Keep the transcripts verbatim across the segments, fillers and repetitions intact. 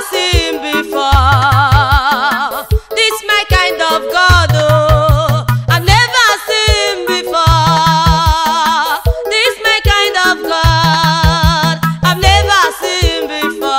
seen before. This my kind of God, oh, I've never seen before. This my kind of God, I've never seen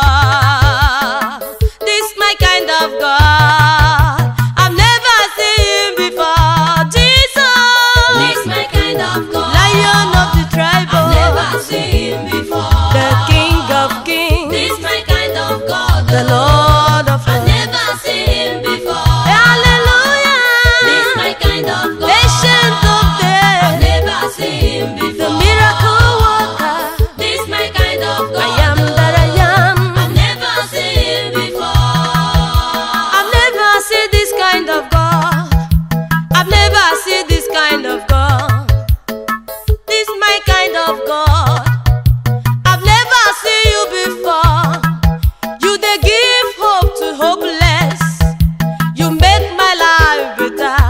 before. This my kind of God, I've never seen before. Jesus, This my kind of God, Lion of the tribe, I've oh, never seen before. the King of kings, This my kind of God, the Lord of I've lords. never seen before. Hallelujah, This my kind of God, Ancient of I've days, never seen the before. miracle worker, This my kind of I God, am that I am. I've never seen before. I've never seen this kind of God. I've never seen this kind of God. This my kind of God. I've never seen you before. You they give hope to hopeless. You make my life better.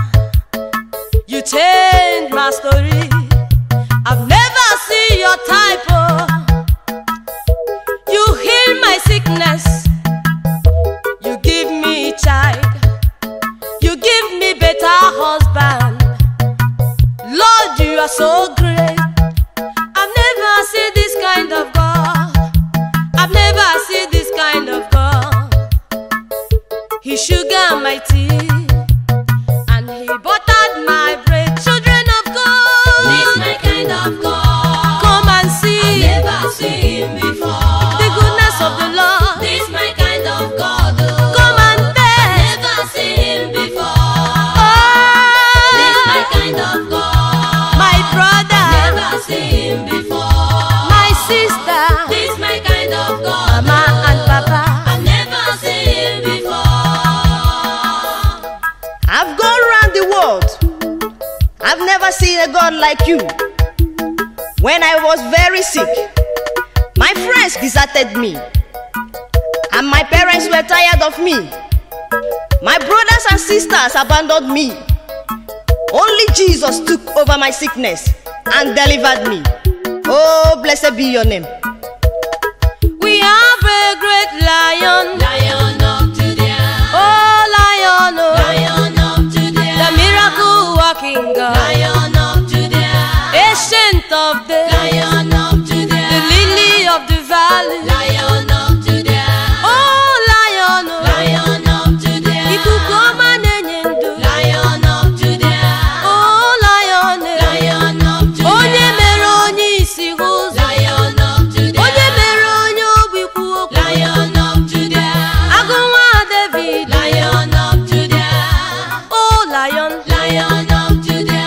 You change my story. I've never seen your type. Oh. You heal my sickness. You give me a child. You give me better husband. Lord, you are so great. I've never seen this kind of God. I've never seen this kind of God. He sugar my tea and he buttered my bread. Children of This God, my kind of God, come and I've see never seen before. the goodness of the Lord. This my kind of God, Come and I've taste. never seen before. This my Oh, kind of God, my brother, never seen before. my sister, This my kind of God, Mama and Papa. I've never seen before. I've gone round the world. I've never seen a God like you. When I was very sick, my friends deserted me, and my parents were tired of me. My brothers and sisters abandoned me. Only Jesus took over my sickness and delivered me. Oh, blessed be your name. We have a great lion. Lion of Judah, Oh, lion, oh, Lion of Judah, the miracle working God. Lion of Judah, Ancient of days, Lion of Judah, the lily of the valley. Lion of Judah, Oh, lion, oh, Lion of Judah, ikuku ọma na-enye ndụ. Lion of Judah, Oh, lion, eh, Lion of Judah, onye mere onye isi hụ ụzọ. Lion of Judah, Onye mere onye obi kwu okwu. Lion of Judah, Agụ nwa David. Lion of Judah, Oh, lion, Lion of Judah,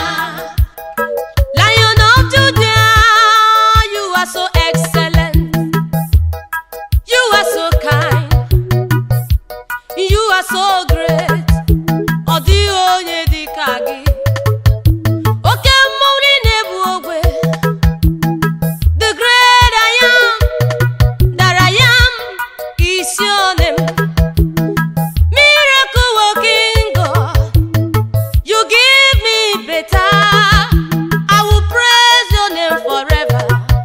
lion of Judah, you are so excellent. You are so kind. You are so great. Ọ dịghị onye dị ka gị. Oke mmụọ na-ebu ogwe. The great I am, that I am, is your name. Miracle working God, you give me better. I will praise your name forever.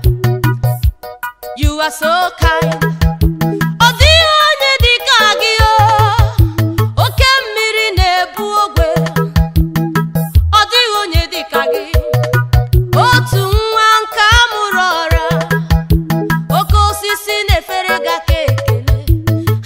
You are so kind. Ọ dịghị onye dị ka gị, oh. Oke mmiri na-ebu ogwe. Ọ dịghị onye dị ka gị. Otu nwa nke a mụrụ ọra. Oke osisi na-efere gị aka ekele.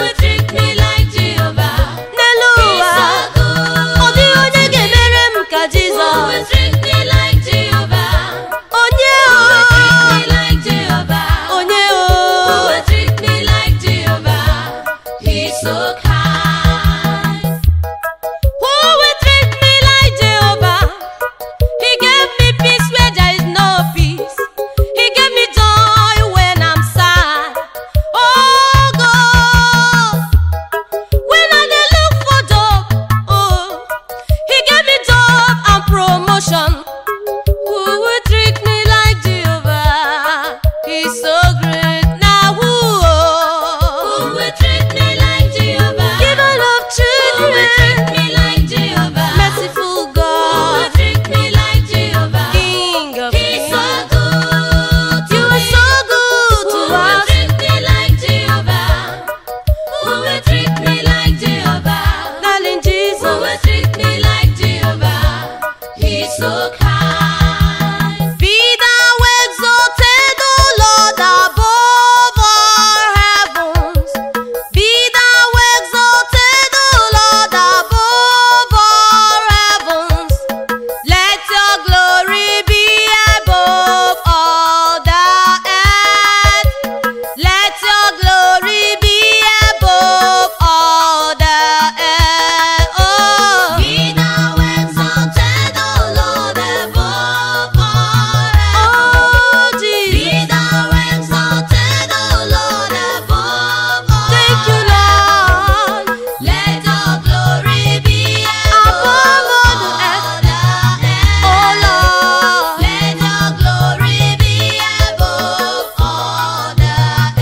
will treat me like Jehovah? n'elu ụwa ọ dịghị onye ga-emere m ka Who Jizọs. will treat me like Jehovah? Onye Who o, will treat me like Jehovah? onye Who o. will treat me like Jehovah? He's so kind. Who will treat me like Jehovah? He gave me peace where there is no peace. He gave me joy when I'm sad. Oh God, when I dey look for job, oh, He gave me job and promotion. Who will treat me like Jehovah? He's so great. Now who? Who Oh, will treat me like Jehovah? giver of Who will treat children, me like Jehovah? merciful Who will God, treat me like Jehovah? King of He's so kings. good to You me. are so good Who to will us. treat me like Jehovah? Who will treat me like Jehovah? Darling Who Jesus, will treat me like Jehovah? He's so kind. be thou exalted, O Lord, above all heavens. Be thou exalted, O Lord, above all heavens. Let your glory be above all the earth. Let your glory be above all the earth. Oh, Be thou exalted, O Lord, above all heaven. oh, Be Jesus. thou exalted, O Lord, above all Thank you, Lord. Let your glory be Above above all the all earth. the earth. Oh, Lord. Let your glory be above all the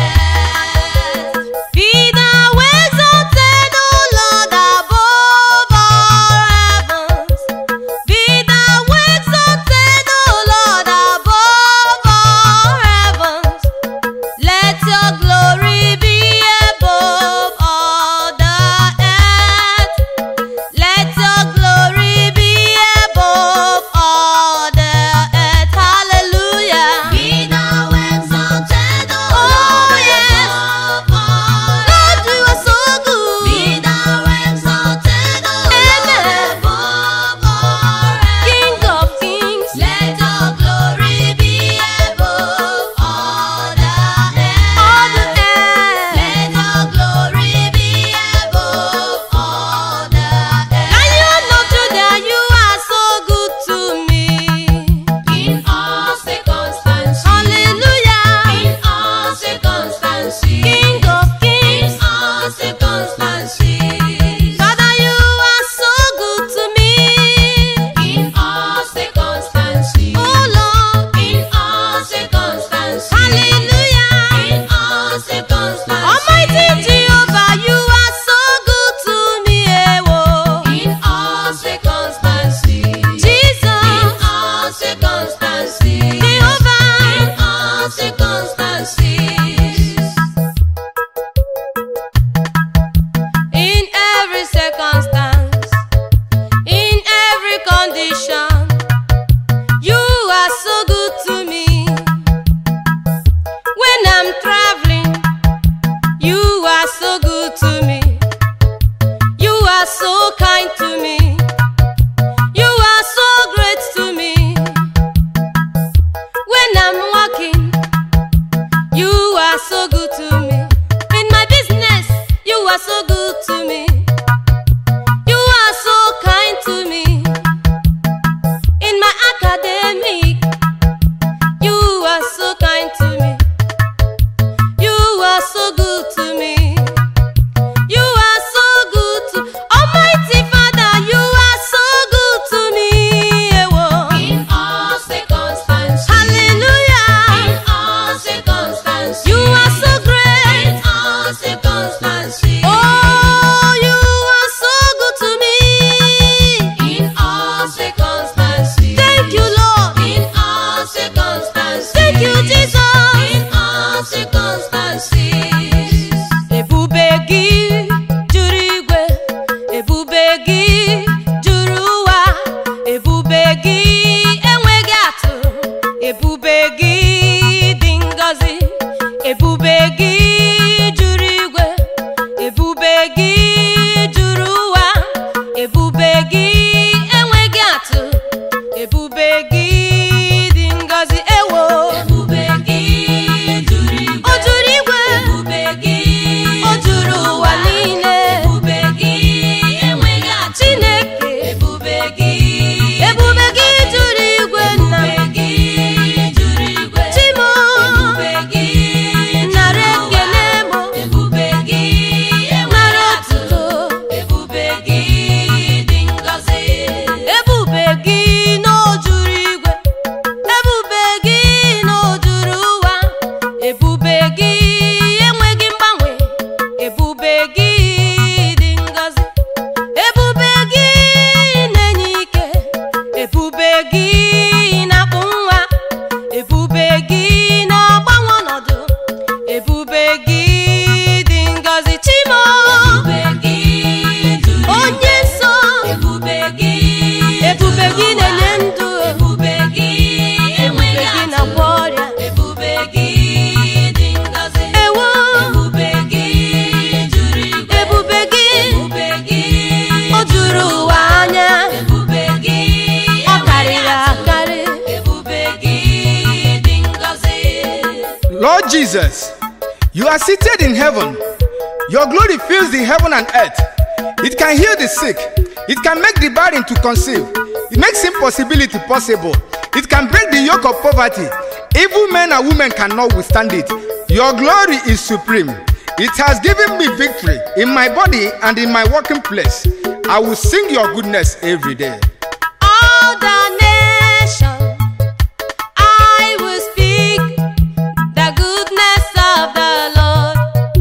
earth. Be thou exalted, O Lord, above all heavens. Be thou exalted, O Lord, above all heavens. Let your glory be above all the earth. Let your glory be above all the earth. Hallelujah. Be thou exalted, O Oh, Lord, yes. above all Lord, you heaven. are so Be good. thou exalted, O Lord, Amen. above all King heaven. of kings. Let your glory be above all the All the earth. earth. Let your glory be above all the Lion of earth. Judah, you are so good to me. In all circumstances, Hallelujah. in all circumstances, King of in kings. all circumstances, Father, you are so good to me. in all circumstances, Oh Lord. in all circumstances, Hallelujah. in all circumstances, Almighty Jehovah, you are so good to me. Eh, oh. in all circumstances, Jesus. in all circumstances, Jehovah. in all circumstances. In every circumstance, in every condition, you are so good to me. When I'm traveling, you are so good to me. You are so kind to me. You are so great to me. When I'm walking, you are so good to me. In my business, you are so good to me. You are so kind to me. In my academic, you are so kind to me. You are so good to me. You are so good to Almighty Father, you are so good to me. Eh, oh. In all circumstances, Hallelujah. in all circumstances, You are so in great. all circumstances, Oh gị juru ụwa, ebube gị enweghị atụ, ebube gị dị ngọzi ewo. Ebube gị juru igwe, O juru igwe, ebube gị o juru ụwa niile. ebube gị enweghị atụ, Chineke, ebube gị ebube gị juru igwe nna m. ebube gị juru igwe, Chimo, ebube gị nara ekele m, ebube gị nara enweghị atụ, otuto. ebube gị dị ngọzi. Ebube gị na o juru igwe, ebube gị na o juru ụwa, ebube gị enweghị mgbanwe, ebube gị dị ngọzi, ebube gị na-enye ike, ebube gị na-akpụ nwa, ebube gị na-agbanwe ọnọdụ, ebube gị dị ngọzi. Chimo, Ebube gị juru onye nsọ, ebube gị ebube gị na-enye ndụ, ebube gị ebube enweghị gị atụ, na-agwọ ọrịa. ebube gị dị ngọzi. Ewo, Ebube gị juru igwe, ebube gị ebube gị o juru ụwa anya, ebube gị ọ karịrị akarị. ebube gị dị ngọzi. Lord Jesus, you are seated in heaven. Your glory fills the heaven and earth. It can heal the sick. It can make the barren to conceive. It makes impossibility possible. It can break the yoke of poverty. Evil men and women cannot withstand it. Your glory is supreme. It has given me victory in my body and in my working place. I will sing your goodness every day. All the nations, I will speak the goodness of the Lord.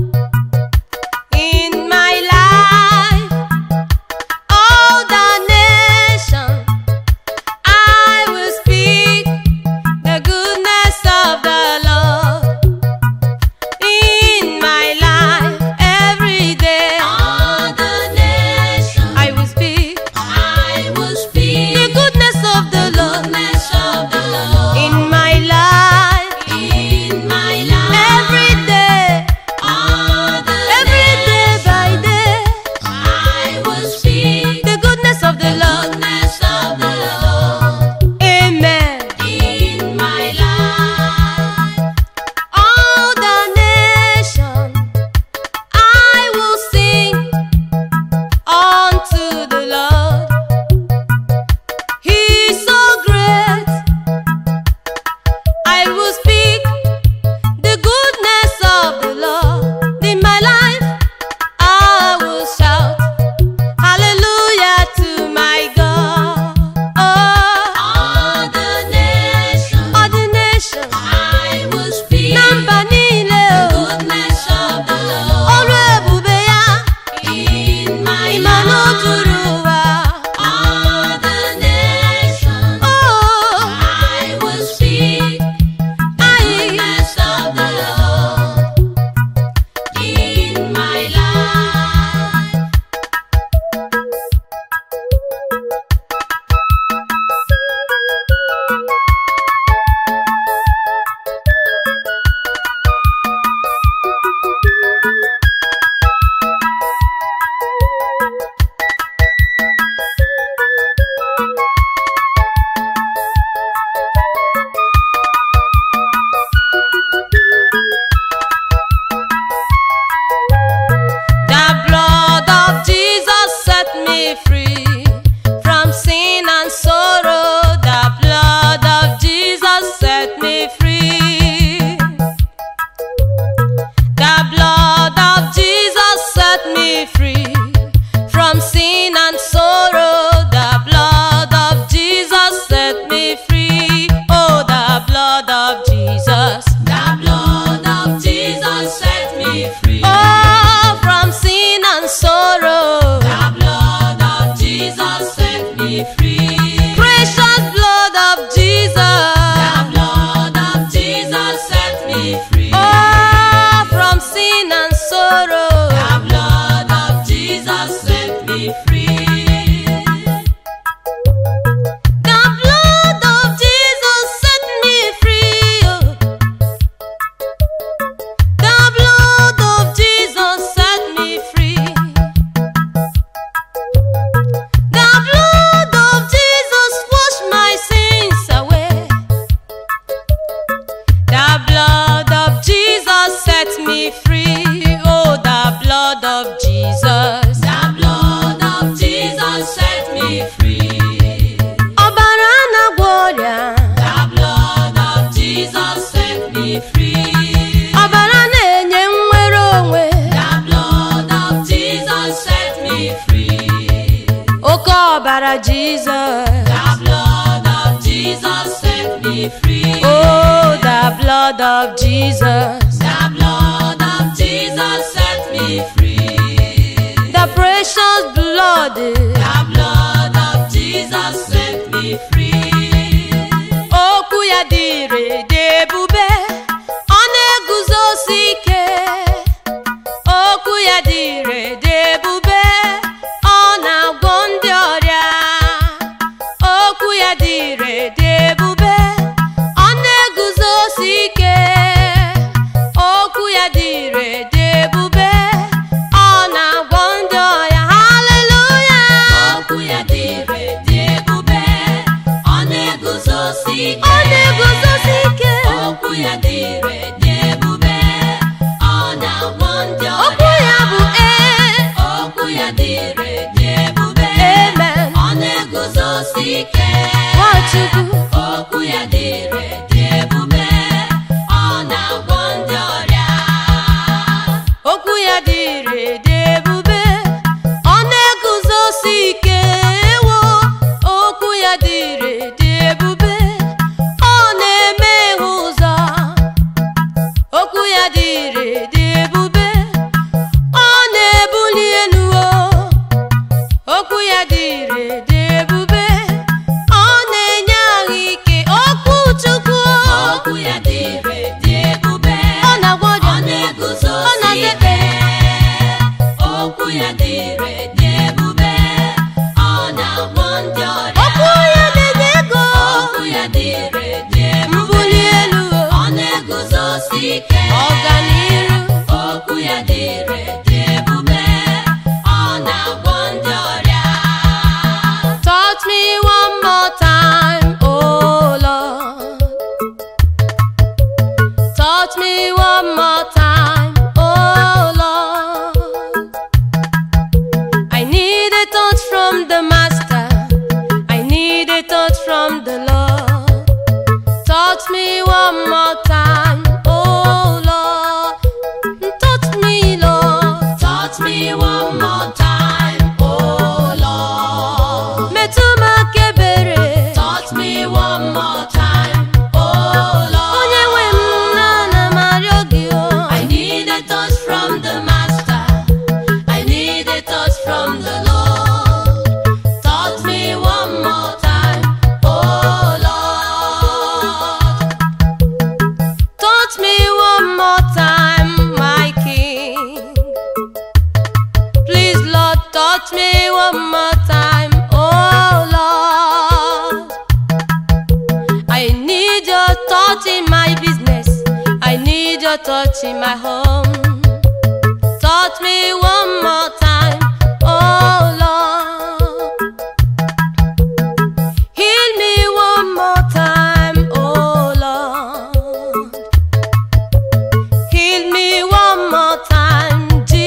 In my life, all the nations, I will speak the goodness of the Lord. In my life, every day, All the nations, I will speak I will speak the goodness of the Lord. goodness of the Lord. In my life, In my life, every day, all the every day by day, I will speak the goodness of the Lord. goodness of the Lord. Amen. In my life, All the nations, I will sing unto the Lord. He is so great. I will speak the goodness of the Lord. In my life, I will shout hallelujah to my God. Oh, all the nations, all the nations, I will speak namba niile o, goodness of the Lord. ọrụ ebube ya, In my ịma na o life, juru ụwa. all the nations, Oh, I will speak anyị, goodness of the Lord. In my life, the blood of Jesus set me free from sin and sorrow. The blood of Jesus set me free. The blood of Jesus set me free from sin and sorrow. The blood of Jesus set me free. Oh, the blood of Jesus. the blood of Jesus set me free. Oh, from sin and sorrow. The blood of Jesus set me free. Precious blood of Jesus. The blood of Jesus set me free. Oh, from sin and sorrow. The blood of Jesus set me free. ọbara Jesus. The blood of Jesus set me free. Oh, the blood of Jesus. The blood of Jesus set me free. The precious blood. The blood of Jesus set me free. Okwu ya dịrị dị ebube, ọ na-eguzosi ike. Okwu ya dịrị dị ebube, ọ na-agwọ ndị ọrịa. Okwu ya dịrị dị ebube, ọ na-eguzosi ike. Okwu ya dịrị dị ebube, ọ na-agwọ ndị ọrịa. Hallelujah! Okwu ya dịrị dị ebube, ọ na-eguzosi ike. Ọ na-eguzosi ike. Okwu ya dịrị dị ebube, ọ na-agwọ ndị ọrịa. Okwu ya bụ ee. Okwu ya dịrị dị ebube, Amen. ọ na-eguzosi ike. Nwachukwu. Okwu ya dịrị dị ebube, ọ na-agwọ ndị ọrịa. Okwu ya dịrị dị ebube, ọ na-eguzosi ike. Ewo, okwu ya dịrị dị ebube, ọ na-emeghe ụzọ. Okwu ya dịrị dị ebube, ọ na-ebuli elu. Okwu ya dịrị dị ebube, ọ na-enye ahụ ike. Okwu Chukwu. Okwu ya dịrị dị ebube, Ọ na-agwọ ọ ọrịa. Ọ na-eguzosi na-asa ike. Okwu ya dịrị dị ebube, ọ na-agwọ ndị ọrịa. Okwu ya na-enye ego. Okwu ya dịrị dị ebube, Mbuli elu. ọ na-eguzosi ike. Ọganiru. Okwu ya dịrị dị ebube, ọ na-agwọ ndị ọrịa. Touch me one more time, oh Lord. Touch me one more time, oh Lord. I need a touch from the Master. I need a touch from the Lord. Touch me one more time, oh Lord. Touch me, Lord. Touch me one more time, oh Lord. Metụ m aka ebere. Touch me one more time, oh Lord. Onye nwe m na ana m arịọ gị o. I need a touch from the Master. I need a touch from the Lord. Touch me one more time, oh Lord. Touch me one more time, my King. Please, Lord, touch me one more time, oh Lord. I need your touch in my business. I need your touch in my home. Touch me one more time, oh Lord. Heal me one more time, oh Lord. Heal me one more time,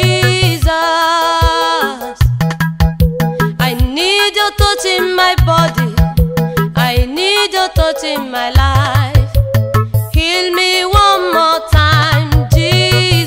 Jesus. I need your touch in my body. I need your touch in my life. Heal me one more time, Jesus.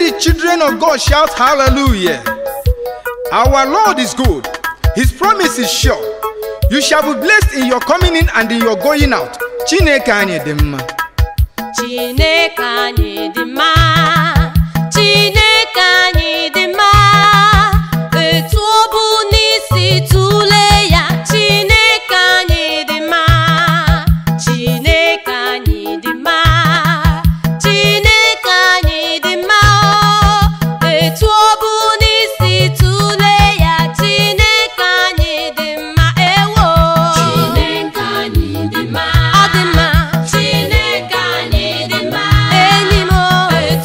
the children of God shout hallelujah. Our Lord is good. His promise is sure. You shall be blessed in your coming in and in your going out. Chineke anyị dị mma. Chineke anyị dị mma. Chineke anyị dị mma. Etu ọ bụ n'isi tụlee ya. Chineke anyị dị mma. Chineke anyị dị mma. Chineke anyị dị mma. Etu ọ bụ n'isi tụlee ya. Chineke anyị dị mma. Ewo. Chineke anyị dị mma. Ọ dị mma. Chineke anyị dị mma. Enyi m o.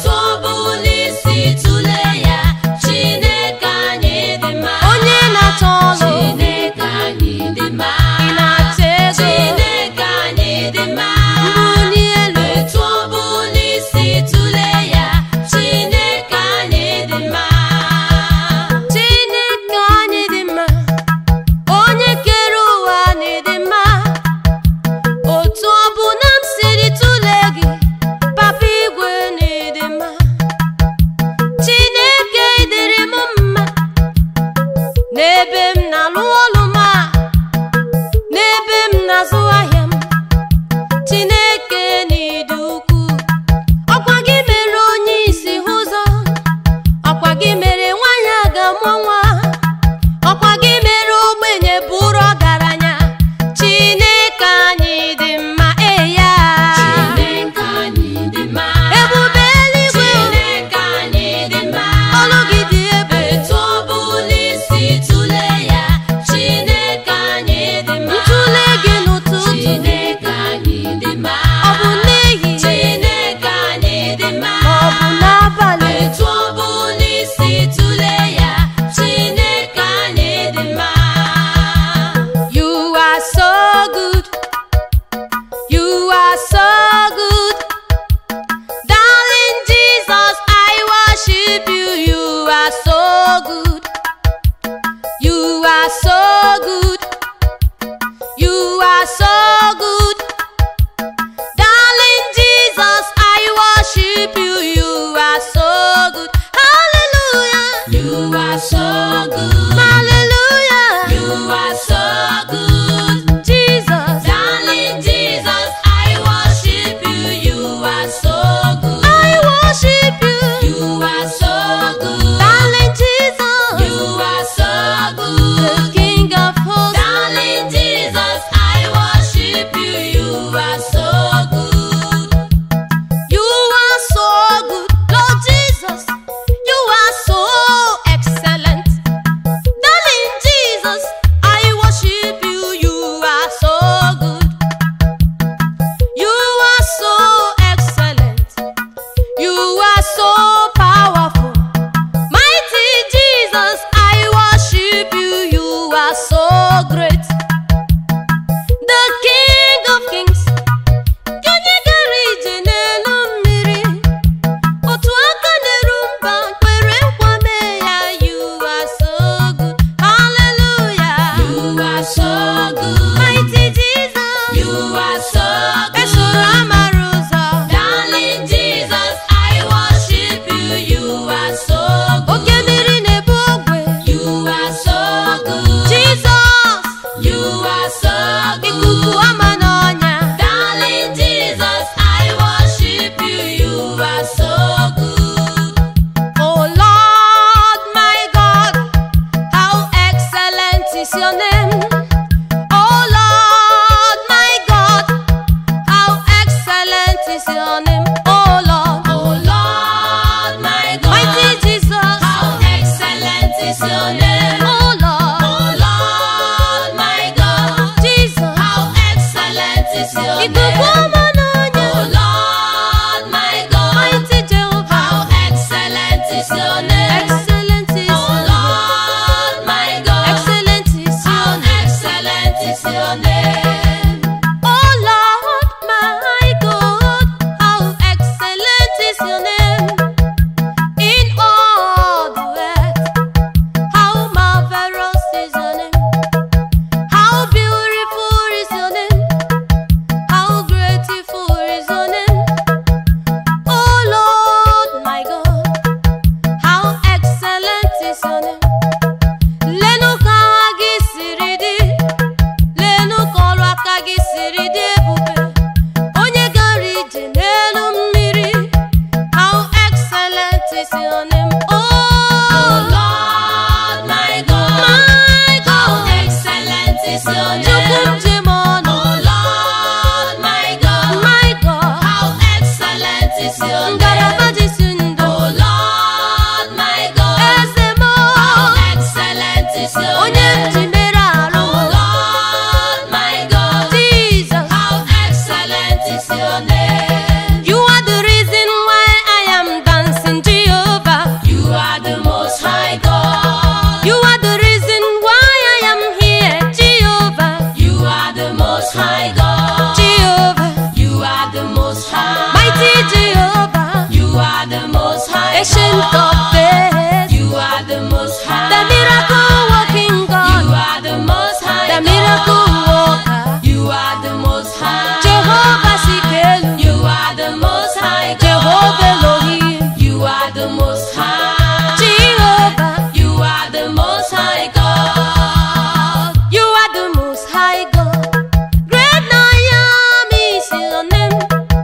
is your name. Ngarabajisundo. Oh Lord, my God, Ezemo. how excellent is your Onye name. mjimera arụ. Oh Lord, my God, Jesus. how excellent is your name. You are the reason why I am dancing, Jehovah. You are the most high God. You are the reason why I am here, Jehovah. You are the most high God. Jehovah. You are the most high. Mighty Jehovah. You are the most high Ancient God. of days. You are the most high. The miracle working You God. are the most high. The God. miracle worker. You are the most high. Jehovah Sikelu. You are the most high. God. Jehovah Elohim. You are the most high. Jehovah. You are the most high God. You are the most high God. Great I am is your name.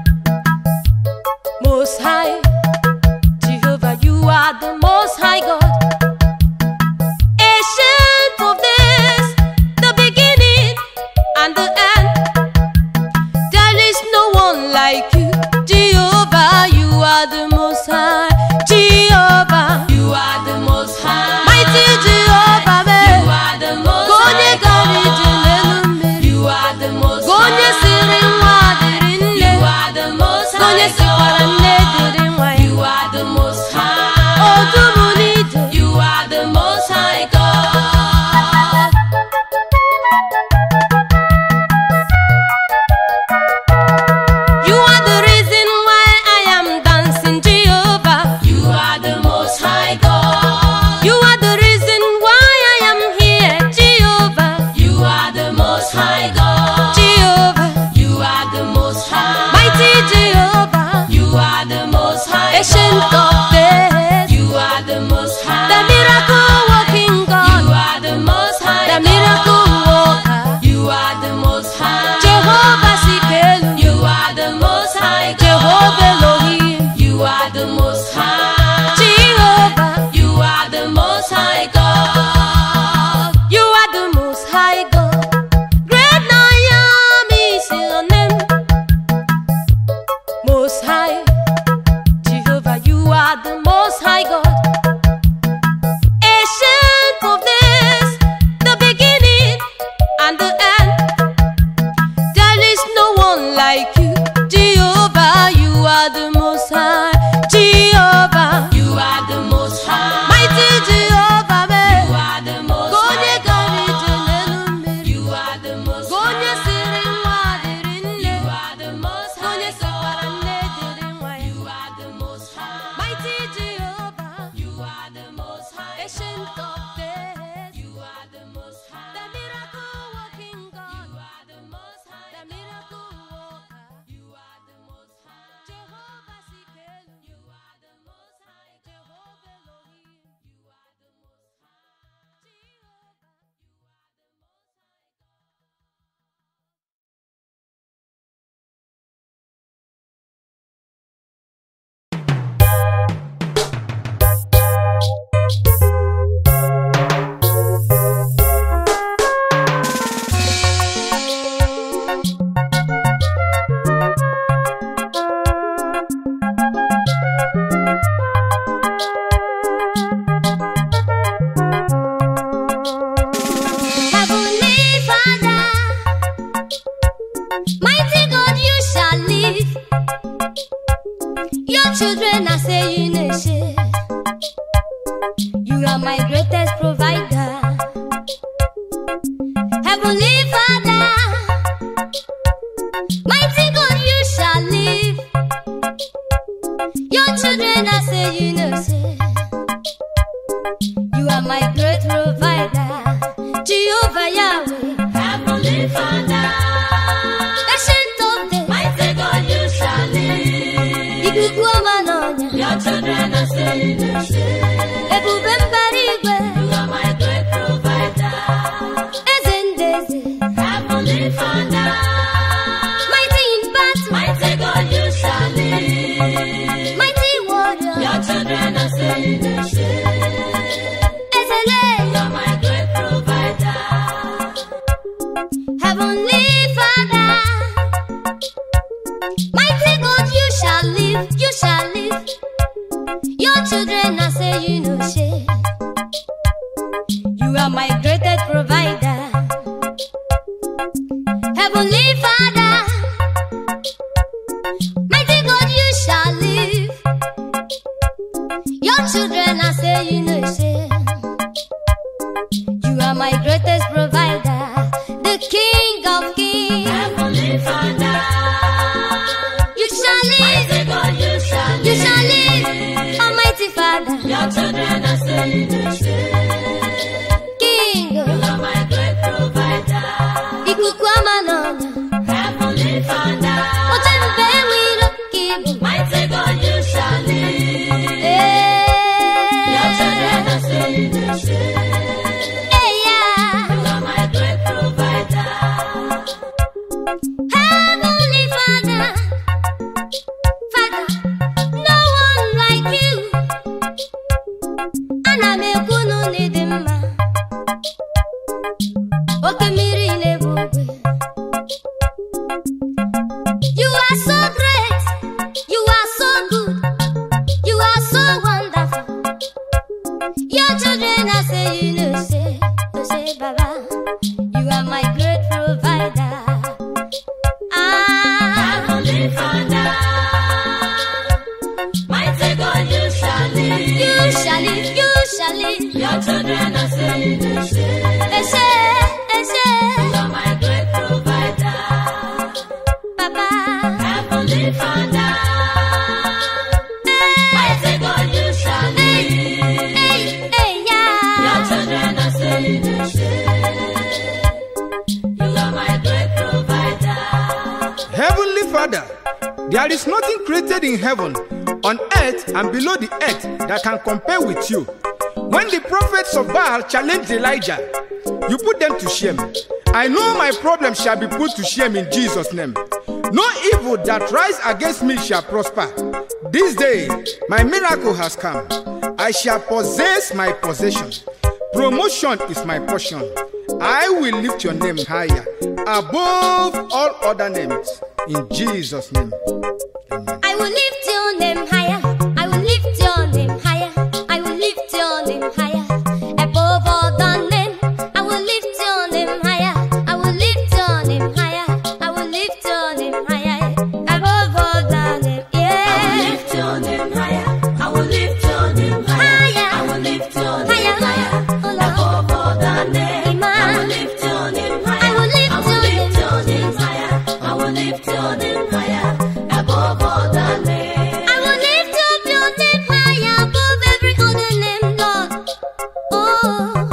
Most high. Jehovah, you are the most high God. Ancient of days, the beginning and the end. There is no one like you. Jehovah, you are the most high. Jehovah, You are the most high. mighty Jehovah, You man. are the most Gonye high gariji God. n'elu mmiri. You are the most Gonye high. siri nwa dịrị nne. You are the most Gonye high sikwara nne God. dịrị nwa ya. You are the most high. Odumulide. You are the most high God. You are the reason why I am dancing, Jehovah. You are the most high God. You are the reason why I am here, Jehovah. You are the most high God. Jehovah, You are the most high. mighty Jehovah, You are the most high ancient God. of days, You are the most high. the miracle working You God, are the most high the God. miracle worker, You are the most high. Jehovah Sikelu, You are the most high God. Jehovah Elohim, You are the most high. Jehovah, You are the most high God. you are the most high God. Great I am is your name. Most high, Jehovah, you are the most high God. Ancient of days, the beginning and the end. There is no one like you, Jehovah. You are the most high, Jehovah, You are the most high. mighty Jehovah, man. You are the most Gonye high gariji God. n'elu mmiri. You are the most Gonye high. siri nwa dịrị nne. You are the most Gonye high sikwara nne God. dịrị nwa ya. You are the most high. Mighty Jehovah, You are the most high. ancient of days, You are the most high. the miracle working God, You are the most high. the miracle worker, You are the most high. Jehovah Sikelu. You are the most high. Jehovah Elohim. You are the most high. Jehovah. Heavenly Father, mighty God, you shall live. Your children are saying a shame. You are my greatest provider. Heavenly Father, mighty God, you shall live. Your children are saying a shame. You are my great provider, Jehovah Yahweh, Heavenly Father, ancient of days, mighty God, you shall live. ikuku ọma n'ọnya, Your children are saying the same. ebube mbara igwe, You are my great provider. eze ndeze, Heavenly Father, mighty in battle, mighty God, you shall live. mighty warrior, Your children are saying the same. ezele, You are my great provider. Heavenly Father, mighty God, you shall live, you shall your children are saying no shame. You are my greatest provider, the King of Kings. Heavenly Father, You shall live, mighty God, you shall you shall live. live, Almighty Father, Your children are saying the same. King. You are my great provider. Ikuku amanonya, Heavenly Father, otembe wilo kibu. mighty God, you shall live. Your children Eh, are saying the same. eh, yeah. You are my great provider. Heavenly Father, Father, no one like you. Ana m ekwu na unu dị mma. Oke mmiri na-ebu ogwe. You are so great, you are so good, you are so wonderful. Your children are saying, you say, you say, Baba, you are my great provider. Ah, Heavenly Father, mighty God, you shall live. you shall live, you shall live. Your children are saying the same. Eshe, eshe, You are my great provider. Baba. Heavenly Father, mighty God, you shall live. Hey, hey, Your yeah. children are saying the same. You are my great provider. Heavenly Father, there is nothing created in heaven, on earth, and below the earth that can compare with you. When the prophets of Baal challenged Elijah, you put them to shame. I know my problem shall be put to shame in Jesus' name. No evil that rise against me shall prosper. This day, my miracle has come. I shall possess my possession. Promotion is my portion. I will lift your name higher, above all other names. In Jesus' name. Amen. I will lift your name higher. I will lift your name higher. I will lift your name higher. Above all the name, I will lift your name higher. I will lift your name higher. I will lift your name higher. Above all the name, I will yeah. lift your name higher. I will lift your name higher. Higher. I will lift your name Higher. higher. Oh, Lord. Above all the name. Amen. I will lift your name higher. I will lift I will your lift name. your name higher. I will lift your name higher. Above all the name. I will lift up your name higher above every other name, Lord. Oh,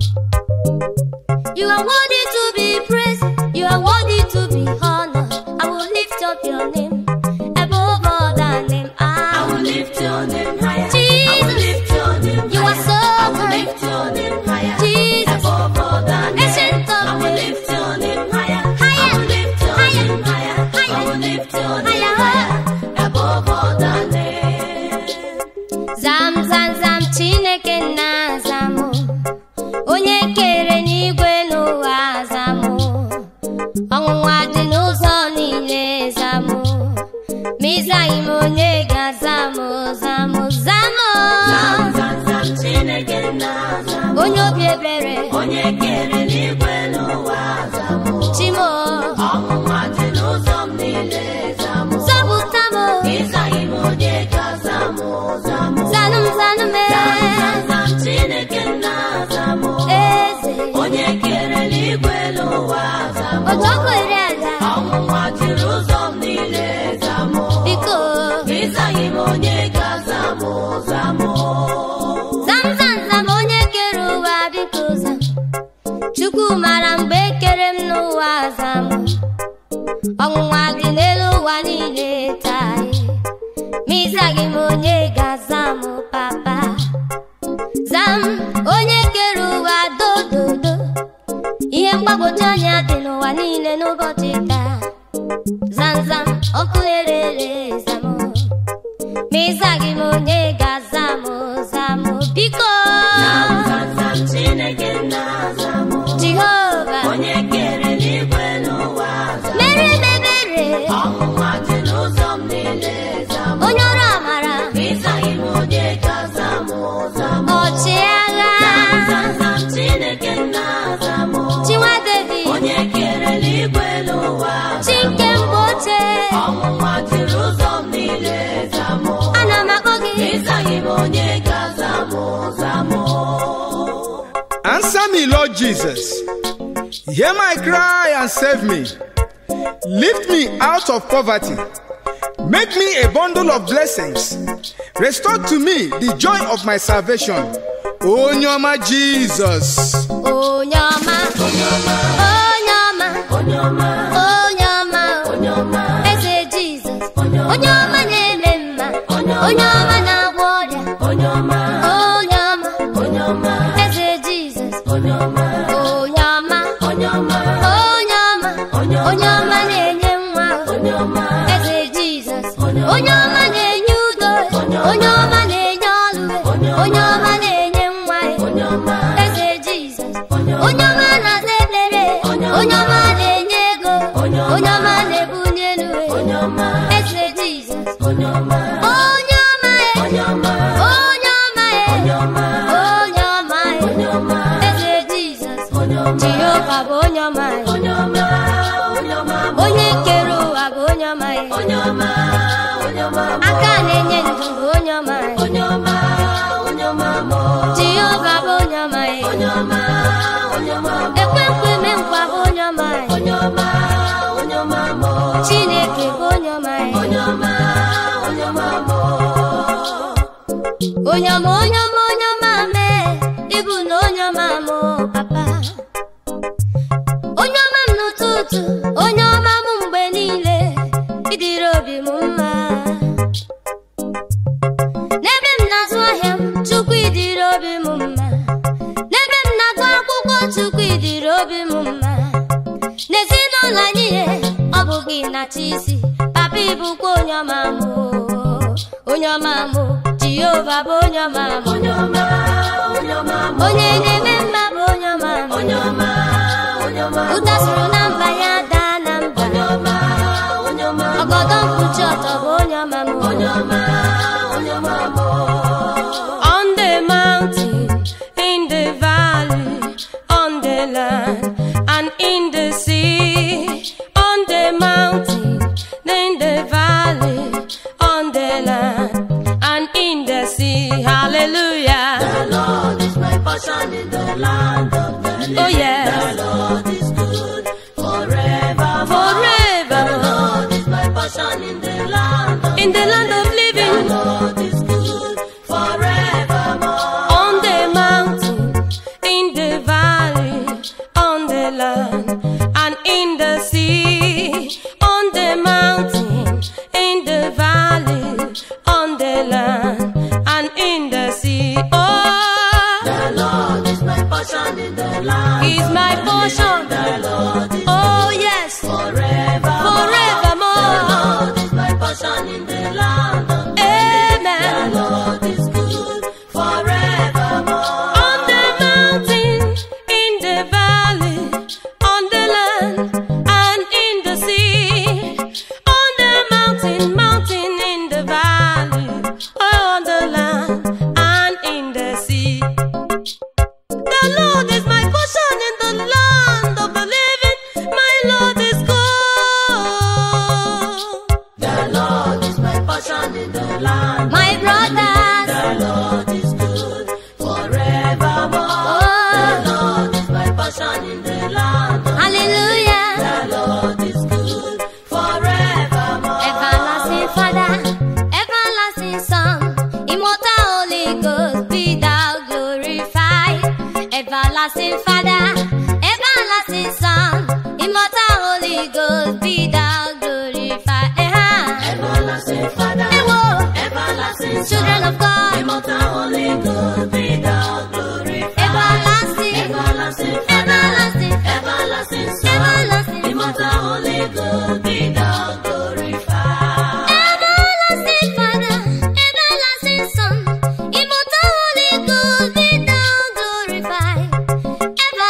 you are worthy to be praised. You are worthy to be honored. I will lift up your name above all the name. I will Ah, lift your name higher. I will Jesus, lift your name you are higher. so I will great. lift your name higher. Jesus, Above all the Ancient name. of I will days. lift your name higher. Higher. I will lift your Higher. name higher. Higher. I will lift your name Higher. higher. Above all the name. zam zam zam Chineke na zamụ, onye kere n'igwe n'ụwa zamụ, ọnwụnwa dị n'ụzọ niile zamụ, ma ịzaghị m onye ga-azamụ zamụ zamụ, Zam, zam, zam, Chineke na-azamụ. onye obi ebere Onye kere n'igwe n'ụwa zamụ. Chimo, Ọnwụnwa dị n'ụzọ m niile zamụ. zọpụta m, Ịzaghị m onye ga-azamụ zamụ. zanụ m zanụ m, Zam, zam, zam, Chineke na-azamụ. eze Onye kere n'igwe n'ụwa zamụ. odogwu eri ala, Ọnwụnwa jiri ụzọ m niile zamụ. biko Ịzaghị m onye ga-azamụ zamụ. zam zam zam onye kere ụwa biko zam, Chukwu mara mgbe ekere m n'ụwa zam, ọnwụnwa dị n'elu ụwa niile taa, ma ịzaghị m onye ga-aza m papa. Zam onye kere ụwa dododo, ihe mgbagwoju anya dị n'ụwa niile n'ụbọchị taa. Zam zam ọkụ erere zam, ma ịzaghị m onye ga-aza m zam biko. Zam, zam, zam, Chineke na-azamụ. Jehova Onye kere n'igwe n'ụwa zamụ. mere m ebere, Ọnwụnwa dị n'ụzọ m niile zamụ. onye ọrụ amara, Ịzaghị m onye ga-azamụ zamụ. ọchịagha, Zam, zam, zam, Chineke na-azamụ. Chinwa David, Onye kere n'igwe n'ụwa chi nke mgbe ochie, ọnwụnwa jiri ụzọ m niile zamụ. ana m akpọ gị Ịza Jesus, hear my cry and save me. Lift me out of poverty. Make me a bundle of blessings. Restore to me the joy of my salvation. Oh, Nyoma Jesus. Oh, Nyoma. Oh, Nyoma. Oh, Nyoma. Oh, Nyoma. Oh, Nyoma. Eze Jesus. Oh, Nyoma na-ememma. Oh, Nyoma na-agwọrịa. Oh, Nyoma. Oh, Nyoma. Oh, Nyoma. Eze Jesus. Oh, Nyoma. Oh, Nyoma. Oh, Nyoma. Oh, Nyoma. Oh, Nyoma na-enye nwa. Oh, Nyoma. Eze Jesus. Oh, Nyoma na-enye udo. Oh, Nyoma na-enye ọlụ. Oh, Nyoma na-enye nwa. Eze Jesus. Oh, Nyoma na-aza ekpere. Oh, Nyoma na-enye ego. Oh, Nyoma na-ebunye elu. Eze Jesus. Oh, Nyoma. Oh, Nyoma. Oh, Nyoma. Oh, Nyoma. Oh, Nyoma. Eze Jesus. Jehovah bụ Nyoma. Onye kere ụwa bụ Nyoma. Aka na-enye ndụ bụ Nyoma. Jehovah bụ Nyoma. Ekwe nkwe me nkwa bụ Nyoma. Chineke bụ Nyoma. Onyoma, onyoma, onyoma me, ịbụ na onyoma mụ papa. Onyoma m n'ụtụtụ, onyoma m mgbe niile, ịdịrị obi m mma. N'ebe m na-azụ ahịa m, Chukwu ịdịrị obi m mma. N'ebe m na-agụ akwụkwọ, Chukwu ịdịrị obi m mma. N'ezinụlọ niile, ọ bụ gị na-achị isi, papa ịbụkwa onyoma mụ. Onyoma mụ, Jehovah bụ Onyoma mụ. Onye na-eme mma bụ Onyoma mụ. Ụda sụrụ na mba ya daa na mba. Ọgọdọ mkpuchi ọtọ bụ Onyoma mụ. On the mountain, in the valley, on the land, and in the sea. On the mountain, in the valley, on the land, and in the sea. Hallelujah. The Lord is my portion in the land of the living. Oh yes. The Lord is good forever. Forever. The Lord is my portion in the land of In the land of living. The Lord is good forevermore. On the mountain, in the valley, on the land, and in the sea. On the mountain, in the valley, on the land, and in the sea. Oh, The Lord is my portion in the land. He's my portion. The Lord is Oh yes, forever. The forevermore. Lord is my portion in the land of the Amen. The Lord is good forevermore. On the mountain, in the valley, on the land, and in the sea. On the mountain, mountain, in the valley, on the land, and in the sea. The Lord is my portion in the land of the living. My Lord is good. The Lord is my portion in the land. My brothers. The Lord is good forevermore. The Lord is my portion in the land. Hallelujah. The Lord is good forevermore. Everlasting Father, everlasting Son, immortal Holy Ghost, be thou glorified. Everlasting Father, everlasting Son, immortal Holy Ghost, be thou glorified. Eh-ha. Everlasting Father, Eh-wo. everlasting Children of God, immortal Holy Ghost, be thou glorified. everlasting, Everlasting Father, everlasting, everlasting Son, everlasting, immortal Holy Ghost, be thou glorified. everlasting Father, everlasting Son, immortal Holy Ghost, be thou glorified.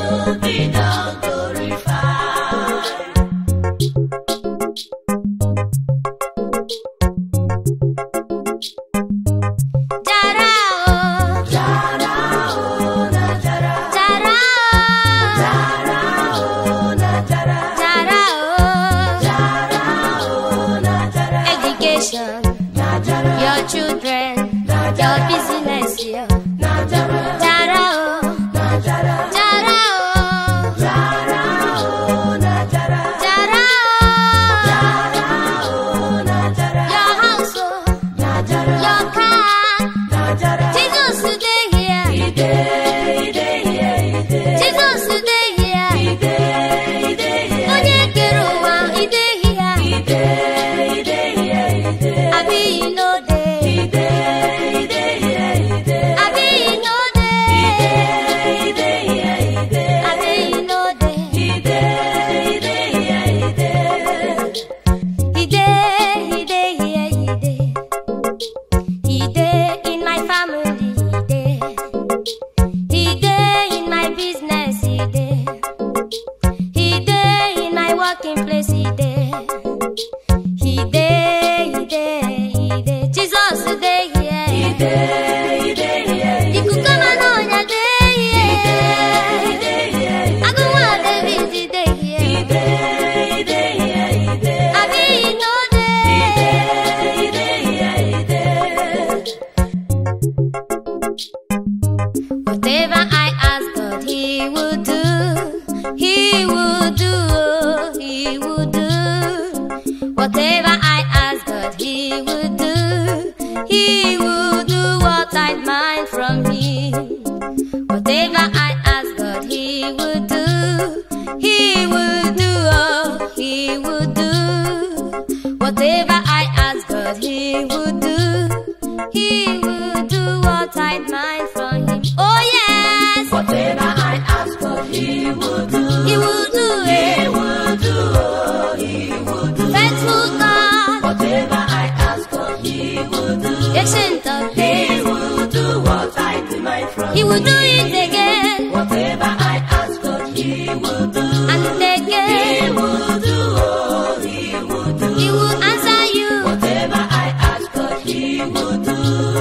will be thou glorified. Jara oh, Jara oh na jara, Jara Jara oh oh, na jara, Jara oh, Jara oh na jara, education, na jara, your children, your business, yeah. na jara, Jara oh, na jara, Jara oh, Jara oh na jara, Jara Jara oh, oh na jara, your house oh, na jara, your car, na jara. Jesus today here, Ide, ide, ide, ide. Jesus today here, Ide, ide, ide. onye kere ụwa ide here, Ide, ide, ide, ide. abi you know dey, Ide, ide, ide, ide. abi you know dey, Ide, ide, ide, ide. abi you know dey. Ide, ide, ide, ide. He dey, he dey here, he dey. He dey in my family, he dey. He dey in my business, he dey. He dey in my working place, he dey. He dey, he dey, he dey. Jesus dey here. Ide, ide, ide, ide. Ikuku ama n'ọnya dey here. Ide, ide, ide. Agụnwa David dey here. Ide, ide, ide, ide. Abi you know dey. Ide, ide, ide, ide. Whatever I ask God, He will do. He will do. Oh, He will do. Whatever I ask God, He will do. He will do what I demand from Him. Whatever I ask God, He will do. He will do. Oh, He will do. Whatever I ask God, He will do. He will do what I demand from Him. Oh yes, Whatever I ask God, He will do. He will do He it. will do. Oh, He will do. Faithful God, Whatever I ask God, He will do. ancient of He days, will do what I demand from He will Him. do it again Whatever I ask God, He will do. and He again. will do. Oh, He will do. He will answer you. Whatever I ask God, He will do.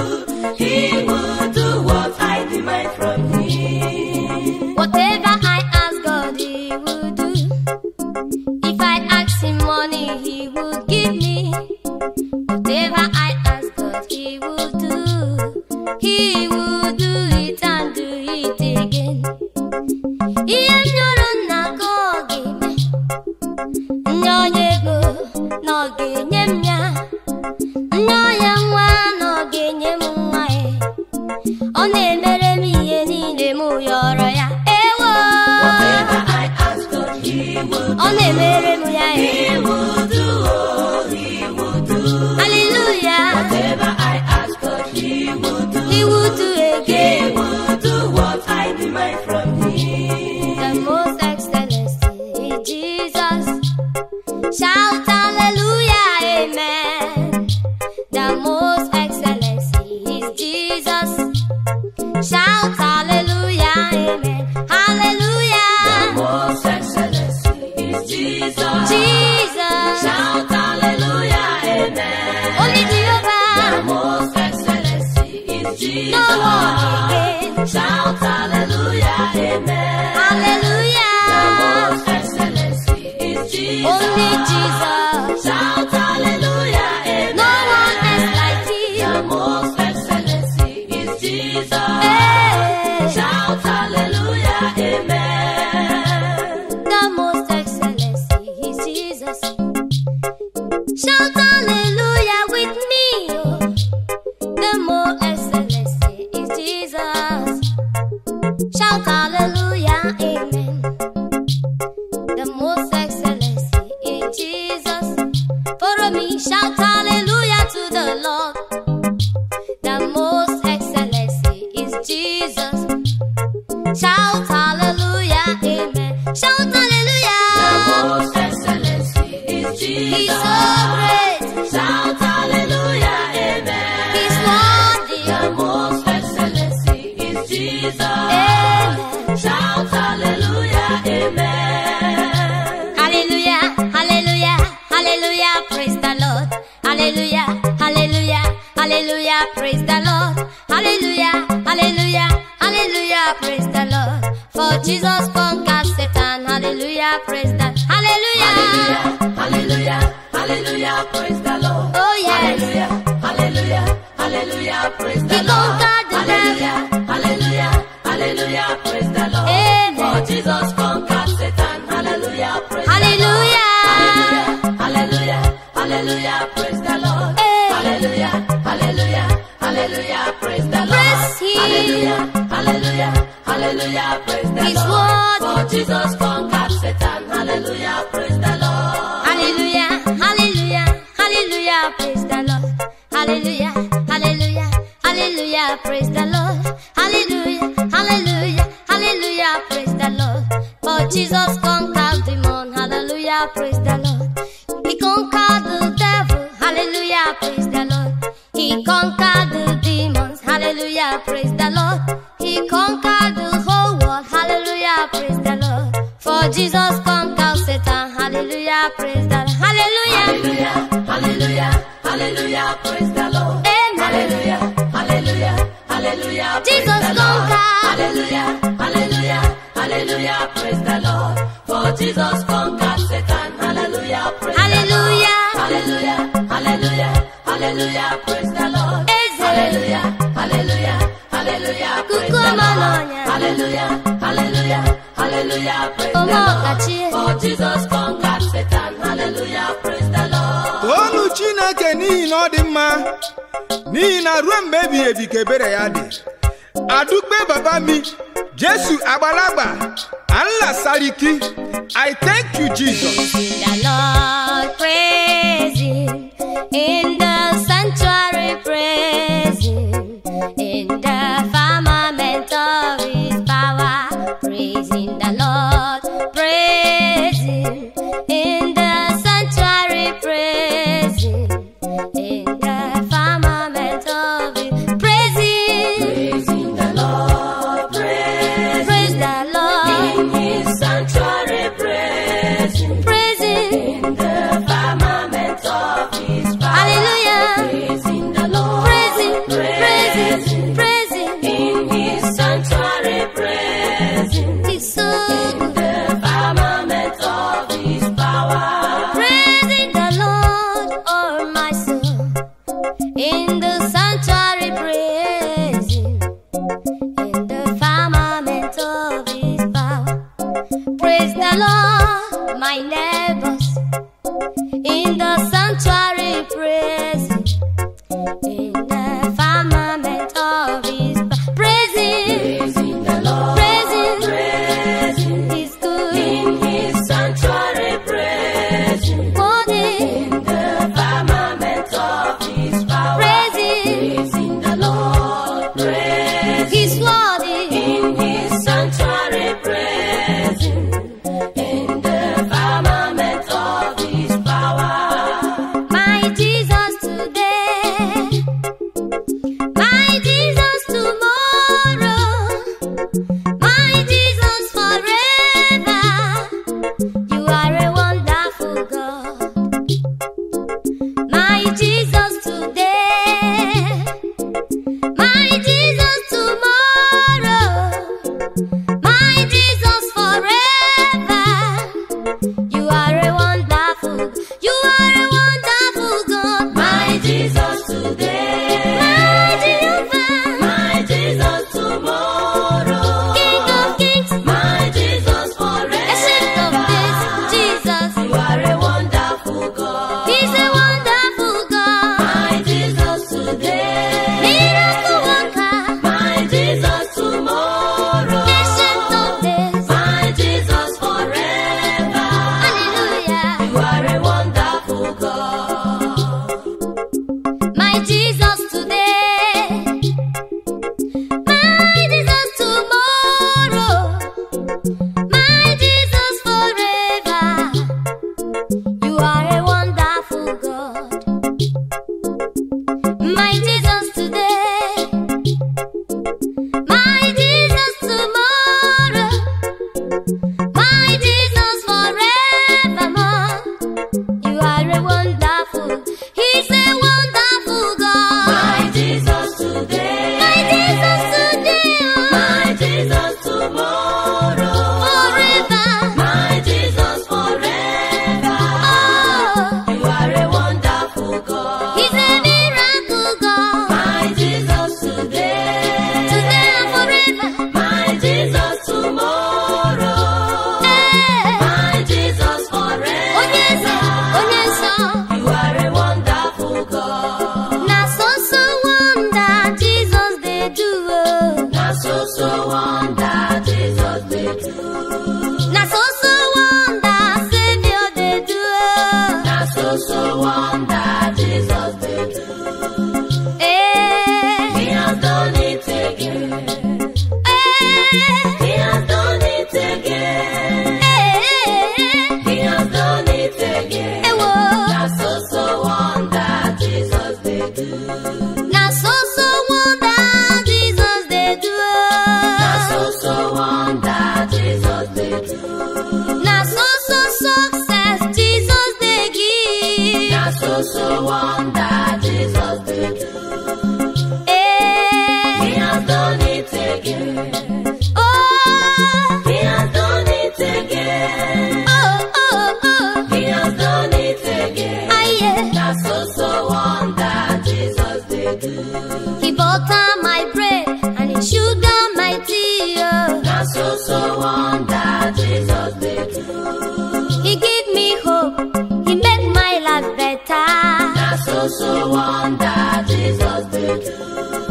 He will do what I demand from Him. Whatever I ask God, He will do. If I ask Him money, He will give me. Whatever I ask God, He will do. He will do it and do it again. Ihe m nyụrụ nna ka ọ ga-eme. Nye onye ego na ọ ga-enye m ya. Nye onye nwa na ọ ga-enye m nwa ya. Ọ na-emere m ihe niile m yọrọ ya. Ewo! Whatever I ask God, He will do. Ọ na-emere m ya. He will do. Oh, He will do. Hallelujah! Whatever I ask God, He will do. He will do He again. will do what I demand from Him. The most excellency is Jesus. Shout hallelujah, amen. The most excellency is Jesus. Shout hallelujah, amen. Hallelujah. Most excellency is Jesus. Jesus. Shout hallelujah, amen. Only Jehovah. The most excellency is Jesus. No one again. Shout hallelujah, amen. Hallelujah. The most excellency is Jesus. Only Jesus. Shout hallelujah, amen. No one else like The Him. most excellency is Jesus. Hey. Shout hallelujah, amen. The most excellency is Jesus. Shout hallelujah with me. Oh. The more excellency is Jesus. Shout hallelujah, amen. The most excellency is Jesus. Follow me, shout hallelujah to the Lord. The most excellency is Jesus. Shout hallelujah, amen. Shout The hallelujah. most excellency is Jesus. He's so great. Shout hallelujah, amen. He's worthy. The most excellency is Jesus. Amen. Shout hallelujah. praise the Lord. Hallelujah, hallelujah, hallelujah, praise the Lord. For Jesus conquered Satan. Hallelujah, praise the Lord. Hallelujah, Hallelujah, hallelujah, praise the Lord. oh yes. Hallelujah, hallelujah, hallelujah, praise the He Lord. conquered the Hallelujah, hallelujah, hallelujah, praise the Lord. Amen. For Jesus conquered Satan. Hallelujah, praise the Lord. Hallelujah. Hallelujah, hallelujah, praise the Lord. Amen. Hallelujah, hallelujah, hallelujah, praise the Lord. Praise Him. Hallelujah, hallelujah, hallelujah, praise the His Lord. word. For Jesus conquered Satan. Hallelujah, praise the Lord. Hallelujah, hallelujah, hallelujah, praise the Lord. Hallelujah, hallelujah, hallelujah, praise the Lord. Hallelujah, hallelujah, hallelujah, praise the Lord. For Jesus conquered demon. Hallelujah, praise the Lord. He conquered the devil. Hallelujah, praise the Lord. He conquered the demons. Hallelujah, praise the Lord. He conquered the whole world. Hallelujah, praise the Lord. For Jesus conquered Satan. Hallelujah, praise the Lord. Hallelujah. Hallelujah, hallelujah, hallelujah, praise the Lord. Amen. Hallelujah, hallelujah, hallelujah, praise Jesus the Lord. conquered. Hallelujah, hallelujah, hallelujah, praise the Lord. For Jesus conquered Satan. Hallelujah, praise the Lord. Hallelujah. Hallelujah, hallelujah, hallelujah, praise the Lord. Eze. Hallelujah, hallelujah, hallelujah, praise the Lord. Kukumanonya. Hallelujah, hallelujah, hallelujah, praise the Omokachi. Lord. For Jesus conquered Satan. Hallelujah, praise the Lord. Tonu Chineke n'ihi na ọ dị mma, n'ihi na ruo mgbe ebighị ebi ka ebere ya dị. Adukpe baba mi, Jesu agbalagba, Allah sariki. I thank you, Jesus. The Lord praise Him in the sanctuary, praise Him in the firmament of His power, praising the Lord, praise Him in the sanctuary, praise Him in the firmament of His praise Him, Praising the Lord, praise praise the Lord, in His sanctuary, praise Him. praise Him. so so wonder Jesus did do. Eh, He has done it again. eh, He has done it again. eh, He has done it again. eh, wo. That's so so wonder Jesus did do. Na so so wonder Jesus dey do. That's so so wonder Jesus did do. Na so so success Jesus dey give. That's so so wonder Jesus did do. Eh, He has done it again. oh, He has done it again. oh, oh, oh, He has done it again. aye. That's so so wonder Jesus did do. He butter my bread and he sugar my tea. Oh. That's so so wonder Jesus did do. He give me hope. He make my life better. That's so so wonder Jesus did do.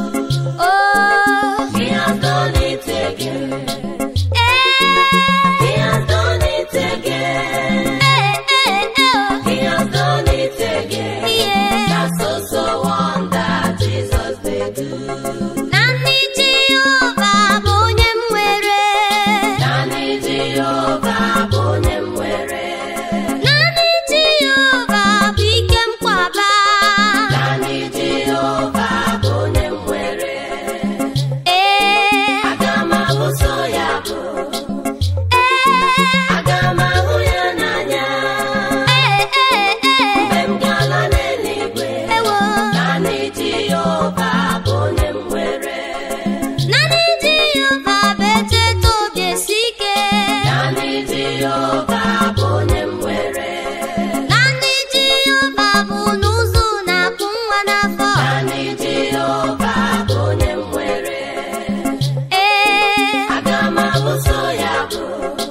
Oh, He has done it again. eh, He has done it again. eh, eh, eh, He has done it again. yeah. That's so so wonder Jesus did do. Nani Jehovah bụ onye m nwere. Nani Jehovah bụ onye m nwere. Nani Jehovah bụ ike m kwaba. Nani Jehovah bụ onye m nwere. Eh, Aga m ahụso ya bụ. eh, Aga m ahụ ya n'anya. eh, eh, eh, Mgbe m ga-ala n'eluigwe. ewo. Nani Jehovah bụ onye m nwere. Nani Jehovah bụ echeta obi esi ike. Nani Jehovah bụ onye m nwere. Nani Jehovah bụ n'ụzọ na-akpụ nwa n'afọ. Nani Jehovah bụ onye m nwere. Eh, Aga m ahụso ya bụ.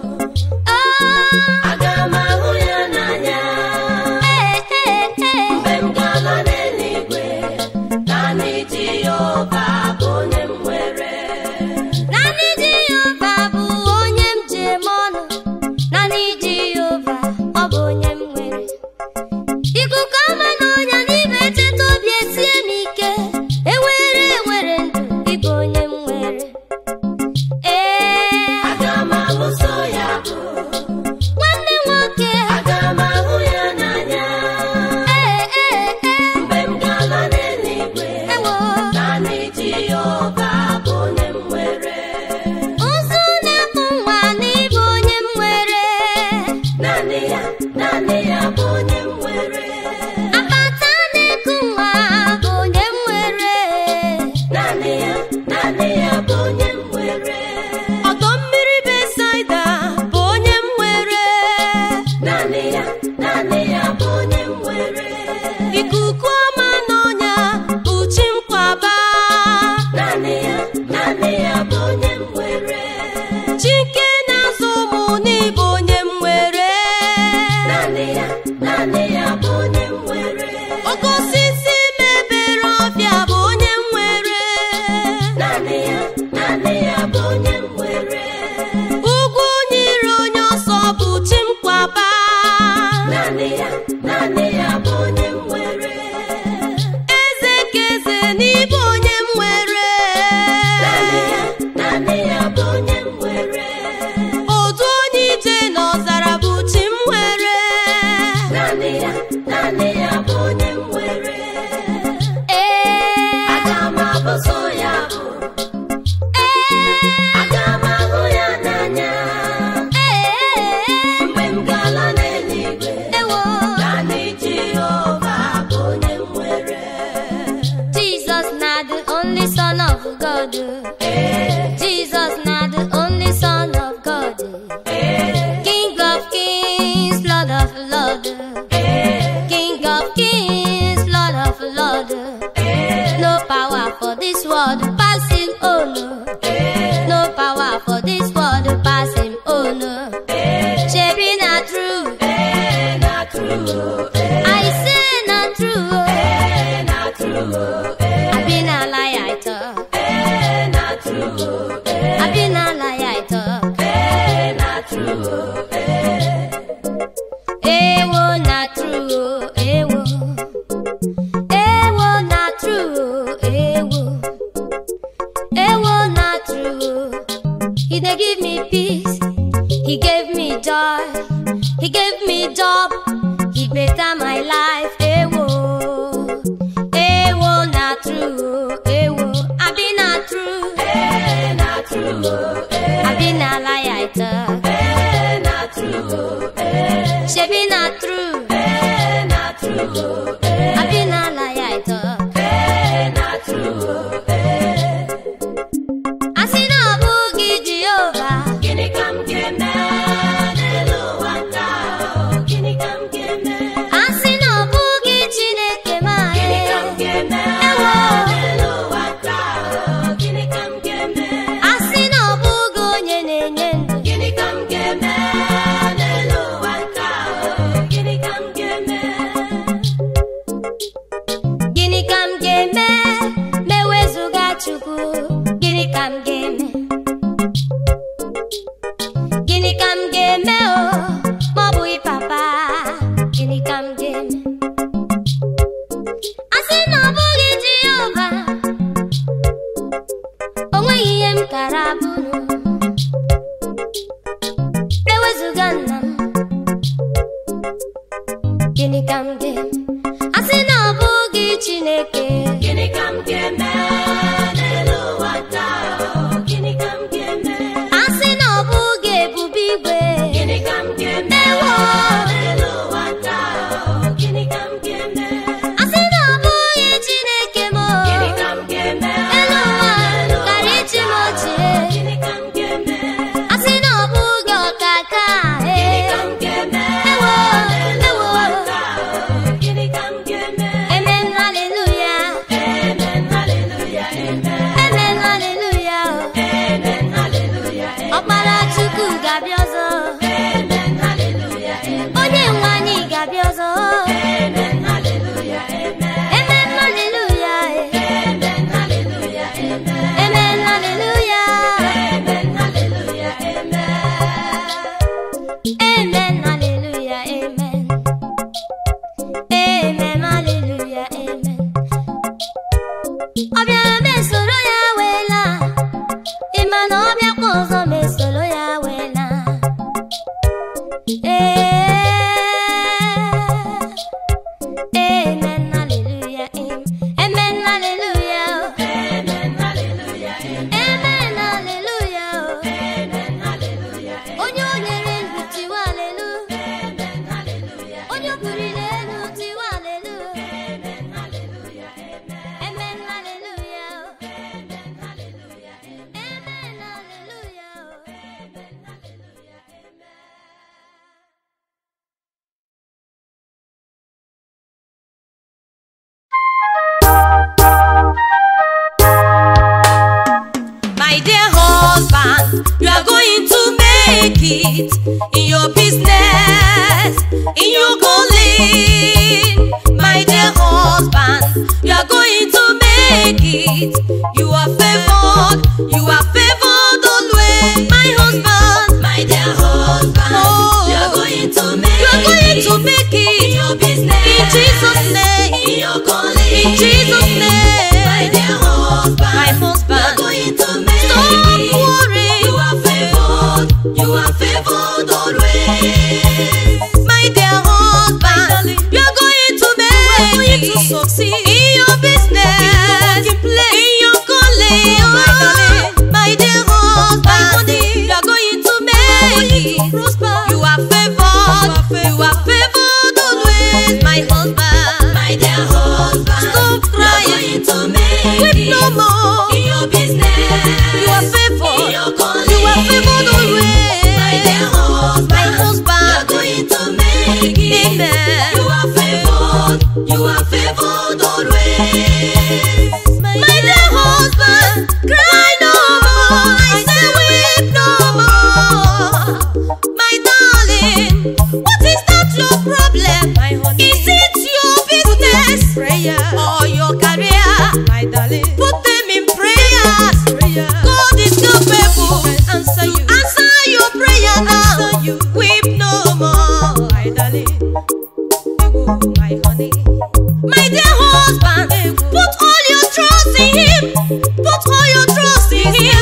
oh, Aga m ahụ ya n'anya. eh, eh, eh, Mgbe m ga-ala n'eluigwe. Nani Jehovah bụ onye m nwere. Nani Jehovah bụ onye m ji eme ọnụ. Nani Jehovah, ọ bụ onye m nwere. Ikuku ọma na ọnya n'ime echeta obi esie m ike. Enwere enwere ndụ, ịbụ onye m nwere. Eh, Aga m ahụso ya bụ. nwanne nwoke. Aga m ahụ ya n'anya. Eh, eh, eh, Mgbe m ga-ala n'eluigwe. ewo. Nani Jehovah bụ onye m nwere. Ụzụ na-akpụ nwa n'ịbụ onye m nwere. Naanị ya, naanị ya bụ onye m nwere. Akpata na-eku nwa bụ onye m nwere. Naanị ya, naanị ya bụ onye m nwere. ọdọ mmiri Besaida bụ onye m nwere. Naanị ya, naanị ya bụ onye m nwere. Ikuku ọma n'ọnya bụ chi m kwaba. Naanị ya, naanị ya bụ onye m nwere. Chike na-azụ ụmụ n'ịbụ onye m nwere. Naanị ya, naanị ya bụ onye m nwere. Oke osisi mebere ọbịa bụ onye m nwere. Naanị ya, naanị ya bụ onye m nwere. Ugwu nyiri onye ọsọ bụ chi m kwaba. Naanị ya, naanị ya bụ onye m nwere. Eze ka eze n'ịbụ onye m nwere. Naanị ya, naanị ya bụ onye m nwere. Odu onye ije n'ọzara bụ chi m nwere. Naanị ya, naanị ya bụ onye m nwere. Eh, Aga m abụso ya bụ. eh, Aga m ahụ ya n'anya. eh, Mgbe m ga-ala n'eluigwe. ewo. Naanị Jehovah bụ onye m nwere. Jesus na the only son of God. Jesus na the only son of God. King of kings, Lord of lords. King of kings, Lord of lords. No power for this world pass him, oh no. No power for this world pass him, oh no. Shebi na true, Eh, na true. I say na true. Eh, na true. I been a lie, I talk. Eh, na true. I been a lie, I talk. Eh, na true. Eh, wo na true. better my life. Ewo, ewo not true. Ewo, I be not true. Eh, not true. Eh, I be not lie I talk. eh, not true. Eh, She be not true. eh, not true. Eh, I be not lie I talk. eh, not true. Eh, I see no boogie Jehovah. gịnị ka m ga-eme n'elu ụwa taa? Gịnị ka m ga-eme? I see no boogie Chineke Gịnị ka m my. ga-eme Ewo. n'elu ụwa taa? Gịnị ka m ga-eme? I see no boogie onye na-enye ndụ. Gịnị ka m ga-eme n'elu ụwa taa? Gịnị ka m ga-eme? Gịnị ka m ga-eme ma ewezuga Chukwu? Gịnị ka m ga-eme? Gịnị ka m ga-eme o ma ọ bụghị papa? Gịnị ka m ga-eme? A sị na ọ bụghị Jehova, o nweghị ihe m kara abụrụ. Ewezuga nna m, gịnị ka m ga-eme? A sị na ọ bụghị Chineke, Gịnị ka m ga-eme n'elu ụwa taa? Gịnị ka m ga-eme? a sị na ọ bụghị ebube igwe, Gịnị ka m ga-eme Ewo. n'elu ụwa taa? Gịnị ka m ga-eme? a sị na ọ bụghị Chineke m, Gịnị ka m ga-eme elu ụwa n'elu ụwa karịa ichi m taa? ochie. Gịnị ka m ga-eme? A sị na ọ bụghị ọkaka, Gịnị eh. ka m ga-eme Ewo, n'elu ewo. ụwa taa? Gịnị ka m ga-eme? Amen, hallelujah. Amen, hallelujah, amen. Amen, hallelujah. Amen, hallelujah, amen. Ọkpara Chukwu ga-abịa ọzọ, Amen, hallelujah, amen. onye nwe anyị ga-abịa ọzọ. Amen, hallelujah, amen. Amen, hallelujah. Amen, hallelujah, amen. Amen, hallelujah. Amen, hallelujah, amen. Amen, hallelujah, amen. Amen, hallelujah, amen. Ọ bịara ma esoro ya wela, ị ma na ọ bịakwa ọzọ ma esoro ya wela. Amen, hallelujah, amen. Amen, hallelujah. Amen, hallelujah, amen. Amen, hallelujah. Amen, hallelujah, amen. Onye o nyere ndụ tiwa alelu, Amen, hallelujah, onye o buliri elu tiwa alelu. amen, hallelujah, amen. Amen, hallelujah. Amen, hallelujah, amen. Amen, hallelujah. Amen, hallelujah, amen. My dear husband, you are going to make it in your business, in your calling. My dear husband, you are going to make it. You are favored, you are favored always. My husband, My dear husband, Oh. you are going to make you are going it to make in it your business, in Jesus' in name. your calling, In Jesus' name. My dear husband, My husband. you are going to make Don't it. worry. You are favored, you are favored always. My dear husband, you are going to make it. Succeed in your business, in your calling. Oh, my dear husband, you are going to make it. You are favored, you are favored always. My husband, My dear husband, stop you are crying, going to make weep it no more. in your business. You are favored, in your calling. you are favored always. My dear husband, My husband, you are going to make it. Amen. You are favored, you are favored always. My dear husband, cry no more. I say weep no more. My darling, what is that your problem? My honey, is it your business, prayer, or your career? My darling, put them in prayers. God is capable. Answer you. Answer your prayer now. You. Weep no more, my darling. My honey. My dear husband, put all your trust in him. Put all your trust in him.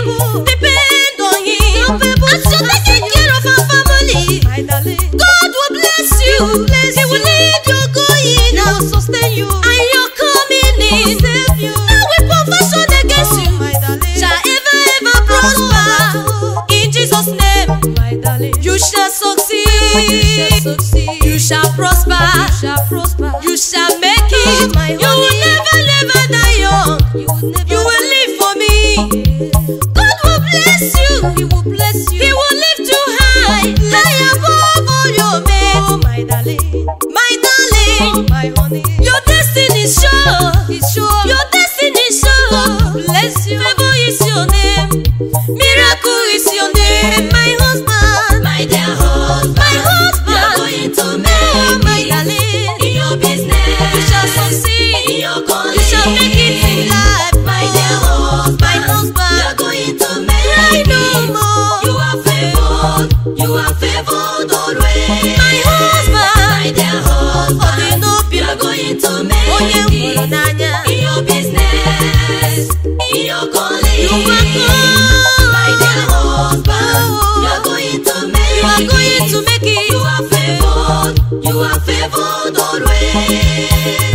Depend on him. As you're taking care of our family, God will bless you. you. He will lead you going. He will sustain you. And you're coming in. Save you. No weapon fashioned against you shall ever ever prosper. In Jesus' name, my darling, you shall succeed. You shall succeed. You shall prosper. You shall prosper. You shall make it. My you will never, never die young. You will never. You will live for me. God will bless you. He will bless you. He will lift you high, high above all your mates. Oh, my darling, my darling, my honey. Your destiny is sure. It's sure. Your destiny is sure. God will bless you. Favor is your name. Miracle is your name. My husband, my dear husband, my husband. You're going to make oh, my darling. In your business, you shall succeed. In your calling, you shall make it in life. My dear husband, my husband. You're going to make Cry no more. You are favored. You are favored always. My husband, my dear husband. You're going to make it in your business. In your calling, you are good. My dear husband, you're going to make you are going to make it. You are favored. You are favored always.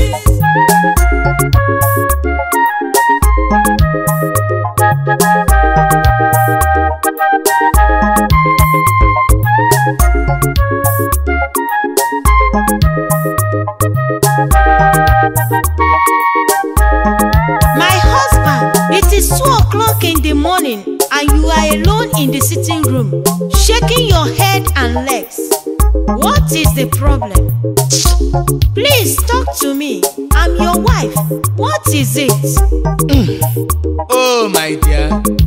My husband, it is two o'clock in the morning and you are alone in the sitting room, shaking your head and legs. What is the problem? Please talk to me. I'm your wife. What is it? Mm. Oh, my dear.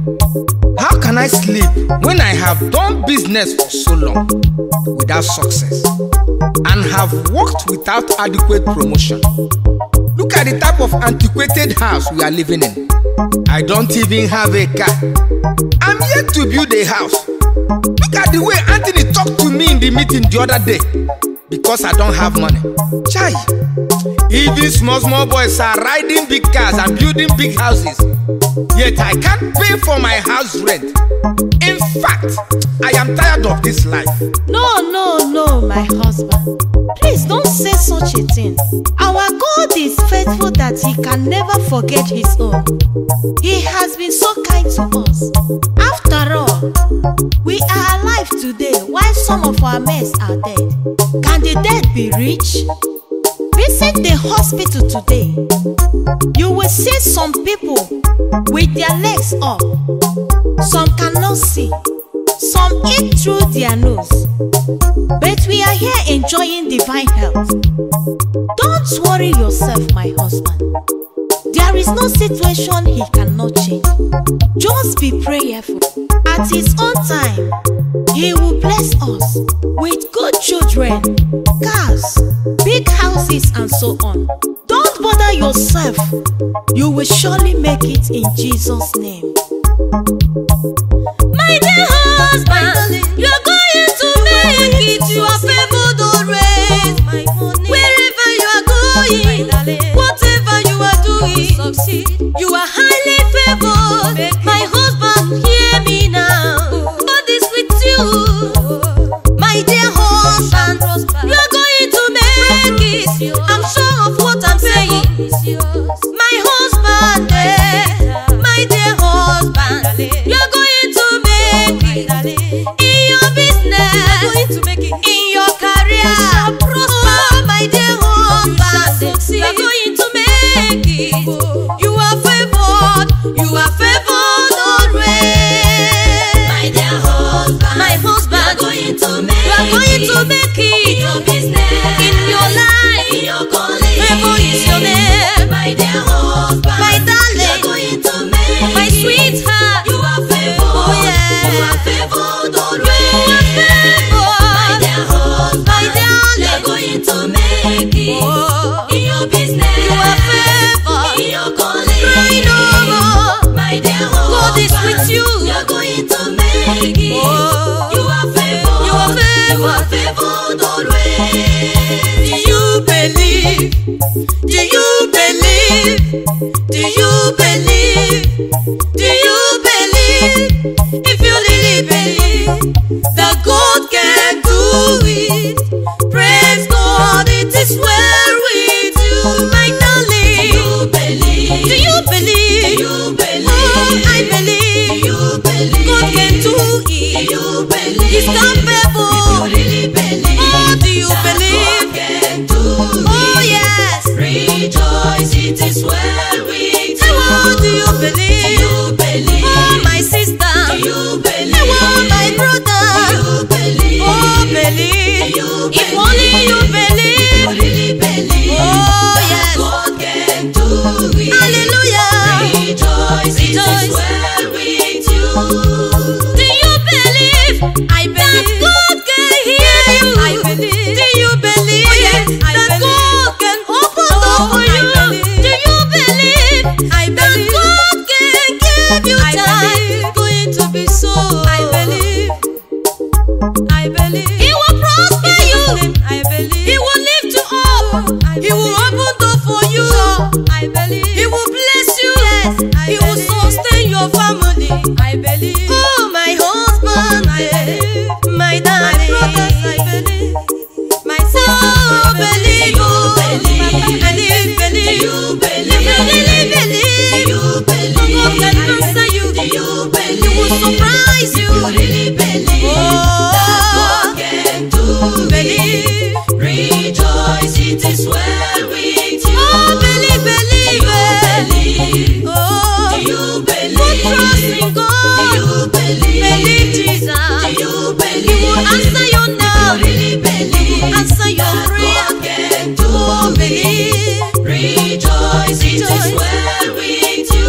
How can I sleep when I have done business for so long without success and have worked without adequate promotion? Look at the type of antiquated house we are living in. I don't even have a car. I'm yet to build a house. Look at the way Anthony talked to me in the meeting the other day because I don't have money. Chai, even small small boys are riding big cars and building big houses. Yet I can't pay for my house rent. In fact, I am tired of this life. No, no, no, my husband. Please don't say such a thing. Our God is faithful that He can never forget His own. He has been so kind to us. After all, we are alive today while some of our mates are dead. Can the dead be rich? Visit the hospital today. You will see some people with their legs up. Some cannot see. Some eat through their nose. But we are here enjoying divine health. Don't worry yourself, my husband. There is no situation He cannot change. Just be prayerful. At His own time, He will bless us with good children, cars, big houses, and so on. Don't bother yourself. You will surely make it in Jesus' name. My dear husband, you're going to make it. You are favored always. Wherever you are going, whatever you are doing, you are highly favored. My husband, hear me now. God is with you. My dear husband, you are going to make it. I'm sure of what I'm saying. My husband, eh, my dear husband, you are going to make it in your business, in your career. Oh, my dear husband, you are going to make it. You are favored. You are favored always. My dear husband, my husband, you are going to make, you are going to make it in your business, in your life, in your calling. Favor is your name. My dear husband, my darling, you are going to make my sweetheart. You are favored. Oh yeah, you are favored always. You are favored. My dear husband, my darling, you are going to make it oh. in your business. You are favored. In your calling. Cry no more. My dear husband, God is with you. You are going to make it. Oh. You are favored. You are favored. You are favored always. Do you believe? Do you believe? Do you believe? Do you believe? If you really believe that God can do it, praise God. believe. Rejoice, it is well with you.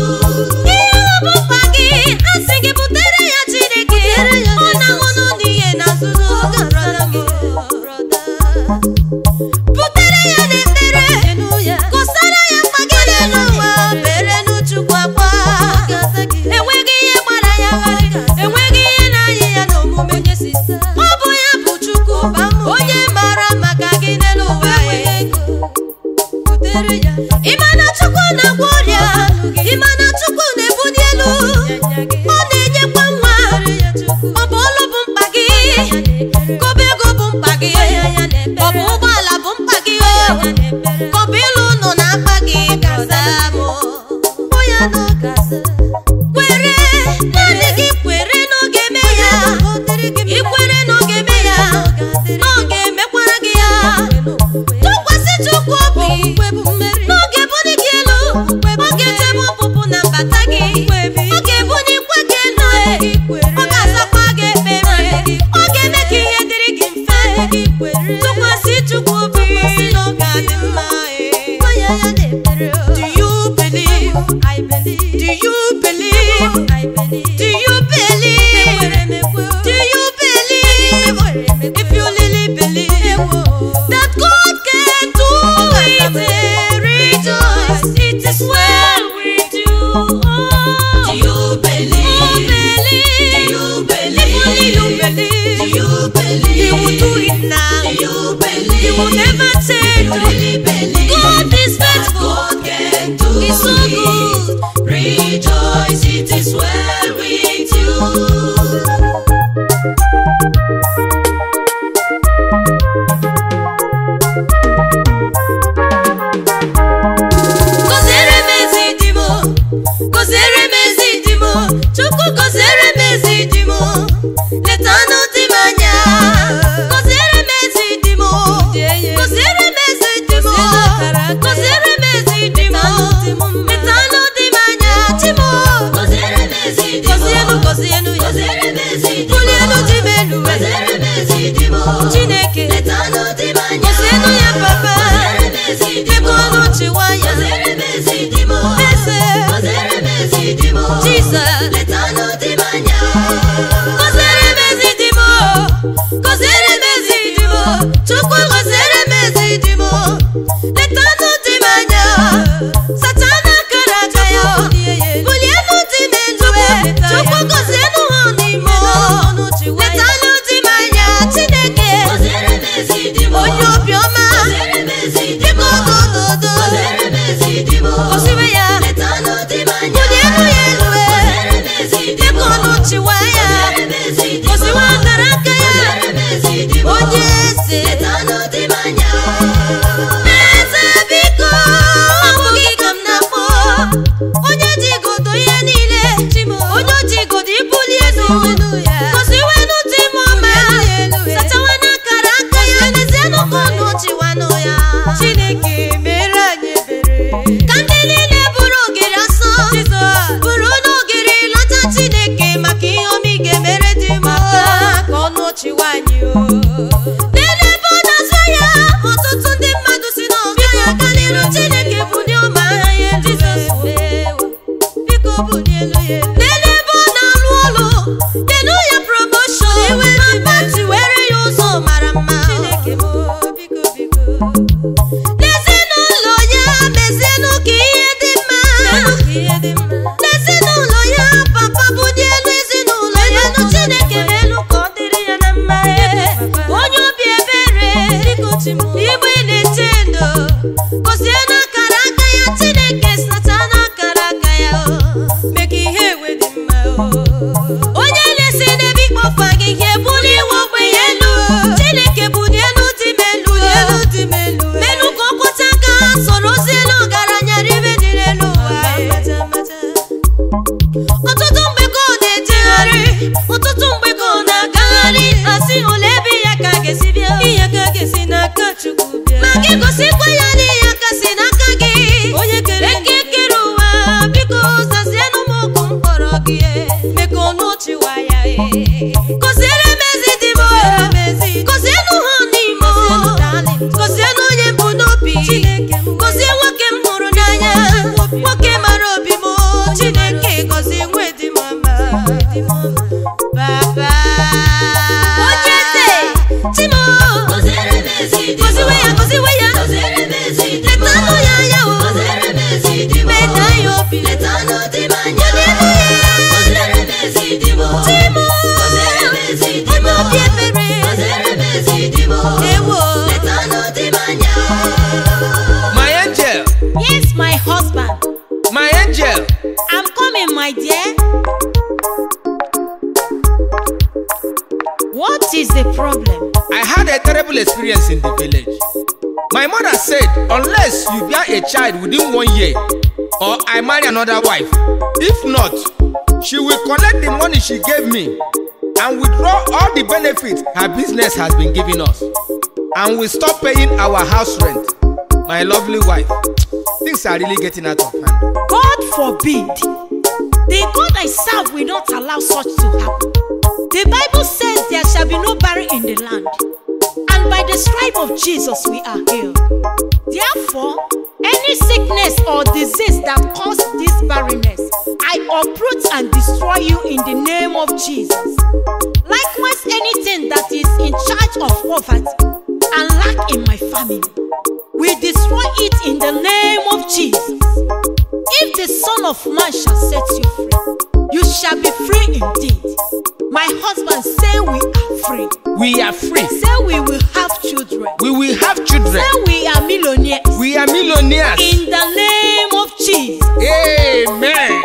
Imana chukwu na gworia, imana chukwu na ebuni elu. Ọ na-enyekwa nwa, ọ bụ ọlụ bụ mkpa gị, kọba ego bụ mkpa gị, ọ bụ ụgbọala bụ mkpa gị, kọba ịlụ ụlọ na-akpa gị gaza mụ. Kwere, naanị gị kwere n'oge eme ya, ikwere n'oge eme ya, n'oge emekwara gị ya. Tụkwasị Chukwu obi, n'oge buni gị elu, oge chebe ọpụpụ na mbata gị, oge buni kwa gị elu, ọ ga-azakwa gị ekpere, ọ ga-eme ka ihe dịrị gị mfe. Tụkwasị Chukwu obi, n'oge adị mma. Do you believe? I believe. Do you believe? I believe. Do you believe? Do you believe? If you really believe that God can do it, rejoice, it is well with you. Do you believe? Do you believe? Do you believe? Do you believe? He will do it now. Do you believe? He will never change. Do you really believe? God is faithful. God can do He's so it. good. Rejoice, it is well with you. Gozere mezi dimo, gozere mezi dimo, Chukwu gozere mezi dimo, leta n'ụdị m anya. Gozere mezi dimo, gozere mezi dimo, gozere mezi dimo, leta n'ụdị m anya. Chimo, Gozere mezi dimo. gozienu, gozienu ya, Gozere mezi dimo. bulienu di m elu, Gozere mezi dimo. Chineke, Leta n'ụdị m anya. gozienu ya papa, Gozere mezi ebe dimo. ọnụ chịwa ya, Gozere mezi dimo. eze, Gozere mezi dimo. Jesus. Leta n'ụdị m anya. Gozere mezi dimo, gozere mezi dimo, Chukwu gozere mezi dimo, leta n'ụdị m anya. Satana kara aka ya, bulie n'ụdị m elu, Chukwu gozienu ha n'ime, leta n'ụdị m anya. Chineke, Gozere mezi dimo. onye obiọma, Gozere mezi dimo. dimo dododo, Gozere mezi dimo. goziwe ya, Leta n'ụdị m anya. bulienu ya elu, Gozere mezi dimo. ebe ọnụ chịwa ya, Gozere mezi dimo. goziwe akara aka ya, Gozere mezi dimo. onye eze. Leta n'ụdị m anya. Eze biko, ọ bụghị ka m na-akpọ onye ji igodo ihe niile, onye ji igodo ibuli elu, goziwenụ dị m ọma, sachawanụ akara aka ya, n'ezienụ ka ọnụ chịwanụ ya. Chineke mere anyị ebere, ka ndị niile buru ogiri asọ, buru n'ogiri lọta Chineke, maka ihe ọma ị ga-emere dị m, ka ọnụ chịwa anyị o. N'ebe ọ na-azụ ya, ọtụtụ ndị mmadụ si n'ọga ya aka n'iru Chineke bulie ụmụ agha ya elu. Biko bulie elu ya elu. N'ebe ọ na-alụ ọlụ, kenụ ya promotion, ma pati were ya ụzọ mara mma. N'ezinụlọ ya, mezienụ ka ihe dị mma. N'ezinụlọ ya, papa bulie elu ezinụlọ ya, nụ Chineke n'elu ka ọ dịrị ya na mma. Onye obi ebere, igbe na-eche ndụ, gozienụ akara aka ya, Chineke sachanụ akara aka ya, mee ka ihe ewe dị mma. Onye na-esi n'ebe ikpofu gị ihe buli iwe ogbenye elu, Chineke bulie elu dị m elu, menụ ka ọ kwụcha aka, soro ozi elu ọgaranya ribe dị n'elu ụwa. girl. I'm coming, my dear. What is the problem? I had a terrible experience in the village. My mother said, unless you bear a child within one year, or I marry another wife, if not, she will collect the money she gave me and withdraw all the benefits her business has been giving us, and will stop paying our house rent. My lovely wife, things are really getting out of hand. God forbid. The God I serve will not allow such to happen. The Bible says there shall be no barren in the land, and by the stripe of Jesus we are healed. Therefore, any sickness or disease that causes this barrenness, I uproot and destroy you in the name of Jesus. Likewise, anything that is in charge of poverty and lack in my family, we destroy it in the name of Jesus. If the Son of Man shall set you free, you shall be free indeed. My husband say we are free. We are free. Say we will have children. We will have children. Say we are millionaires. We are millionaires. In the name of Jesus. Amen.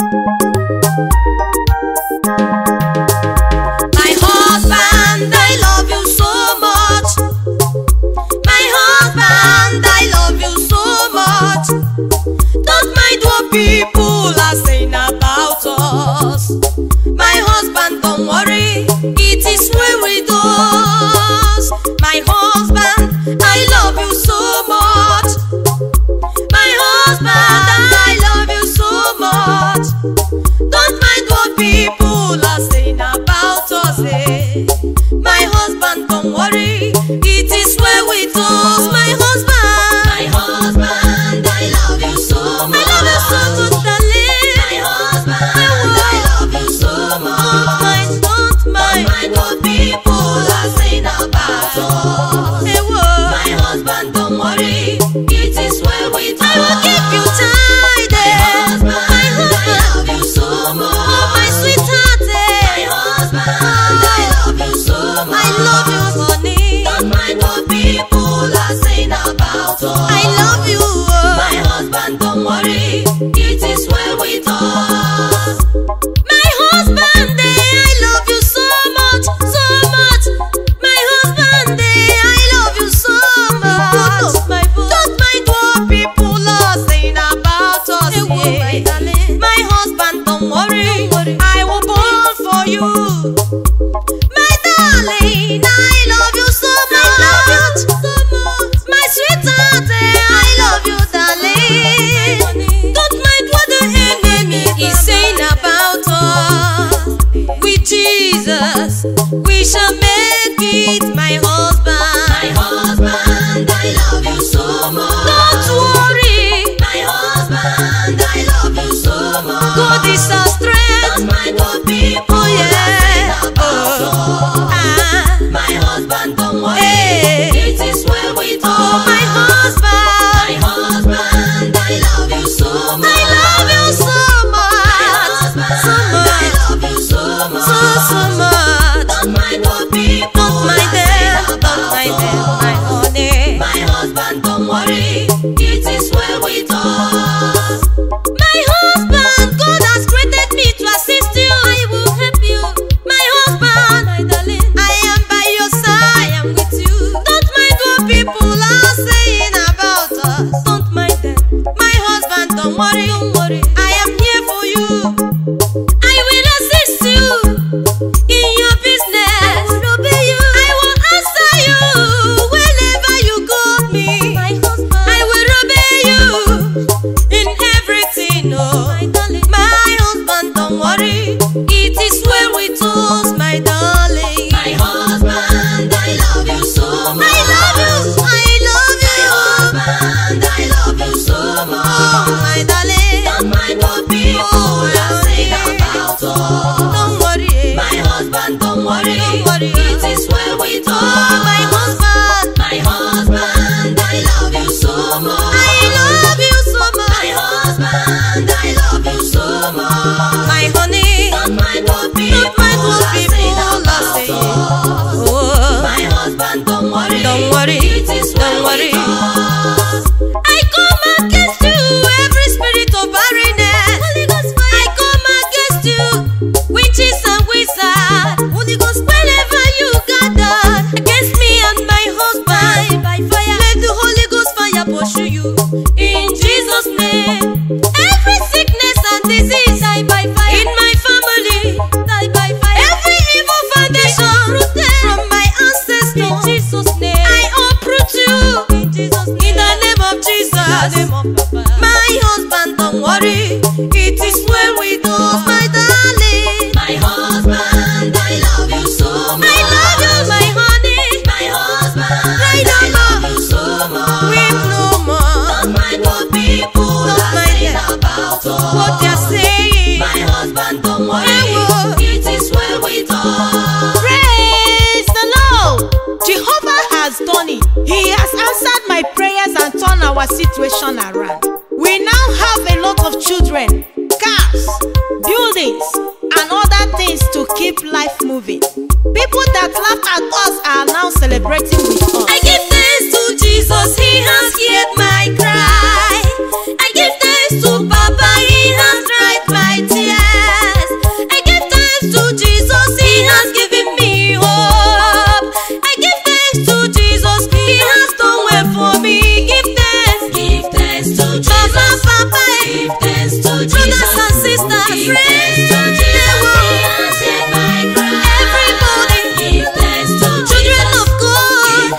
My husband, I love husband, I love you so much. I love you, honey. Don't mind what people are saying about us. I love you. My husband, don't worry, it is well with us. My husband, eh, I love you so much, so much. My husband, eh, I love you so much. Don't mind what people are saying about us. Yeah. My husband, don't worry, I will born for you. My darling, I love you so much. My sweetheart, eh, I love you, darling. Don't mind what the enemy is saying about us. With Jesus, we shall make it, my husband. My husband, I love you so much. Don't worry, My husband, I love you so much. God is our strength. Don't mind what people Oh are saying yeah, about us. oh, ah, My husband, don't worry, Hey. it is well with us. oh, my My husband, husband, I love you so much. I love you so much, so I much, love you so much. so so much. Don't mind what people Don't mind are them, saying don't about mind us. them, my honey. My husband, don't worry, it is well with us. My husband, God has created me to assist you. I will help you. My husband, my darling, I am by your side. I am with you. Don't mind what people are saying about us. Don't mind them. My husband, don't worry. Don't worry. I am here for you. I will assist you in your business. I will obey you. I will answer you whenever you call me. My husband, I will obey you in everything. Oh, my darling, my husband, don't worry. It is well with us, my darling. My husband, I love you so much. I love you. I love you. Husband, I love you so much. Oh, my darling. Don't mind what people Oh, are saying honey. about us. Don't worry. My husband, don't worry, Don't worry. it is well with us. Oh, my husband. My husband, I love you so much. I love you so My much. husband, I love you so much. My honey. Don't mind what people Don't mind what are people saying are about saying. us. Oh, My husband, don't worry, don't worry. it is well Don't worry. with us. I come against you, every spirit of barrenness. Holy Ghost fire. I come against you, witches and wizards. Holy Ghost, whenever you gather against me and my husband, by fire, let the Holy Ghost fire pursue you. In Jesus' name, every sickness and disease die by fire. In my family, die by fire. Every evil foundation from my ancestors. In Jesus' name, I uproot you. In Jesus' name, in the name of Jesus. My husband, don't worry, it is well with us, my darling. My husband, I love you so much. I love you, my honey. My husband, Cry I no love more. you so much. Weep no more. Don't mind what people Don't are mind saying them. about us. What they're saying. My husband, don't worry, I will. it is well with us. Praise the Lord. Jehovah has done it. He has answered my prayers and turned our situation around. We now have a lot of children, cars, buildings, and other things to keep life moving. People that laugh at us are now celebrating with us. I give thanks to Jesus, He has heard my cry. I give thanks to Papa, He has dried my tears. I give thanks to Jesus, He has given me hope. I give thanks to Jesus, He has done well for me. Give thanks, Give thanks to Mama, Jesus. Papa, Give thanks to brothers Jesus. and sisters, Give friends, thanks to Jesus. He has heard my cry. everybody, Give thanks to children Jesus. of God. Give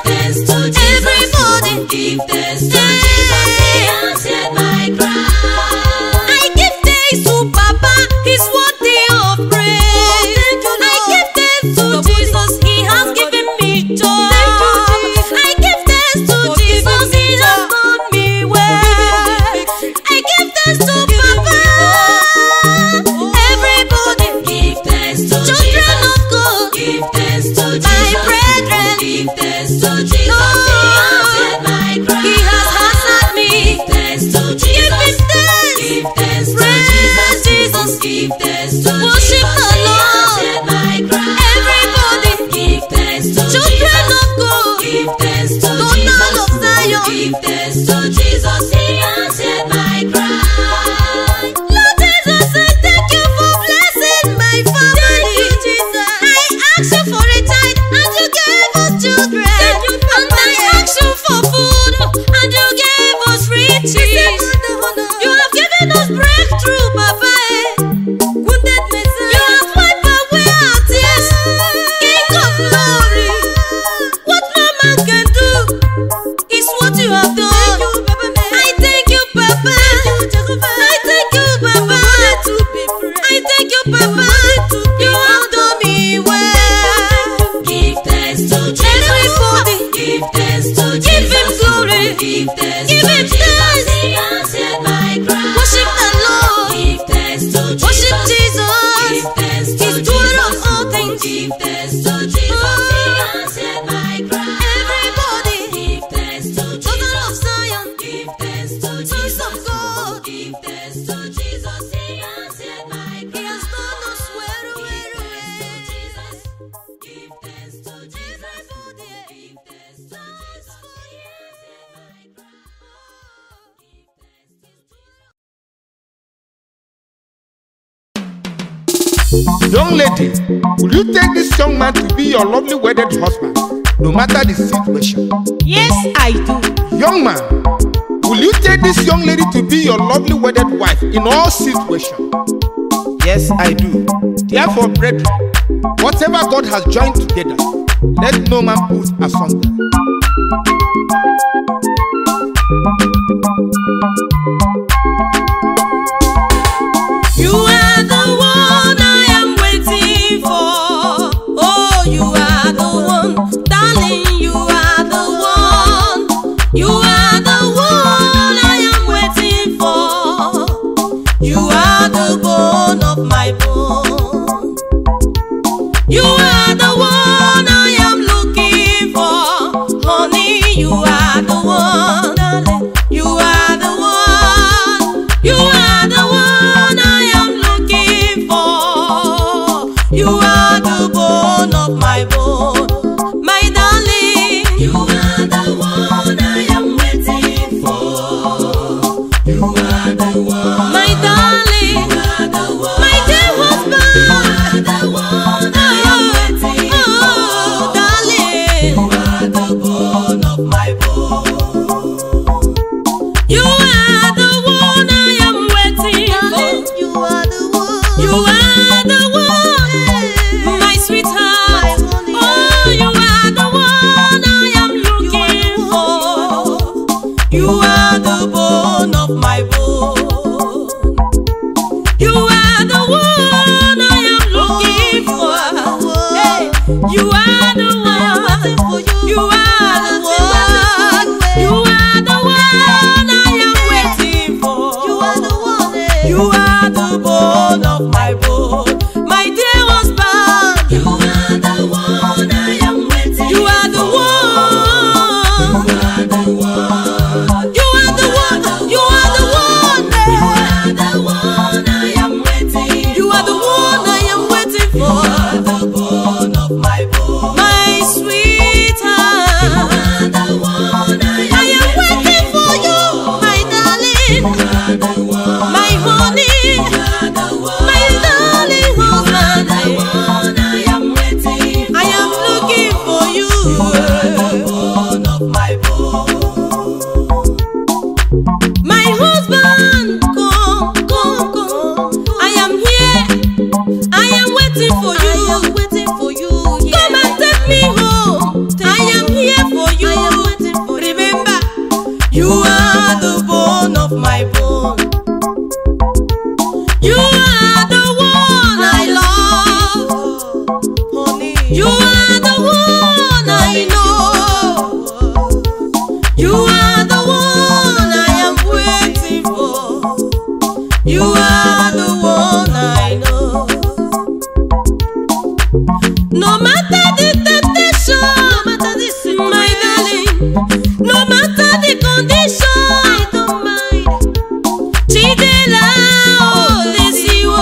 You have done me well. Give thanks to Jesus. Everybody, Give thanks to Jesus. give him glory. Give thanks Give to him Jesus. thanks. He answered my cry. Worship the Lord. Give thanks to Jesus. Worship Jesus. Give thanks to He's Jesus. doer of all things. Give thanks to Jesus. He answered my cry. Everybody, Give thanks to children of Jesus. Zion, Give thanks to sons Jesus. of God. Give thanks to Jesus. He answered my He cry. has done us well, well, well. Jesus. Give thanks to Jesus. Everybody, Give thanks to Jesus. He answered my cry. Give thanks to Jesus. Young lady, will you take this young man to be your lovely wedded husband, no matter the situation? Yes, I do. Young man, will you take this young lady to be your lovely wedded wife in all situations? Yes, I do. Therefore, brethren, whatever God has joined together, let no man put asunder. You are the one I am waiting for. Oh, you are the one, darling. You are the one. You are the one I am waiting for. You are the bone of my bone. You are the one I am looking for, honey. You are the one, darling. You are the one. You are the one I am looking for. You are the bone of my bone, my darling. You are the one I am waiting for. You are the one. My darling, You are the one. my dear husband. You are the one I am waiting Oh, for. darling. You are the bone of my bone. You are the one I am waiting for. You are the one. You are the one, my sweetheart. Oh, you are the one I am looking for. You are the bone of my bone. You are the one I am looking for. Hey, you are the one. You are the one. You are the one I am waiting for. You are the one. You are the bone of my bone, my dear husband. You are the one I am waiting You are the one. You are the one. You are the one. You are the one. You are the one I am waiting You are the one I am waiting You for, are the bone of my bone. my sweetheart. You are the one I am I am waiting for you, my darling, You are the one. my honey, You are the one. my darling The husband. one I am waiting for. I am looking for you. The bone of my bone. My husband, come, come, come. I am here. I am waiting for you. I am waiting for you. Come and take me home. I am here for you. I am waiting for you. Remember, you are the bone of my bone. You are the one I love. Honey. You are the one I know. You are the one I am waiting for. You are the one I know. No matter the temptation, no matter the situation, my darling, no matter the condition, I don't mind. Chidela, oh, this you,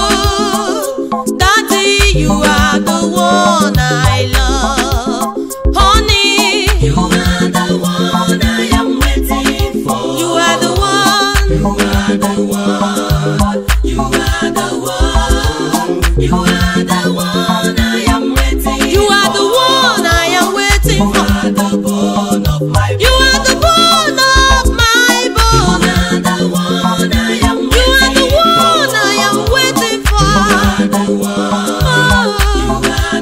Daddy, you are the one I love, honey. You are the one I am waiting for. You are the one. You are the one. You are the one. You are the one I am waiting You are the one I am waiting You for. are the bone of my You are the bone of my You bone. are the one I am You are the waiting one I am waiting for. You are the one. You Oh, are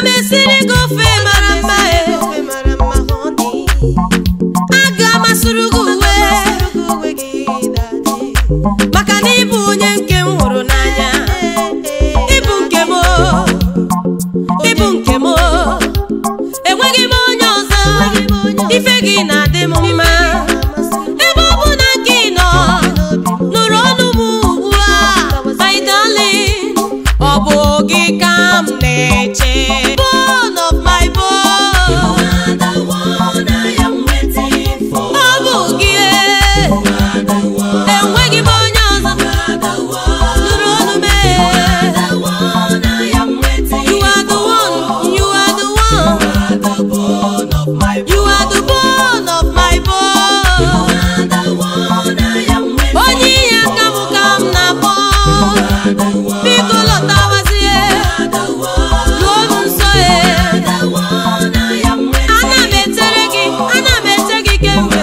m esiri gị ofe mara mma e. Aga m asụrụ gị uwe maka na ịbụ onye nke m hụrụ n'anya. Ịbụ nke m, ịbụ nke m, enweghị m onye ọzọ. Ife gị na-adị m mma. Ebe ọ bụ na gị nọ nụrụ ọnụ m ugbu a, my darling, ọ bụ gị ka m na-eche. Bone of my bone, you are the one I am waiting for. Ọ bụ gị enweghị m onye ọzọ. Nụrụ ọnụ m. You are the one, you are the one. You are the bone of my bone. Onye ihe aka m ka m na-akpọ. Biko lọtawazie, lụọ m nsọ e. Ana m etere gị, ana m eche gị kemgbe.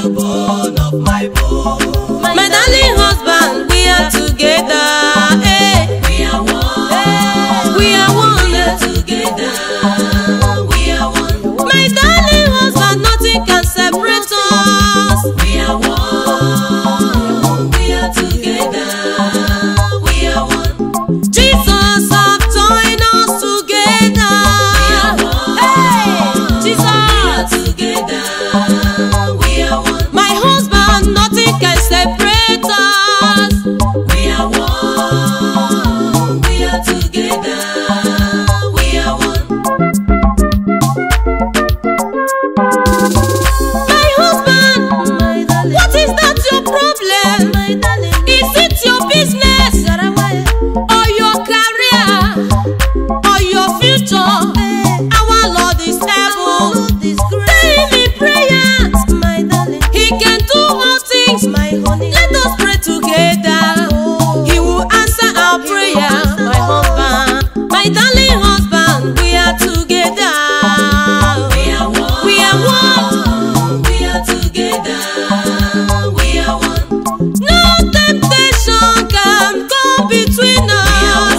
My darling husband, we are together. Eh. We are one. We are one. Together. We are one. My darling husband, nothing can separate us. We are one. We are together. We are one. Jesus have joined us together. We are one. Hey, Jesus. We are together. We are one. My husband, nothing can separate us. We are one. We are together. We are one. My husband, what is that your problem? Is it your business or your career or your future? Our Lord is able. Stay in prayers. He can do all things. Let us pray together. He will answer our prayer. My husband, my darling husband, we are together. We are one. We are one. We are together. We are one. No temptation can come between us.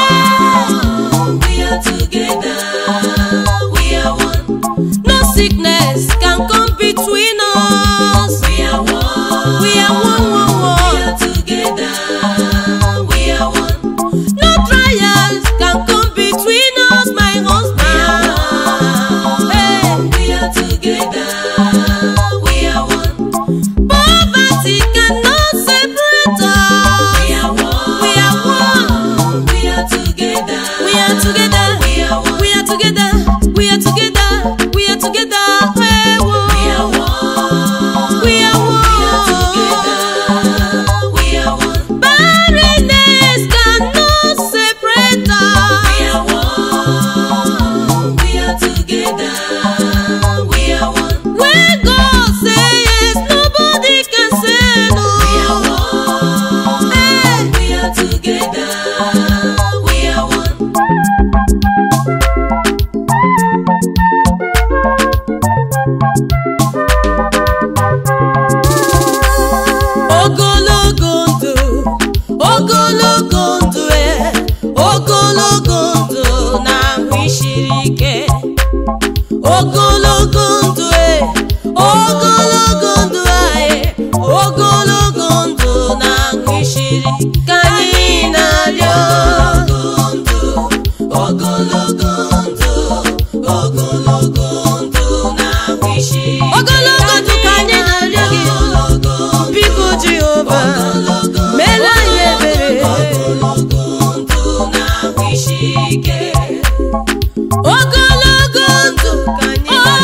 We are together. We are one. No sickness can come between us. We are one. We are one, one, one. We are together. We are one. No trials can come between us, my husband. Hey. We are together. We are one. Poverty cannot separate us. We are one. We are one. We are together. We are together. We are one. We are together. We are together. We are together. Hey, whoa. We are one. We are one. We are one. Barrenness cannot separate us. We are one. We are together. We are one. When God says yes, nobody can say no. We are one. Hey. We are together. We are one. Ogologo ndụ, ogologo ndụ e, ogologo ndụ na ahụ isiri ike. Ogologo ndụ e, ogologo ndụ anyị, ogologo ndụ na ahụ isiri ka anyị na-arịọ. Ogologo ndụ, ogologo ndụ na ahụ isiri ike. Ogologo ndụ ka anyị na-arịọ gị. Biko Jehova, meela anyị ebere. Ogologo ndụ na ahụ isiri ike. Ogologo ndụ ka anyị na-arịọ.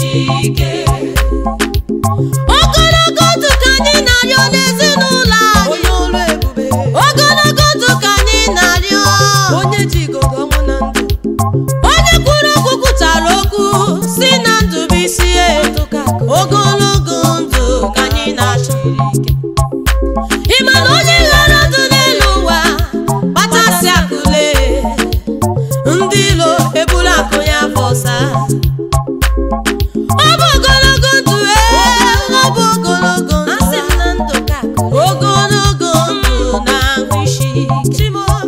ike. Ogologo ndụ ka anyị na-arịọ n'ezinụlọ anyị. Onye ọrụ ebube. Ogologo ndụ ka anyị na-arịọ. Onye ji igogo ọnwụ na ndụ. Onye kwuru okwu kwutara okwu si na ndụ bụ isi ya. Ogologo ndụ ka anyị na-achọ. Ị ma na onye ghara ndụ n'elu ụwa kpachasị akụle, ndị ilo eburu akụ ya bọsa. Ọ bụ ogologo ndụ ee, ọ bụ ogologo ndụ. Asị m na ndụ ka akụ. Ogologo ndụ na-ahụ isi ike.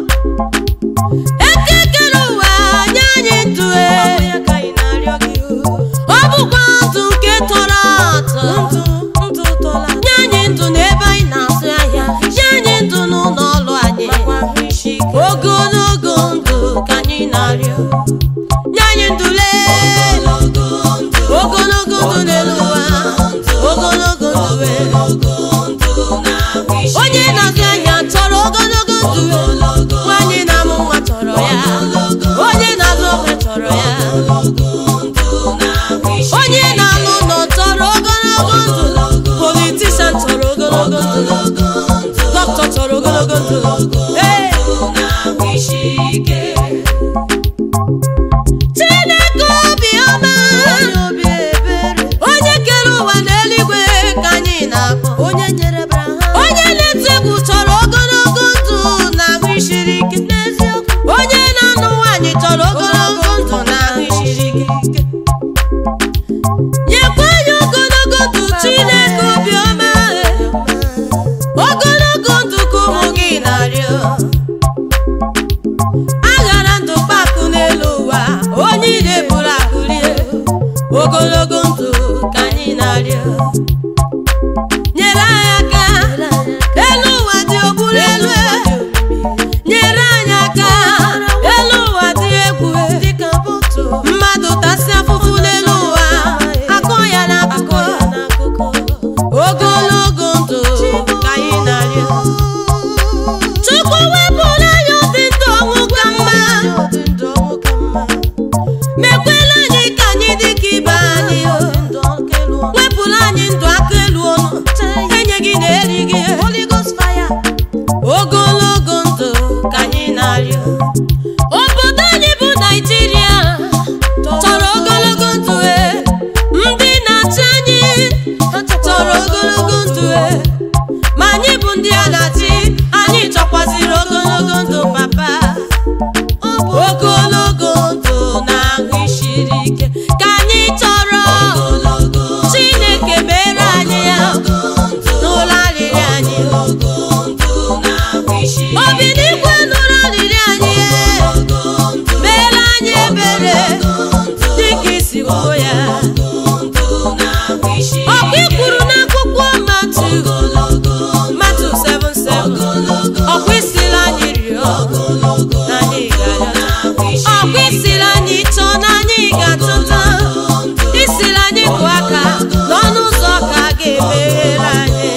Eke kere ụwa nye anyị ndụ Ọ ee. bụ ya ka anyị na-arịọ gị o. Ọ bụkwa ndụ nke tọrọ atọ. Ndụ ndụ tọla Nye anyị ndụ n'ebe anyị na-azụ ahịa. Nye anyị ndụ n'ụlọ ọrụ anyị. makwa ahụ isi ike. Ogologo ndụ ka anyị na-arịọ. Nye anyị ndụ lee. Ogologo ndụ n'elu ụwa. Ogologo ndụ ee. Onye na-azụ ahịa chọrọ ogologo ndụ ee. Nwanyị na-amụ nwa chọrọ ya. Onye na-azụ ofe chọrọ ya. Onye na-alụ ụlọ chọrọ ogologo ndụ. Politician chọrọ ogologo ndụ. Dọkịta chọrọ ogologo ndụ. Ee. Chineke obiọma, Onye obi ebere. onye kere ụwa n'eluigwe ka anyị na-akpọ. Onye nyere Abraham. Onye na-eti egwu chọrọ ogologo ndụ na ahụ isiri ike. N'eziokwu. Onye na-anụ nwaanyị chọrọ ogologo ndụ na ahụ isiri ike. Nyekwa anyị ogologo ndụ Chineke obiọma, ogologo ndụ ka ụmụ gị na-arịọ. Aghara ndụ kpakụ n'elu ụwa, onye ire buru akụ rie. Ogologo ndụ ka anyị na-arịọ. Nyere anyị aka, elu ụwa dị ogburu elu e. Nyere anyị aka, elu ụwa dị egwu e. Dịka bọtụ. Mmadụ tasị afụfụ n'elu ụwa, akọ ya n'akụkụ. N'akụkụ. Ogologo ndụ ka anyị na-arịọ. Chukwu wepụrụ anyị obi ndụ ọnwụ ka mma. Ọ dị ndụ ọnwụ ka mma. Mekwela anyị ka anyị dị ka ibe anyị o. Ndụ ọka elu ọnụ. Wepụrụ anyị ndụ aka elu ọnụ. Enyeghị na erighị. Holy Ghost fire. Ogologo ndụ ka anyị na-arịọ. Obodo anyị bụ Naịjirịa chọrọ ogologo ndụ e. Ndị na-achị anyị chọrọ ogologo ndụ e. Ma anyị bụ ndị a na-achị, anyị chọkwaziri ogologo ndụ papa. Ogologo ndụ na ahụ isiri ike ka anyị chọrọ. Chineke mere anyị ya n'ụlọ arịrị anyị. Obi n'igwe nụrụ arịrị anyị e. Mere anyị ebere dịka isi kwuo ya. Ọkwa i kwuru n'akwụkwọ Matu Matu seven seven. Ọkwa isiri anyị rịọ na anyị ga-arịọta. Ọkwa isiri anyị chọọ na anyị ga-achọta. Isiri anyị kụọ aka n'ọnụ ụzọ ka a ga-emeghere anyị.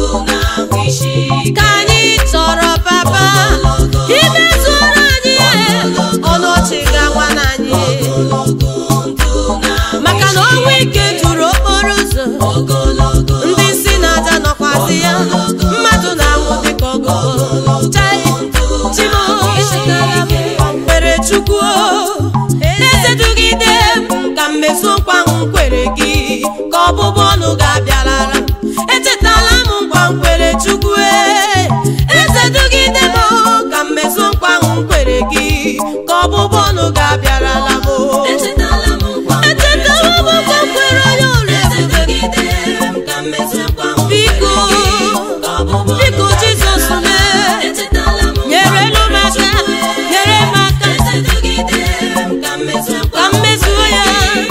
Ka anyị chọrọ papa, imezuoro anyị ihe, ọnụ ọchị ga-agwa n'anyị. Maka na ọnwụ ike juru okporo ụzọ, ndị isi na-aja nọkwazị ya. Mmadụ na-anwụ dịka ọgụgụ. Chai, Chimo, kwere Chukwu o. Eze dugide m ka mmezu nkwa m kwere gị, ka ọbụbụ ọnụ ga-abịarara m. Echetala m nkwa m kwere Chukwu e. Eze dugide m ka mmezu nkwa m kwere gị, ka ọbụbụ ọnụ ga-abịarala m. Echetala m nkwa m kwere Echetala m nkwa m kwere onye ọrụ ebube. Biko, biko Jizọs mee. Nyere m aka, nyere m aka. Ka mmezuo ya.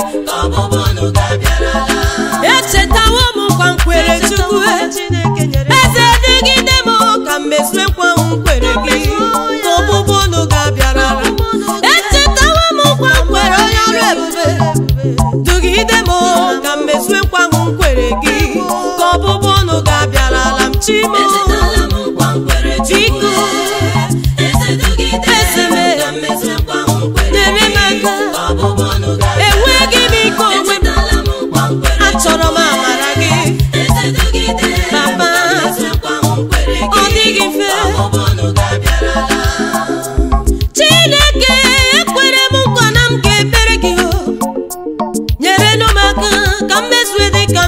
Echetawo m nkwa m kwere Chukwu e. Eze dịgide m ka mmezu nkwa m kwere gị, ka ọbụbụ ọnụ ga-abịarara. Echetawo m nkwa m kwere onye ọrụ ebube. Dugide m ka mmezu nkwa m kwere gị, ka ọbụbụ ọnụ ga-abịarala m. Chimo, biko, eze m, nyere m aka. Enweghị m ike onwe m.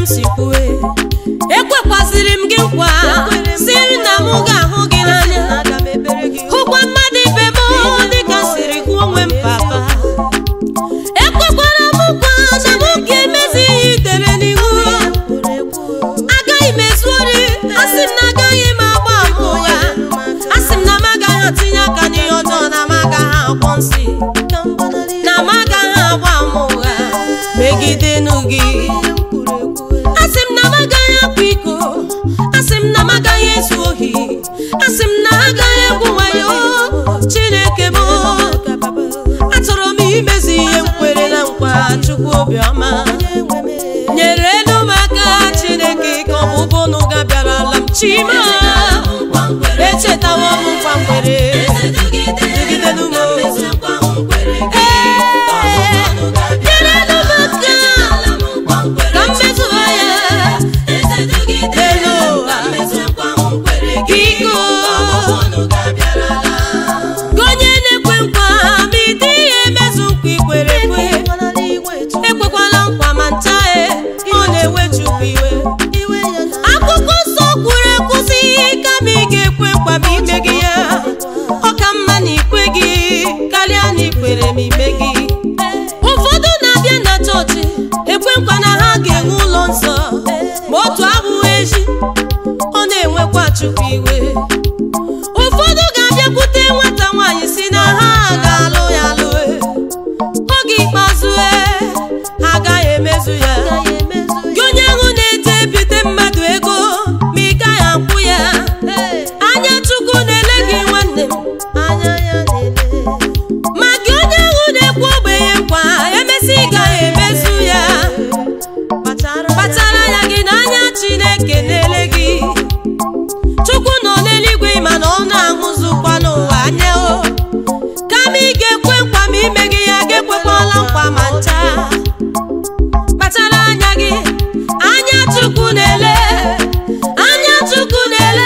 si kwue. Ekwekwasịrị m gị nkwa si na m ga-ahụ gị n'anya, hụkwa mmadụ ibe m dịka siri hụ onwe m papa. Ekwekwara m nkwa na m ga-emezi ihe itere n'ihu. Agaghị m ezu ori, asị m na agaghị m agba mbọ ya, asị m na m agaghị atinye aka n'ihe ọjọọ, na m agaghị akwọ nsị, na m agaghị agba mbọ ya megidenu gị. Asị m na m agaghị akwa iko, asị m na m agaghị ezu ohi, asị m na agaghị egwu wayo. Chineke m, achọrọ m imezi ihe m kwere na nkwa. Chukwu obiọma, nyere elu m aka. Chineke, ka ọbụbụ unu ga-abịarala m. Chima, echetawo m nkwa m kwere. Dugidenu m, nyere elu m aka ka m mezuo ya. Elu ụwa iko onye na-ekwe nkwa ma ịdị ihe emezu nkwa ikwere ekwe. Ekwekwala nkwa ma nta e, ọ na-ewe Chukwu iwe. Akwụkwọ nsọ kwuru ekwusi kama ị ga-ekwe nkwa ma ime gị ya. Ọ ka mma na ikwe gị karịa na ikwere ma ime gị. Ụfọdụ na-abịa na chọọchị ekwe nkwa na ha ga-enwe ụlọ nsọ, ma otu abụghị echi, ọ na-enwekwa Chukwu iwe. Ụfọdụ ga-abịakwute nwata nwaanyị si na ha ga-alụ ya alụ, oge ikpeazụ ha agaghị emezu ya. Gị onye ahụ na-eje ebite mmadụ ego ma ị gaghị akwụ ya, anya Chukwu na-ele gị nwanne m. Ma gị onye ahụ na-ekwu ogbenye nkwa emesi ị gaghị emezu ya, kpachara ya gị n'anya. Chineke na-ele gị. Chukwu nọ n'eluigwe mana ọ na-ahụzukwa n'ụwa anya o. Kama ị ga-ekwe nkwa ma ime gị ya, ga-ekwekwala nkwa ma ncha. Kpachara anya gị, anya Chukwu na-ele, anya Chukwu na-ele.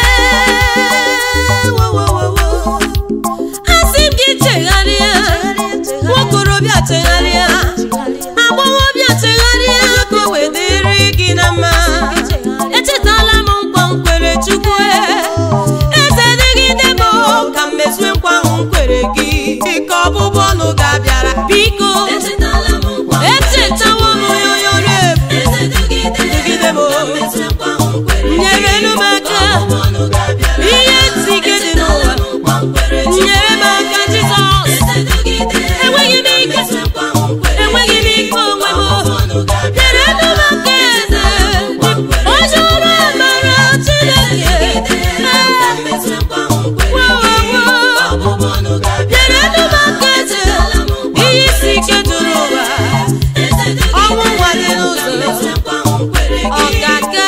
Asị m gị chegharịa, nwokorobịa chegharịa, agbọghọbịa chegharịa, ka o wee dịrị gị na mma. Echetala m nkwa m kwere Chukwu, eze dịgide m ka m mezue nkwa ahụ m kwere gị. Ka ọbụbụ ọnụ ga-abịara, biko echetawo m yoyore dịgide m, nyere elu m aka. Ihe ntị gị dị n'ụwa, nyere m aka Jizọs. Enweghị m ike, enweghị m ike onwe m, nyere elu m aka eze. Onye ọrụ amara Chineke, nyere elu m aka eze. Ihe isi ike juru ụwa, ọnwụ nwa dị n'ụzọ, ọ ga-aga.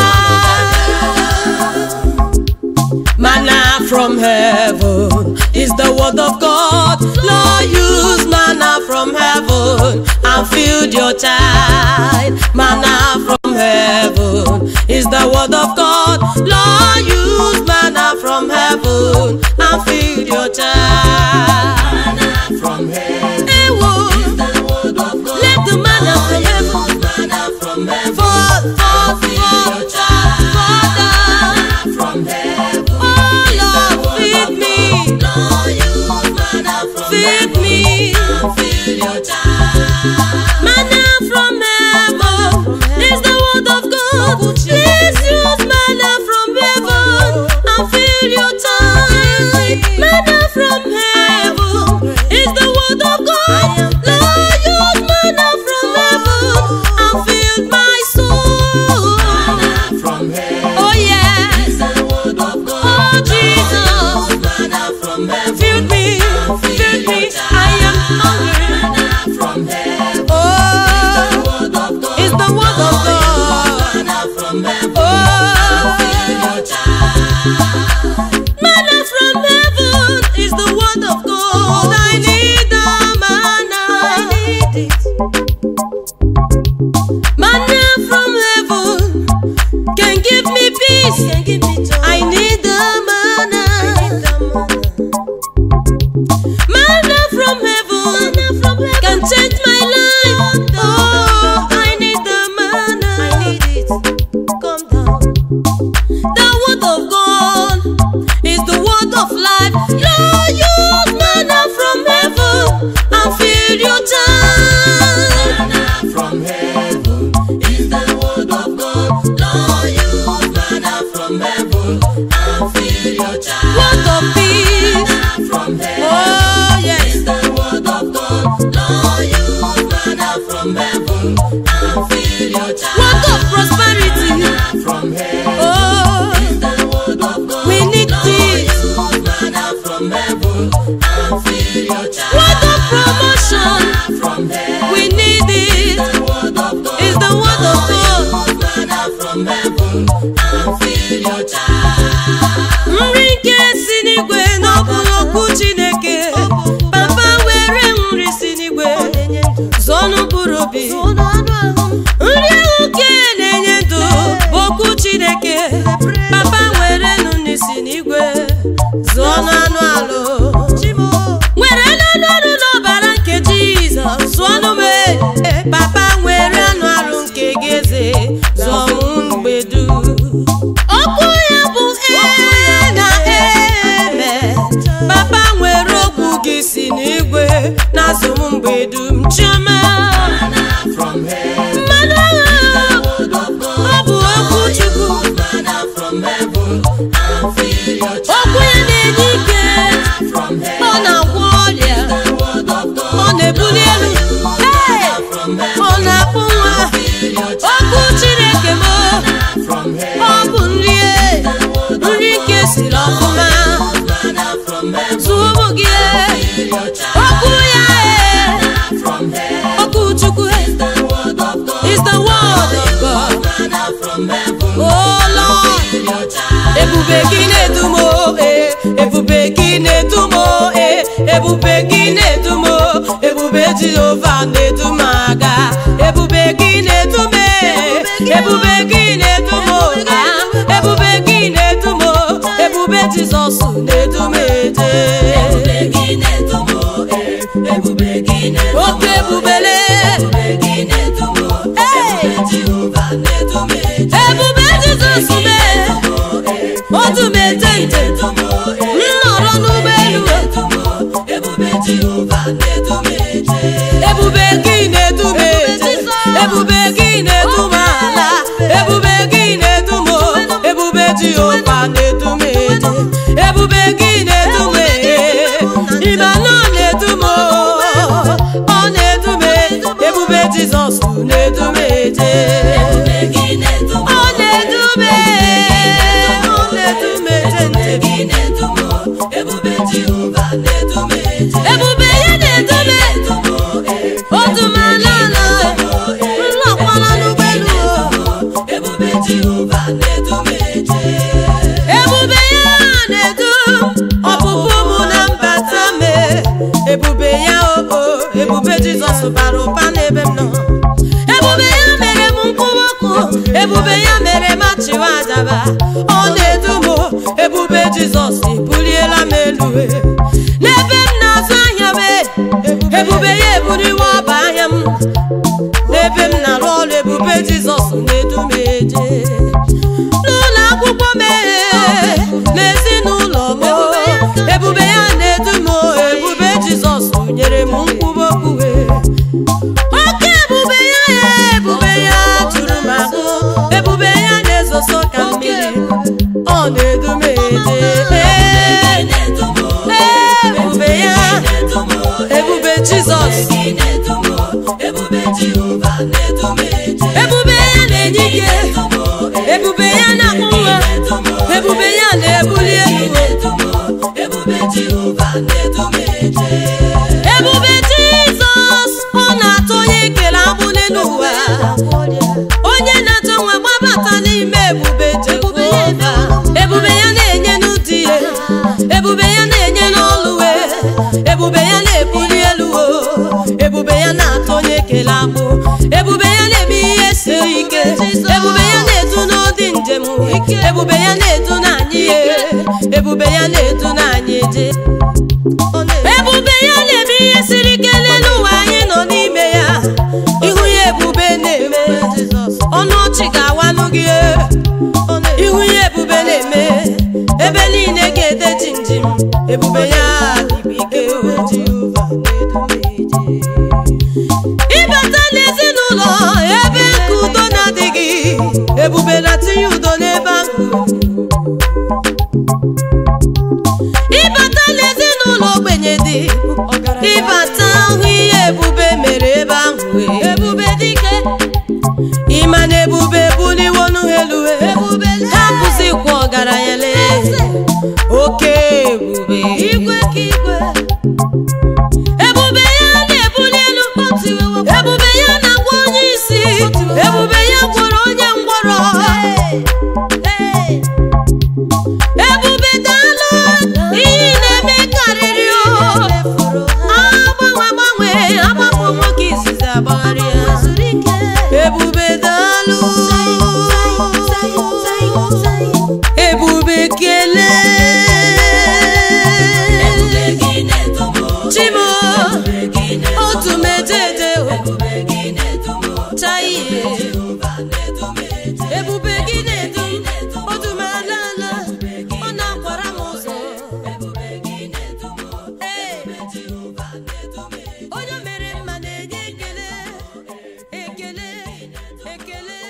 Manna from heaven is the word of God. Lord, use manna from heaven and feed your child. Manna from heaven is the word of God. Lord, use manna from heaven and feed your child. Manna from heaven Ewo, is the word of God. let the manna from heaven Manna from heaven fall, fall, feed fall, your child. fall down. Manna from heaven Oh is the Lord, word feed of me, God. Lord, use manna from feed heaven me. and feed your child. Manna from heaven is the word of God. Please use manna from heaven and fill your time. Manna from heaven is the word of God. Lord, use manna from heaven and fill my from heaven and fill your child. Word of prosperity. Manna from heaven. Oh, Is the word of God. we need Lord, this. use manna from heaven and fill your child. Word of promotion. Manna from heaven. We need it. The word of God. It's the word of God. Use manna from heaven and fill your child. Nri nke si n'igwe n'ọbụrụ okwu Chineke. Papa were nri si n'igwe. Zọnụ mkpụrụ obi. Nri ahụ nke na-enye ndụ bụ okwu Chineke. Papa were nri si n'igwe. Zọnụ anụ alụ. Were anụ alụ n'ọbara nke Jizọs. Zọnụ m e. Papa were anụ alụ nke gị eze. Zọnụ mgbe dum. Okwu ya bụ ee na eme. Papa nwere okwu gị si n'igwe n'azụ m mgbe dum. Chioma Manna from heaven. mmanụ agha Word of God. ọ bụ okwu Chukwu. Manna from heaven and fill your child. Okwu ya na-enye ike. From heaven. Ọ na-agwọ ọrịa. The word of God. Ọ na-ebuli elu. Hey! From heaven. Ọ na-akpụ nwa. Fill your child. Okwu Chineke m From heaven. ọ bụ nri e. Nri nke siri ọfụma. Manna from heaven. Zụọ ụmụ gị e. Fill your child. Okwu ya e. From heaven. Okwu Chukwu e. The word of God. is the word of God. Manna from heaven. Oh Lord, Fill your child. ebube gị na-edu m o, eh. Ebube gị na-edu m o, eh. Ebube gị na-edu m o. Ebube Jehova na-edu m aga. Ebube gị na-edu m eh. Ebube gị na-edu m o, ah. Ebube gị na-edu m o. Ebube Jizọs na-edu m eje. Ebube gị na-edu m o, eh. Ebube gị na-edu m o. Oke ebubele. Ebube gị na-edu m o. Hey! Ebube Jehova na-edu m eje. Ebube Jizọs mee. Odu m eje nje. Nnọrọ n'ụgbọelu. Ebube Jehova na-edu m eje. Ebube gị na-edu m eje. Ebube gị na-edu m ala. Ebube gị na-edu m o. Ebube Jehova na-edu m eje. Ebube gị na-edu m eje. Ịma na ọ na-edu m o. Ọ na-edu m eje. Ebube Jizọs na-edu m eje. Ebube gị na-edu m Ọ na-edu m eje. Ọ na-edu m eje Ebube njem. gị na-edu m o. Ebube Jehova na-edu m eje. Ebube ya na-edu m eje. Odumala ala. Nnọkwala n'ụgbọelu o. Ebube Jehova na-edu m eje. Ebube ya na-edu ọpụpụ mụ na mbata me. Ebube ya o, ebube Jizọs bara ụba n'ebe m nọ. Ebube ya mere m nkwuwa okwu. Ebube ya mere m achịwa ajaba. Ọ na-edu m o, ebube Jizọs ebuliela m elu e. N'ebe m na-azụ ahịa m e, ebube ya ebuliwe ọba ahịa m. N'ebe m na-arụ ọrụ ebube Jizọs na-edu m eje. N'ụlọ akwụkwọ m e, n'ezinụlọ m o, ebube ya na-edu m o, ebube Jizọs nyere m nkwuwa okwu e. Oke ebube ya e, ebube ya juru m ahụ. Ebube ya na-ezoso ka mmiri. Ọ na-edu m eje. Ee, Na-edu m o. ee, ebube ya, Na-edu m o. ebube Jizọs. Gị na-edu m o. Ebube Jehova na-edu m eje. Ebube ya na-enye ike. Ebube ya na-akpụ nwa. Ebube ya na-ebuli elu. Na-edu m o. Ebube Jehova na-edu m eje. Ebube Jizọs, ọ na-atọ onye ekele agbụ n'elu ụwa. Onye na-achọ nwa gbabata n'ime ebube Jehova. Ebube ya na-enye n'ụdị ya. Ebube ya na-enye n'ọlụ we. Ebube ya na-ebuli elu o. Ebube ya na-atọ onye ekele agbụ. Ebube ya na-eme ihe siri ike. Ebube ya na-edu n'ụdị njem. Ebube ya na-edu n'anyị ye. Ebube ya na-edu n'anyị eje. Ebube ya na-eme ihe siri ike n'elu ụwa anyị nọ n'ime ya. Ihu ya ebube na-eme. Ọnụ ọchị ga-awanụ gị. Ihu ya ebube na-eme. Ebe niile ga-ede jinjim. Ebube ya dịbụ ike. Ịbata n'ezinụlọ ebe nke udo na-adịghị. Ebube na-atinye udo n'ebe ahụ. Ịbata n'ezinụlọ ogbenye dị. Ịbata hụ ihe ebube mere ebe ahụ. Ebube ebube gị na-edu m odumalala ọ na-akwara m ụzọ onye mere mma na-enye ekele ekele ekele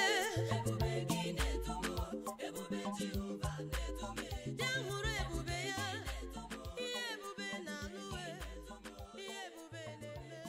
ya hụrụ ebube ya ihe ebube na-alụwe ihe ebube na-eme.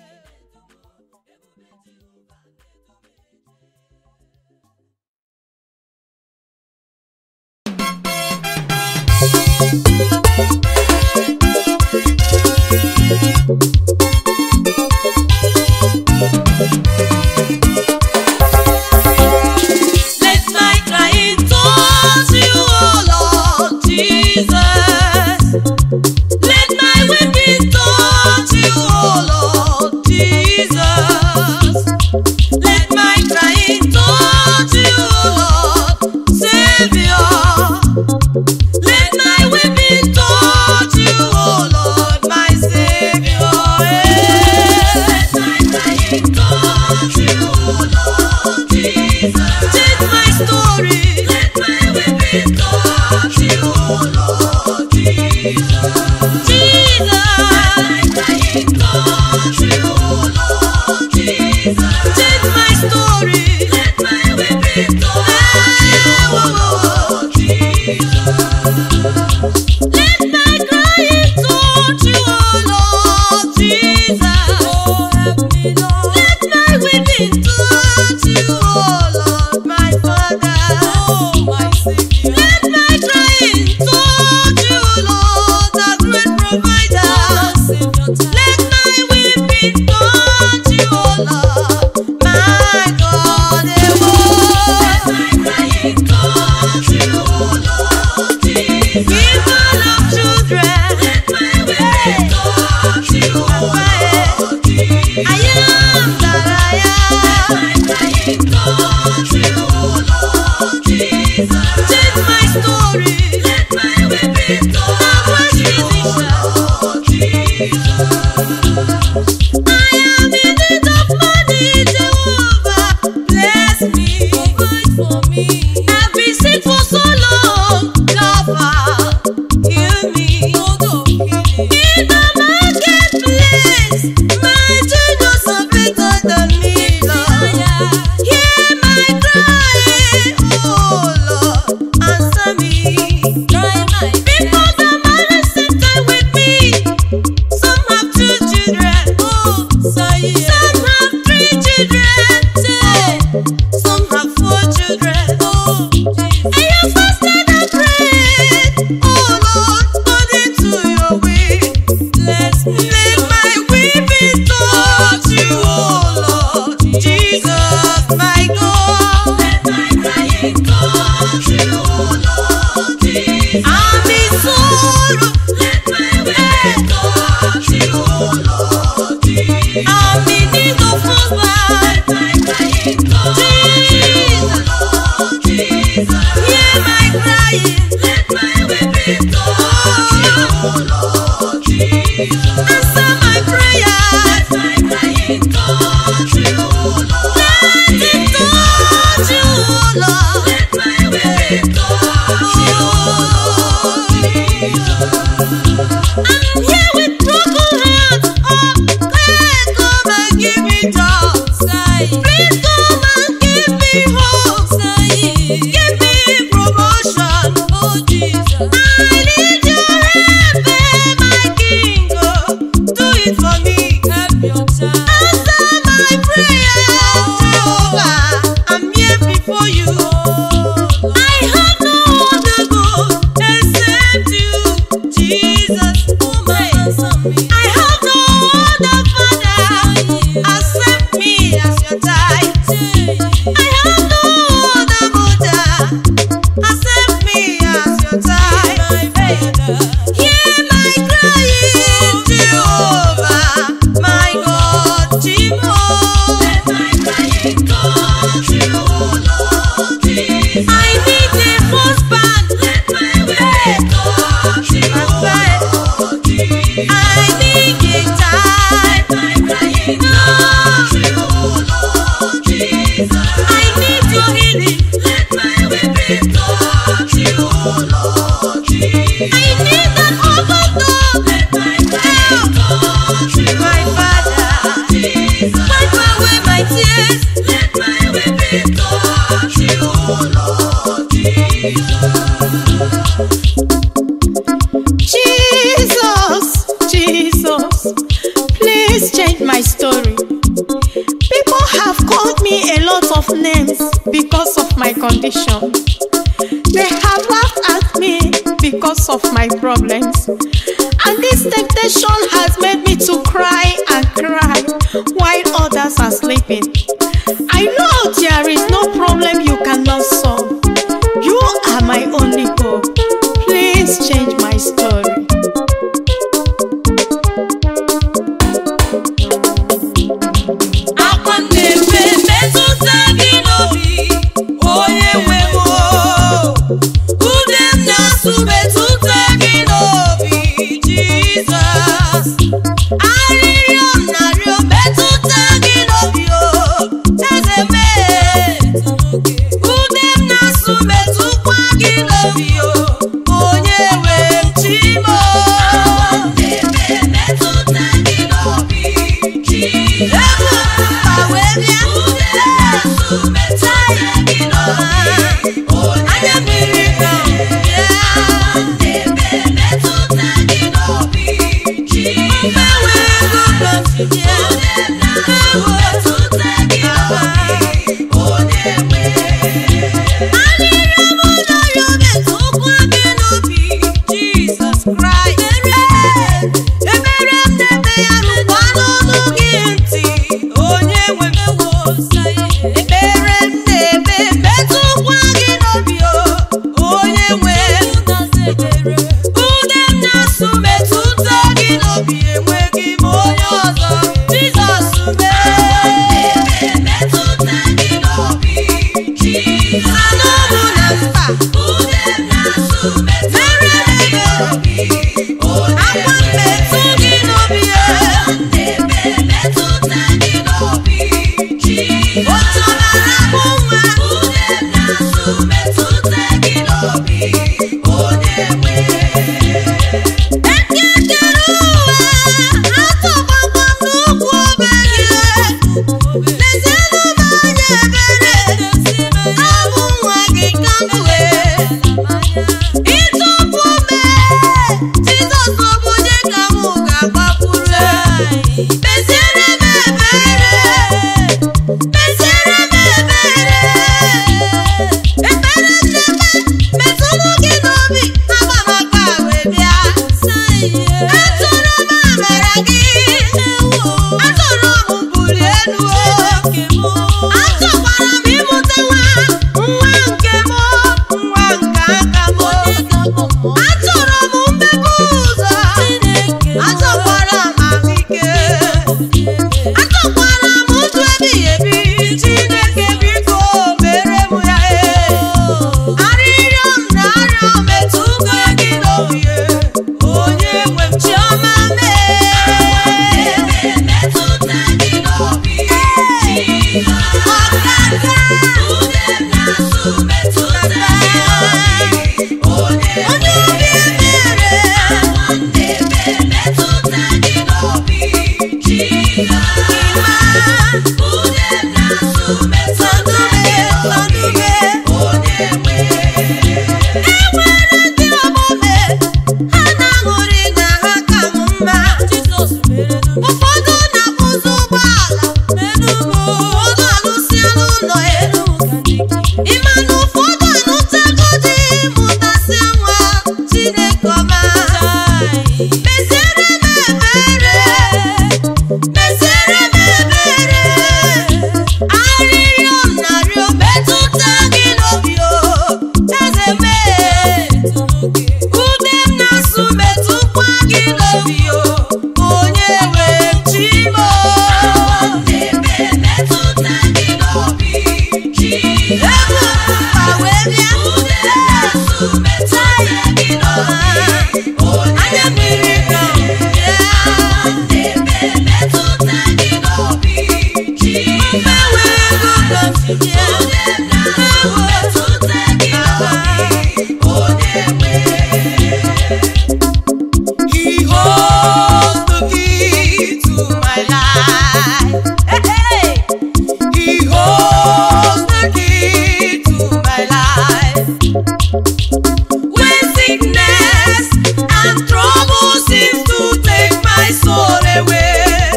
Let my crying touch you, oh Lord Jesus. Let my weeping touch you, oh Lord Jesus. Let my crying touch you, oh Lord Savior. Let my weeping touch you, oh Lord, my Savior. Let my crying touch you, oh Lord Jesus. Change my story. Let my weeping touch you, oh Lord Jesus. Jesus. Let my crying touch you, oh Lord Jesus. Change my story. Let my weeping touch you, oh Lord Jesus. Let my crying touch you, oh Lord Jesus. Oh, help me, Lord. Let my weeping touch you, oh Lord, my Father. Oh, my Savior. Let my crying touch you, Lord, the great provider. Let my weeping touch you, oh Lord, my God. Let my crying touch you, oh Lord Jesus. Giver of children. Let my weeping touch you, oh Lord Jesus. I am that I am. Let my crying touch you, oh Lord Jesus. Change my story. Let my weeping touch you, oh Lord Jesus. I am in need of money, Jehovah. Bless me, provide for me. I've been sick for so long, Jehovah. Heal me, Lord of healing. In the marketplace, my genius are better than me, Lord. Hear my cry, oh Lord, answer me. Because the man is sitting with me. Some have two children, oh, some have three children, some have four children, oh, and you fasted and prayed, oh Lord, according to your will. Let my weeping touch you, oh Lord Jesus, my God. Let my crying touch you, oh Lord Jesus. I'm in sorrow. Let my weeping touch you, oh Lord Jesus. I'm in need of husband. Let my crying touch you, oh Lord Jesus. Hear my crying. Let my weeping touch you, oh Lord Jesus. Answer my prayer. Let my crying touch you, oh Lord. Let it touch you, oh Lord. Let my weeping touch you, oh Lord Jesus. I'm here with broken heart. Oh, hey, come and give me joy. because of my condition. They have laughed at me because of my problems. And this temptation has made me to cry and cry while others are sleeping. I know there is no problem you cannot solve. You are my only hope. Please change my story.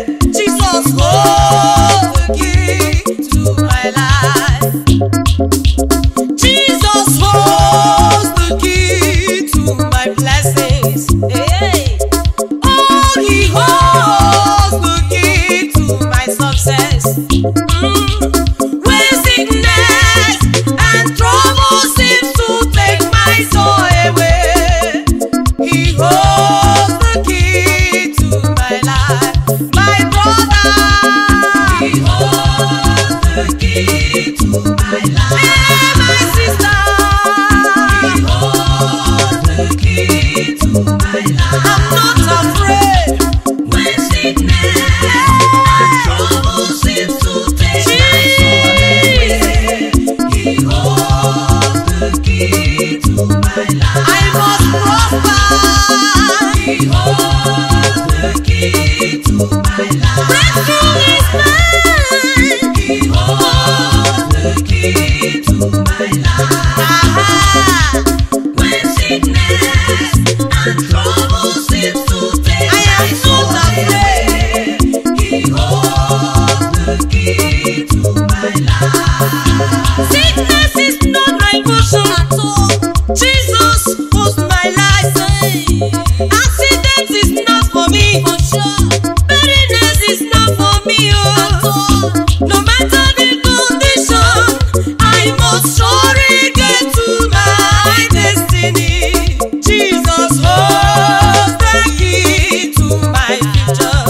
my life. Jesus holds the key to my blessings. Hey. Oh, he holds the key to my success. Mm. When sickness and trouble seems to take my soul away, he holds the key to my life. My brother, he holds the key to my life. Hey, my sister, he holds the key to my life. I'm not afraid when sickness and trouble seems to take my soul away. He holds the key to my life. I must prosper. He holds the key to my life. Breakthrough is mine. He holds the key to my life. Ah-ha. When sickness and trouble seems to take I am my soul away, he holds the key to my life. Sickness is not my portion at all. Jesus was my life. Accident is not for me, for sure. Barrenness is not for me, oh. No matter the condition, I must surely get to my destiny. Jesus holds the key to my future.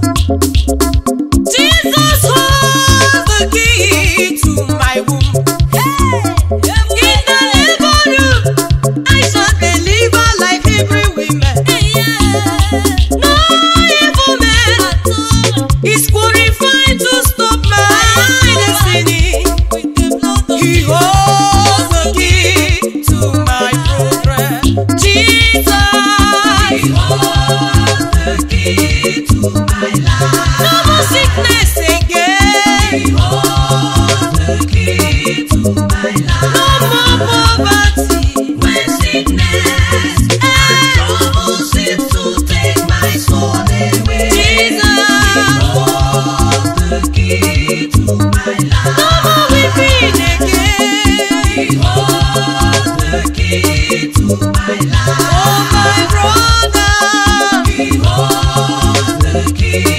Jesus holds the key to my womb. In the labor room, I shall deliver like Hebrew women. No evil man is qualified to stop my destiny. He holds the key to my progress. Jesus, he holds the key to my life. No more sickness again. He holds the key to my life. No more poverty. When sickness and trouble seems to take my soul away, Jesus, he holds the key to my life. No more weeping again. He holds the key to my life. Oh, my brother, he holds the key.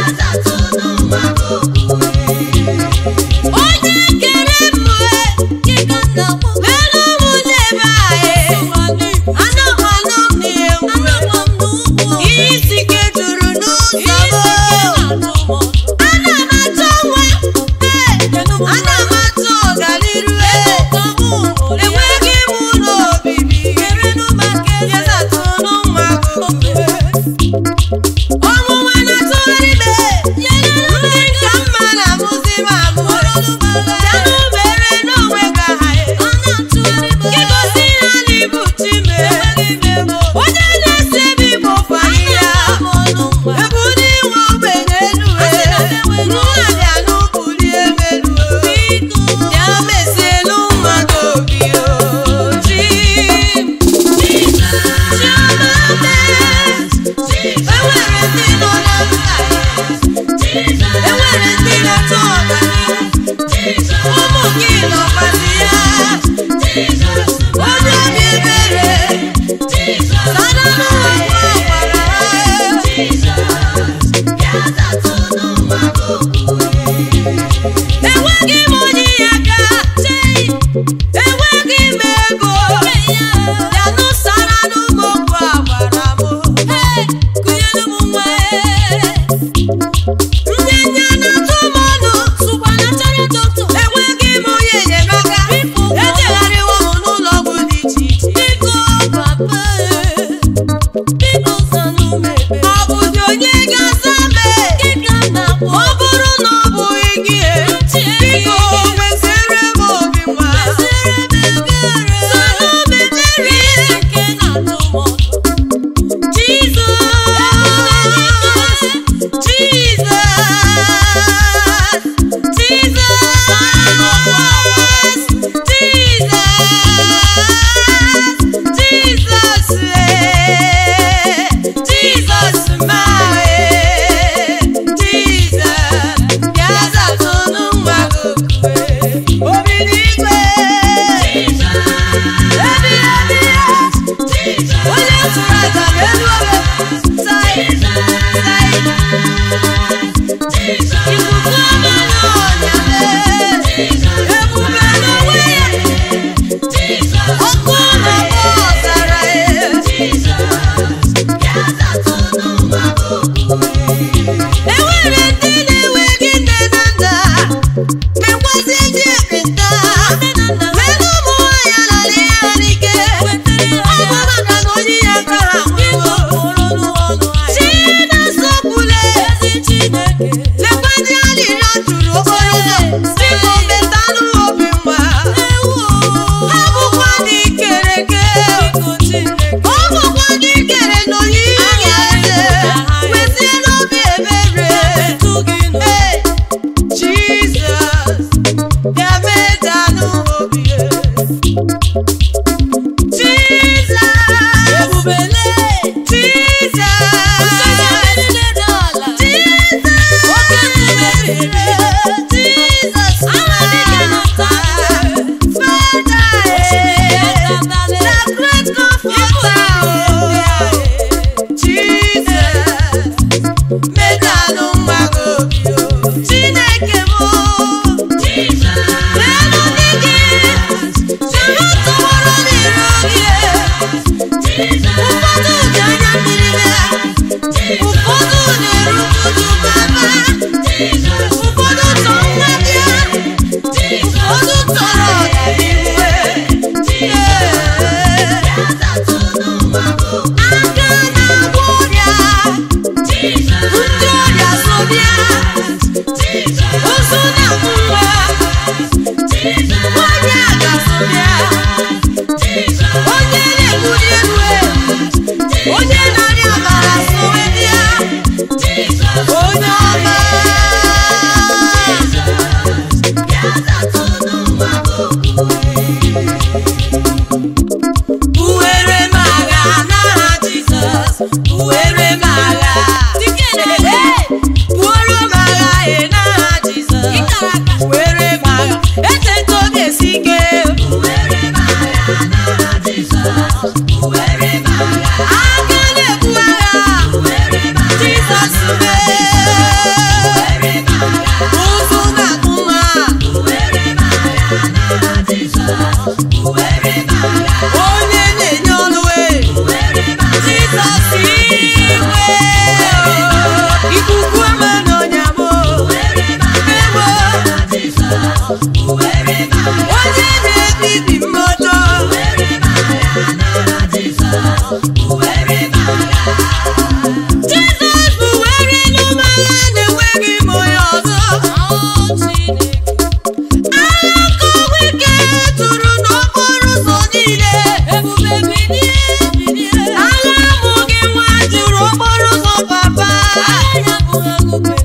Jesus, Jesus,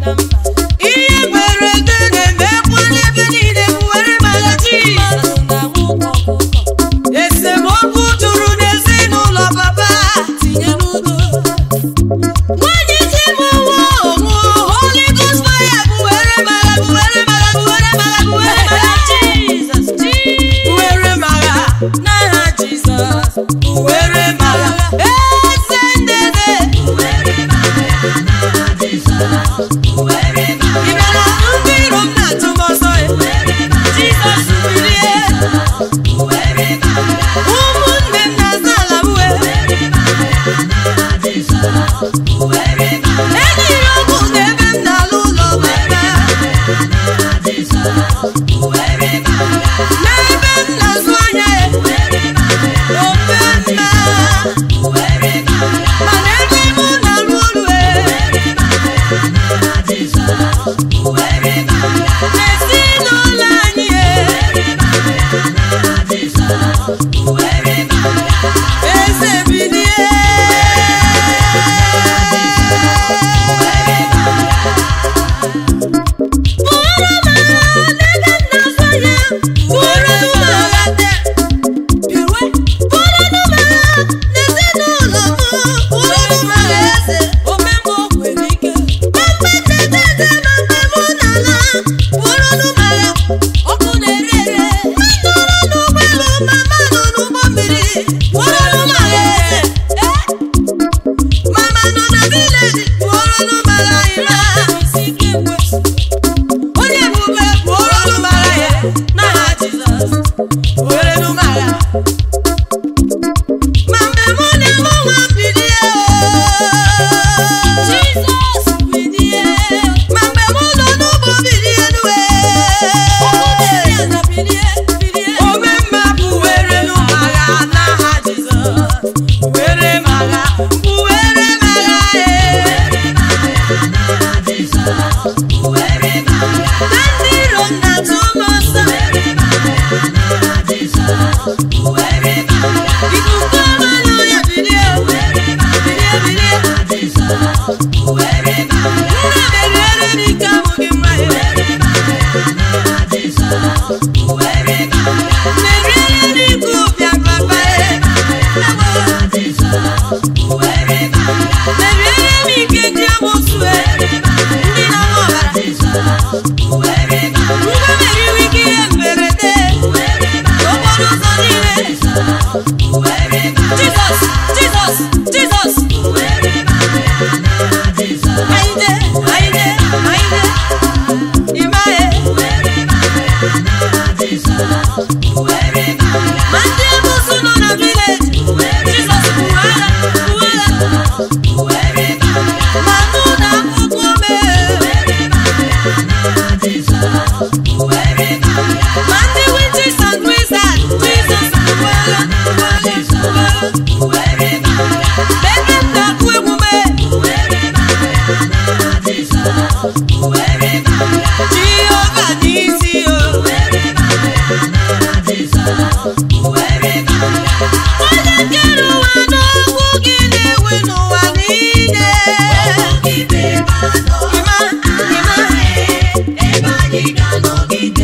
Ima, ima, ima,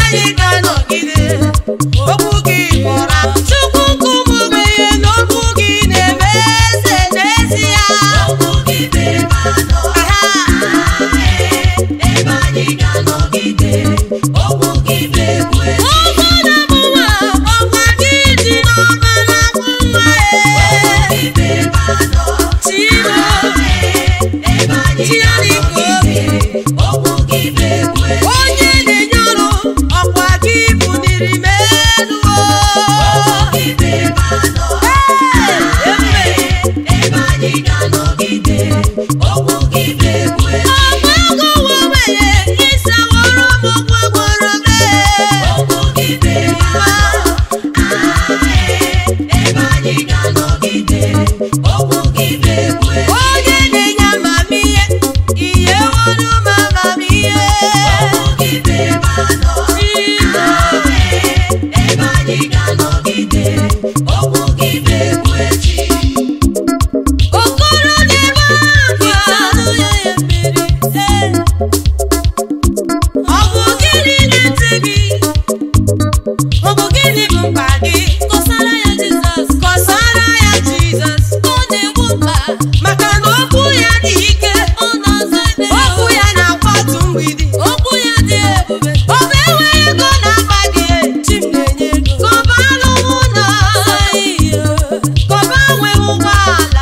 anyị ga-anọgide. Okwu gị kpọrọ m. Chukwu nkume ogbenye na okwu gị na-eme eze n'ezie. Okwu gị bụ ebe anọ. Ebe anyị ga-anọgide. Okwu gị bụ egwu echi. Obodo bụ nwa, ọkwa gị ji n'ọbara nwa Okwu e. gị bụ ebe anọ. Chimo, Ebe anyị ga-anọgide. Okwu gị bụ egwu echi. onye na-enye ọrụ, ọkwa gị buniri m elu o. Okwu gị bụ ebe anọ. Ebe anyị ga-anọgide. Okwu gị bụ egwu echi. Ọgbagọ ogbenye, ịsaworo m okwu gwara m e. Okwu gị bụ ebe anọ. Ebe anyị ga-anọgide. Okwu gị bụ egwu echi. Onye na-enye amamihe, ihe wolu m amamihe. Okwu gị bụ ebe anọ. Chimo, Ebe anyị ga-anọgide. Okwu gị bụ egwu echi. okoro na-ebe akwa, ọ bụ gịnị na-ete gị? Ọ bụ gịnị bụ mkpa gị? Kọsara ya Jizọs, kọsara ya Jizọs. Ọ na-egbu mkpa, maka na okwu ya dị ike. Ọ na-aza ebe, okwu ya na-akwatu mgbidi. Okwu ya dị ebube. Ọ bụ enweghị ego na-akpa gị, chi m na-enye ego. Kọba alụmụ na kọba nweghị ụgbọala,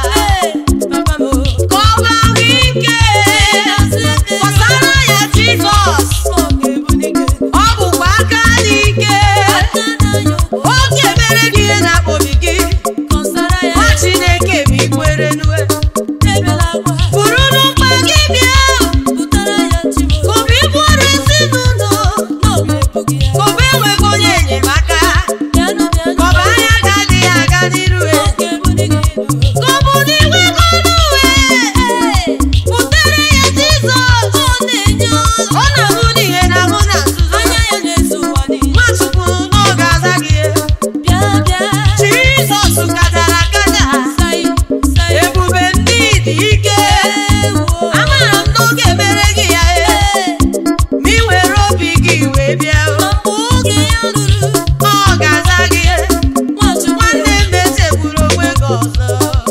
kọba ahụike. Kọsara ya Jizọs, ọ bụkwa aka dị ike. Oge mere gị ihe na-akpọbi gị, nwa Chineke ma ị kwere nue. Buru n'ụkpa gị bịa, kọba ibu ọrụ ezinụlọ, kọba enweghị onye enyemaka, kọba anya ga-adịghị aga n'iru e. Kọba n'igwe kọluwe, butere ya Jizọs, ọ na-ahụ n'ihe na-ahụ na nzuzo. Nwachukwu na ọ ga-aza gị e. Jizọs kachara akaja, ebube ndị dị ike. Amara m na ọ ga-emere gị ya e, ma ị were obi gị wee bịa o. Ọ ga-aza gị e. Nwanne m echegburu onwe gị ọzọ.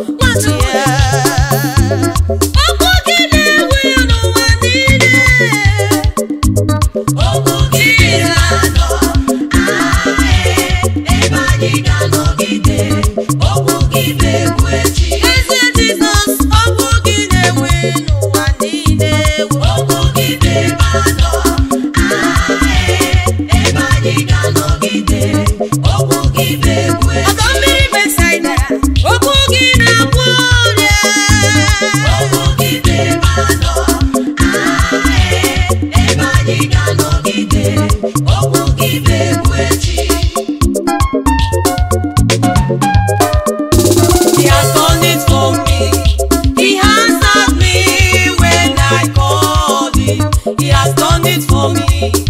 Yeah. Okwu gị na-ewu n'ụwa niile. Okwu gị bụ ebe anọ. Ebe anyị ga-anọgide. Okwu gị bụ egwu echi. Eze Jizọs, okwu gị na-ewu n'ụwa niile. Okwu gị bụ ebe anọ. Ebe anyị ga-anọgide. Okwu gị bụ egwu echi. Ọdọ mmiri Besaida, okwu gị na-agwọ ọrịa. Okwu gị bụ ebe anọ. Ebe anyị ga-anọgide. Okwu gị bụ egwu echi. He has done it for me. He answered me when I called him. He has done it for me.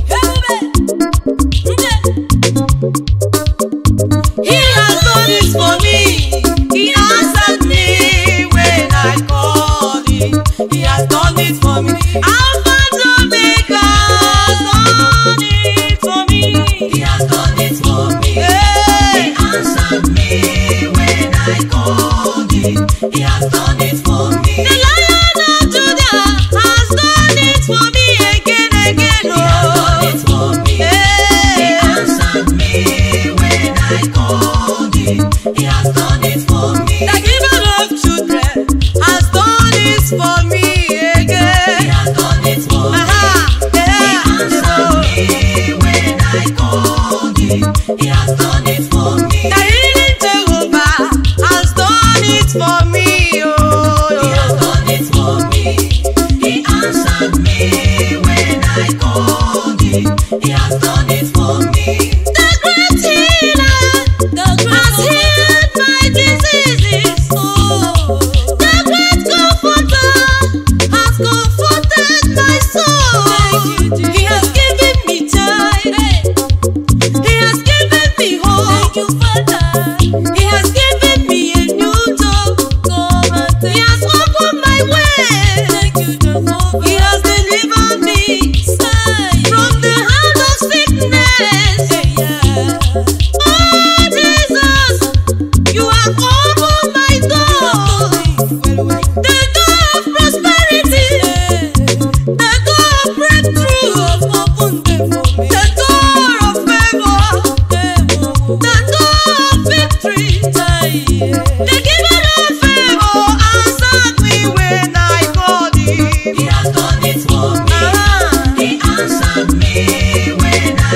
He has done it for me. He answered me when I called him. He has done it for me. Alpha and Omega has done it for me. He has done it for me. Hey. He answered me when I called him. He has done it for me. The Lion of Judah has done it for me again, again. He has done it for me. He Hey. answered me when I called him. He has done it for me. The giver of children has done it for me He again. has done it for me. Aha, He yeah, answered me when I called him. He has done it for me. the healing Jehovah has done it for me. Oh, He has done it for me. He answered me when I called him. He has done it for me. the great healer has healed my diseases. Oh, the great comforter has comforted my soul. He has given me joy. He has given me hope. He has given me a new job. He has opened my way. He has delivered me from the hand of sickness.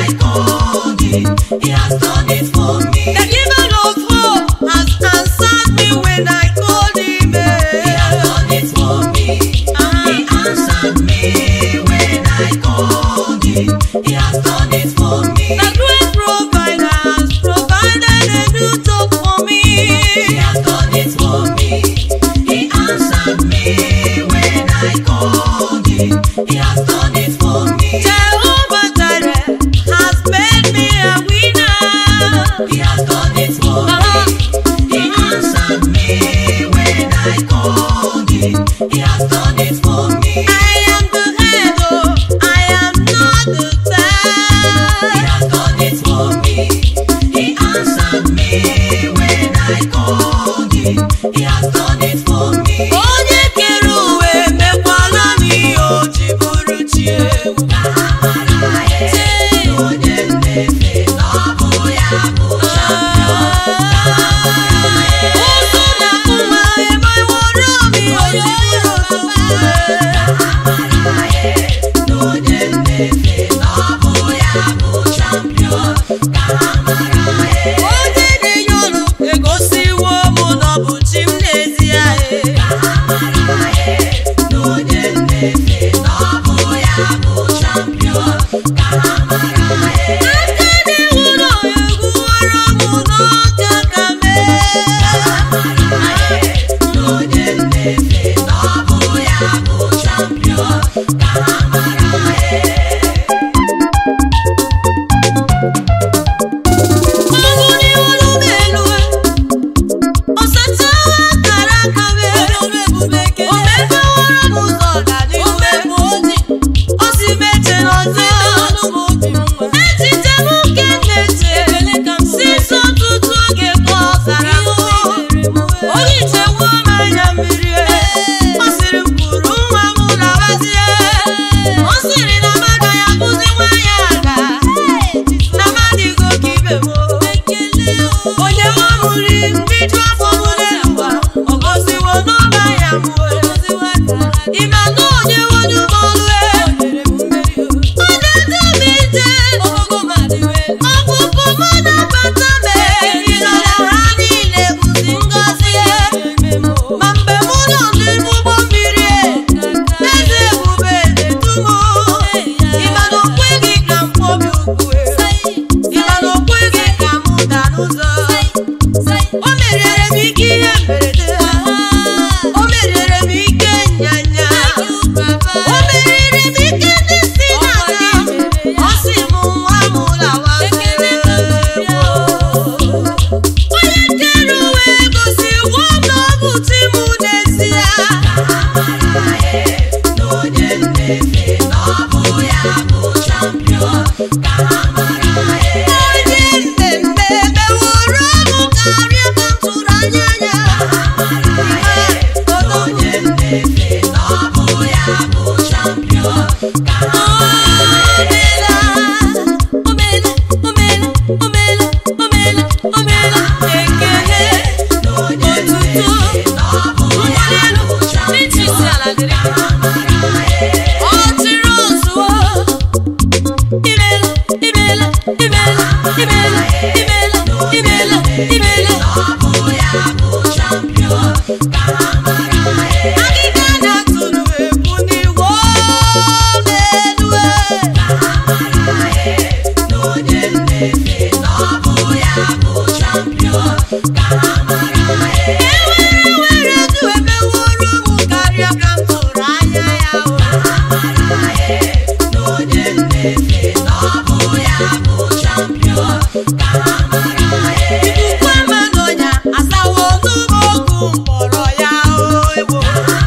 I called him, he has done it for me. The giver of hope has answered me when I called him. He has done it for me. He answered me when I called him. He has done it for me. The great provider has provided a new job for me. He has done it for me. He answered me when I called him. He has done it for me. Jehovah Jireh has made me a winner. He has done it for Uh-huh. me. He answered me when I called him. He has done it for me. I am the head, oh, I am not the He tail. has done it for me. He answered me when I called him. He has done it for me. Onye kere uwe mekwala m ihe o ji bụrụ chi ewu. Ka ha mara ya, na onye mmefe na ọ bụ ya bụ champion. Ka ha mara ya, Ụzụ na mma emeworo m ihe o ji bụrụ odogwu. ka ha mara ya, na onye mmefe na ọ bụ ya bụ champion. Ka ha mara ya, Onye na-enye ọrụ egosiwo m na ọ bụ chi m n'ezie. ka ha mara ya, na onye mmefe na ọ bụ ya bụ champion. Ka ha mara ya, Aka na-ewu ụlọ egwuworo m n'ọka ka mee. na onye mmefe na ọ bụ ya bụ champion. Ka ha mara ya, Ọ bụ n'iwuru m elu, ọ sachawa akara aka m. O mepeworo m ụzọ ọganihu. O si m eche n'ọzọ. Echiche m nke m na-eche si so ọtụtụ oge ka ọ zara m. O hichewuo m anya mmiri. Ọ sịrị m kwuru nwa m lawazie. Ọ sịrị na m agaghị abụzi nwa ya aga. Na m adịghị oke ibe m. Onye nwa m nri mbiju afọ m n'elu ụwa, ọ gọziwo n'ọba ya m. Ị ma na onye wonu m ọlụ e. Ọ na-edu m ije. Ọpụpụ m na-abata m ebidola ha niile bụzi ngọzi. Ma mgbe mụ nọ n'ime ụgbọ mmiri, eze ebube na-edu m. Ị ma na o kweghị ka m kpọbi ụkwụ e. Ị ma na o kweghị ka m daa n'ụzọ. O meriere m ike ihe mberede. O meriere m ike nyanya. O meriri m ike ndị si n'ala. Ọ sị m nwa m lawa. Onye kere uwe gosiwo na ọ bụ chi m n'ezie. na onye mmefe na ọ bụ ya bụ champion. Ka ha mara ya, Onye mmemme meworo m karịa ka m tụrụ anya ya. na onye mmefe na ọ bụ ya bụ champion. Ka ha Omela, omela, omela, omela, omela, omela, ekele, na onye otuto, na ọ bụ ya ụgbọelu, bụ champion. n'etiti ala dịrị. Ka ha mara ya, Ọ chịrị ozuo. Imela, imela, imela, imela, imela, imela, imela. na ọ bụ ya bụ champion. Ka ha mara ya, Agịga na-atụrụ egwu n'iwu elu e. ka ha mara ya, na onye mmefe na ọ bụ ya bụ champion. Ka ha mara ya, Ewere were du emeworo m karịa ka m tụrụ anya ya o. na onye mmefe na ọ bụ ya bụ champion. Ka ha mara ya, Ikuku ama n'ọnya asawo n'ụmụ ogu mkpọrọ ya o ewo.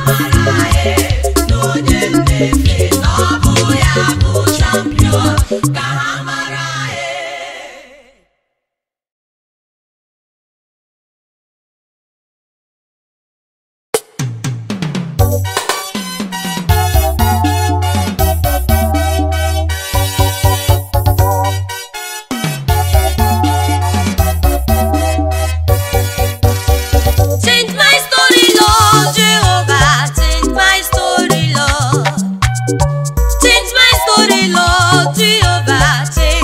na onye mmefe na ọ bụ ya bụ champion. Ka ha mara ya. Change my story, Lord Jehovah. Change my story, Lord. Change my story, Lord Jehovah. Change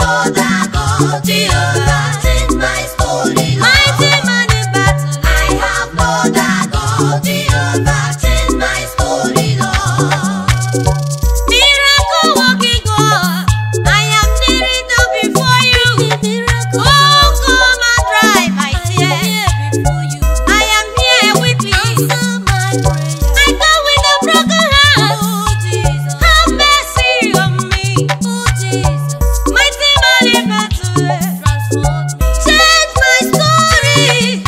no other God. Jehovah, change my story, Lord. Mighty man in battle. I have no other God. Jehovah, change my story, Lord. Miracle working God, I am kneeling down before you. Oh, come and dry my tears. I am here with you. I come with a broken heart. Have mercy on me. Mighty man in battle. Change my story.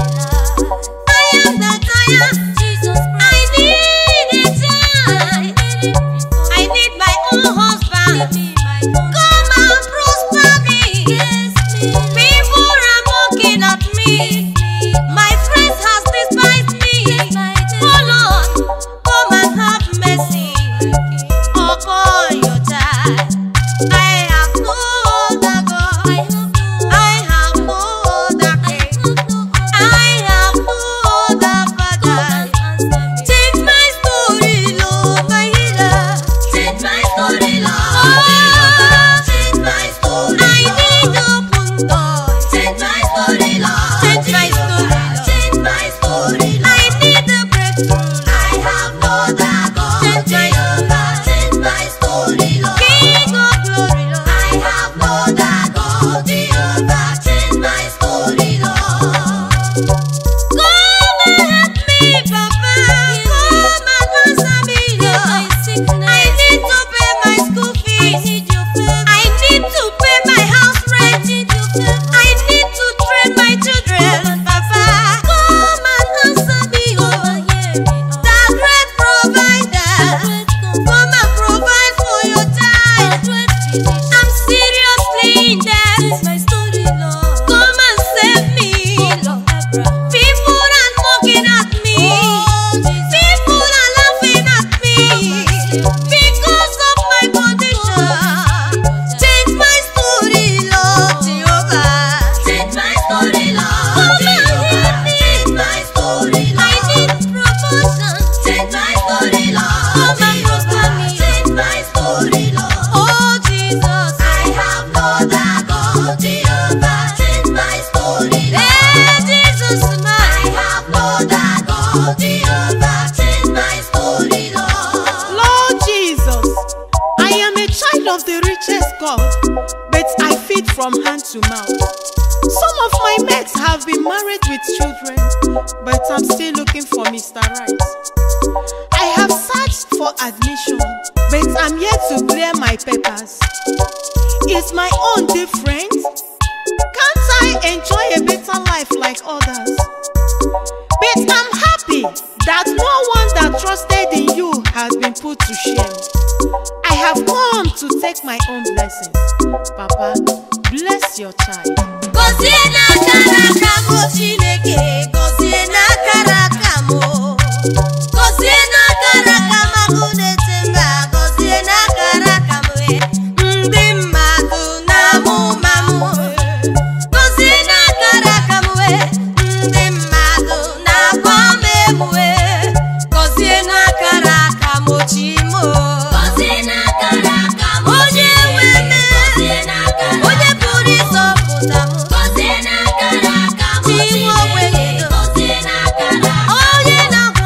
I am that I am. I need a child. I need my own husband. Come and prosper me. People are mocking at me. My friends has despised me. Oh Lord, come and have mercy upon your child. I have no other God. I have no other king. I have no other father. Change my story, Lord, my healer. Change my story, Lord. Jehovah, change my story, I Lord. need open doors. Change my story, Lord. Change my story, Jehovah, Lord. change my story, Lord. I need a breakthrough. I have no other God. Change my Jehovah, change my story, Lord. King of glory, Lord. I have no other God. Jehovah, change my story, Lord. Come and help me, Papa. Come and answer me, Lord. I need to pay my school fees. I need to pay my house rent. I need to train my children, Papa. Come and answer me, oh, the great provider. Come and provide for your child. I'm seriously in debt. Come and save me. People are mocking at me. People are laughing at me because of my condition. Change my story, Lord Jehovah. Change my story, Lord. Come and Jehovah, help me. change my story, I Lord. need promotion. Change my story, Lord. Come and prosper Jehovah, me. change my story, Lord. Oh Jesus, I have no other God. Jehovah, change my story, Lord. hey Jesus, I my have no other God. Jehovah, change my story, Lord. Lord Jesus, I am a child of the richest God, but I feed from hand to mouth. Some of my mates have been married with children, but I'm still looking for Mister Right. I have searched for admission, but I'm yet to clear my papers. Is my own different? Can't I enjoy a better life like others? But I'm happy that no one that trusted in you has been put to shame. I have come to take my own blessings. Papa, bless your child. Gozie n'akara aka m, Chineke, gozie n'akara aka m. Gozie n'akara aka m, ahụ na-ete mba, gozie n'akara aka m. Ndị mmadụ na-amụ ma m. Gozie n'akara aka m, ndị mmadụ na-agba m egwu. Gozie n'akara aka m, chi m. Gozie n'akara aka m, Onye nwe m, gozie n'akara onye pụrụ ịzọpụta m. Gozie n'akara aka m, Chi nwe ogbenye. Gozie n'akara Onye na-akwụ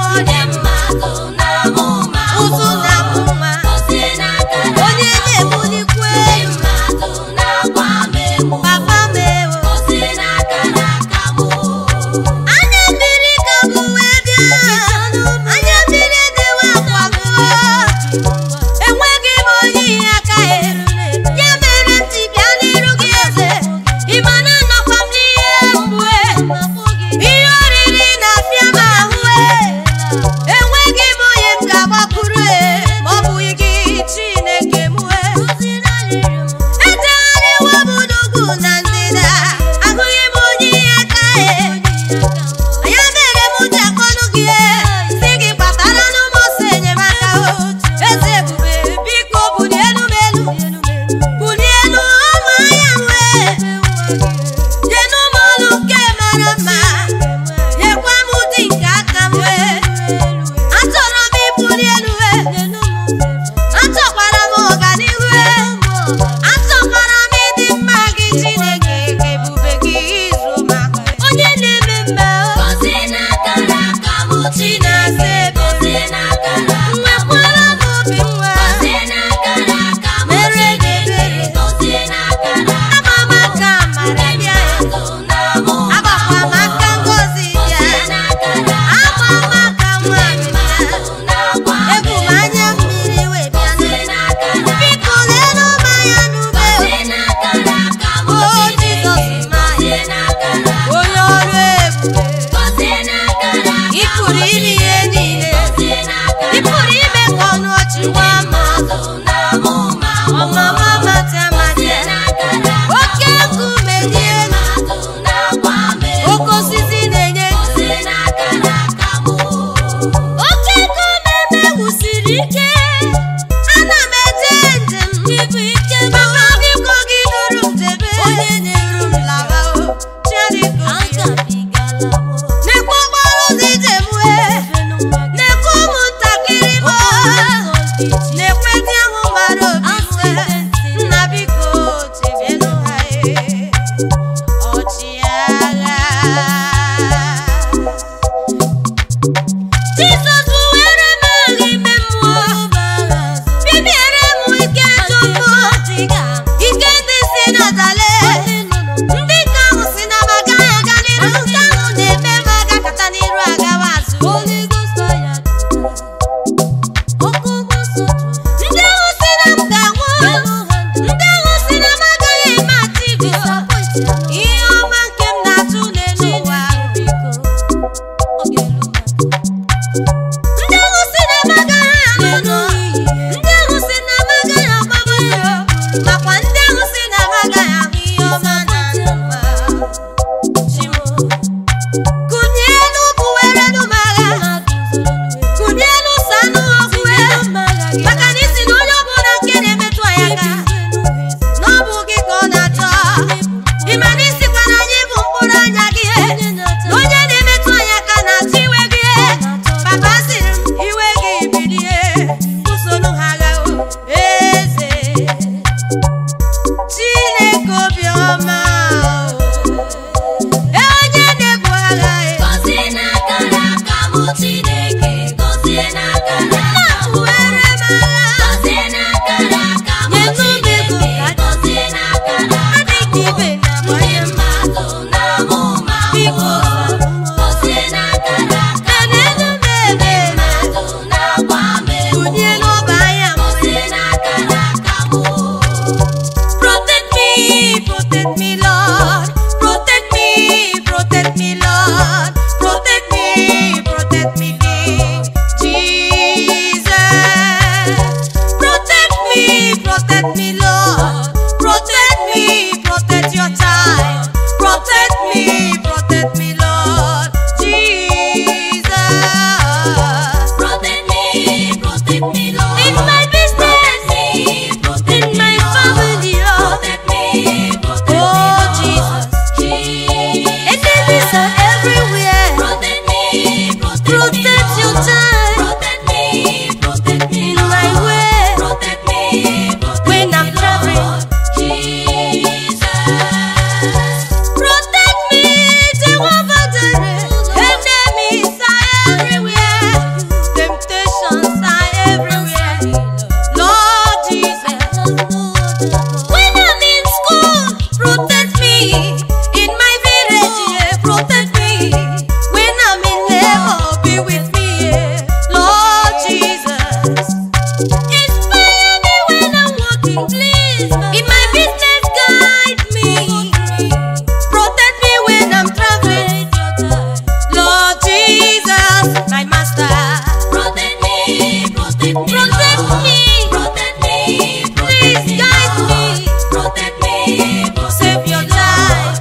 Protect your child. Protect me, protect me, Lord Jesus. Protect me, protect me, Lord. In my business, in my family, Lord. Protect me, protect me, Oh, Lord. Jesus. Jesus. Enemies are everywhere. Protect me, protect me, Protect your Lord. child Protect me, protect me, in Lord. my way. Protect me, protect When me, I'm traveling. Lord. Jesus. Protect me, Jehovah Jireh. Enemies are everywhere. Temptations are everywhere. Lord Jesus. When I'm in school, protect me. In my village, yeah, protect me. When I'm in labor, be with me, yeah. Lord Jesus. Inspire me when I'm walking, please. In my business, guide me. Protect me when I'm traveling. Lord Jesus, my master. Protect me, protect me, Protect Lord. me. Protect me, protect Please me, guide Lord. me. Protect me, protect Save me, your Lord. life.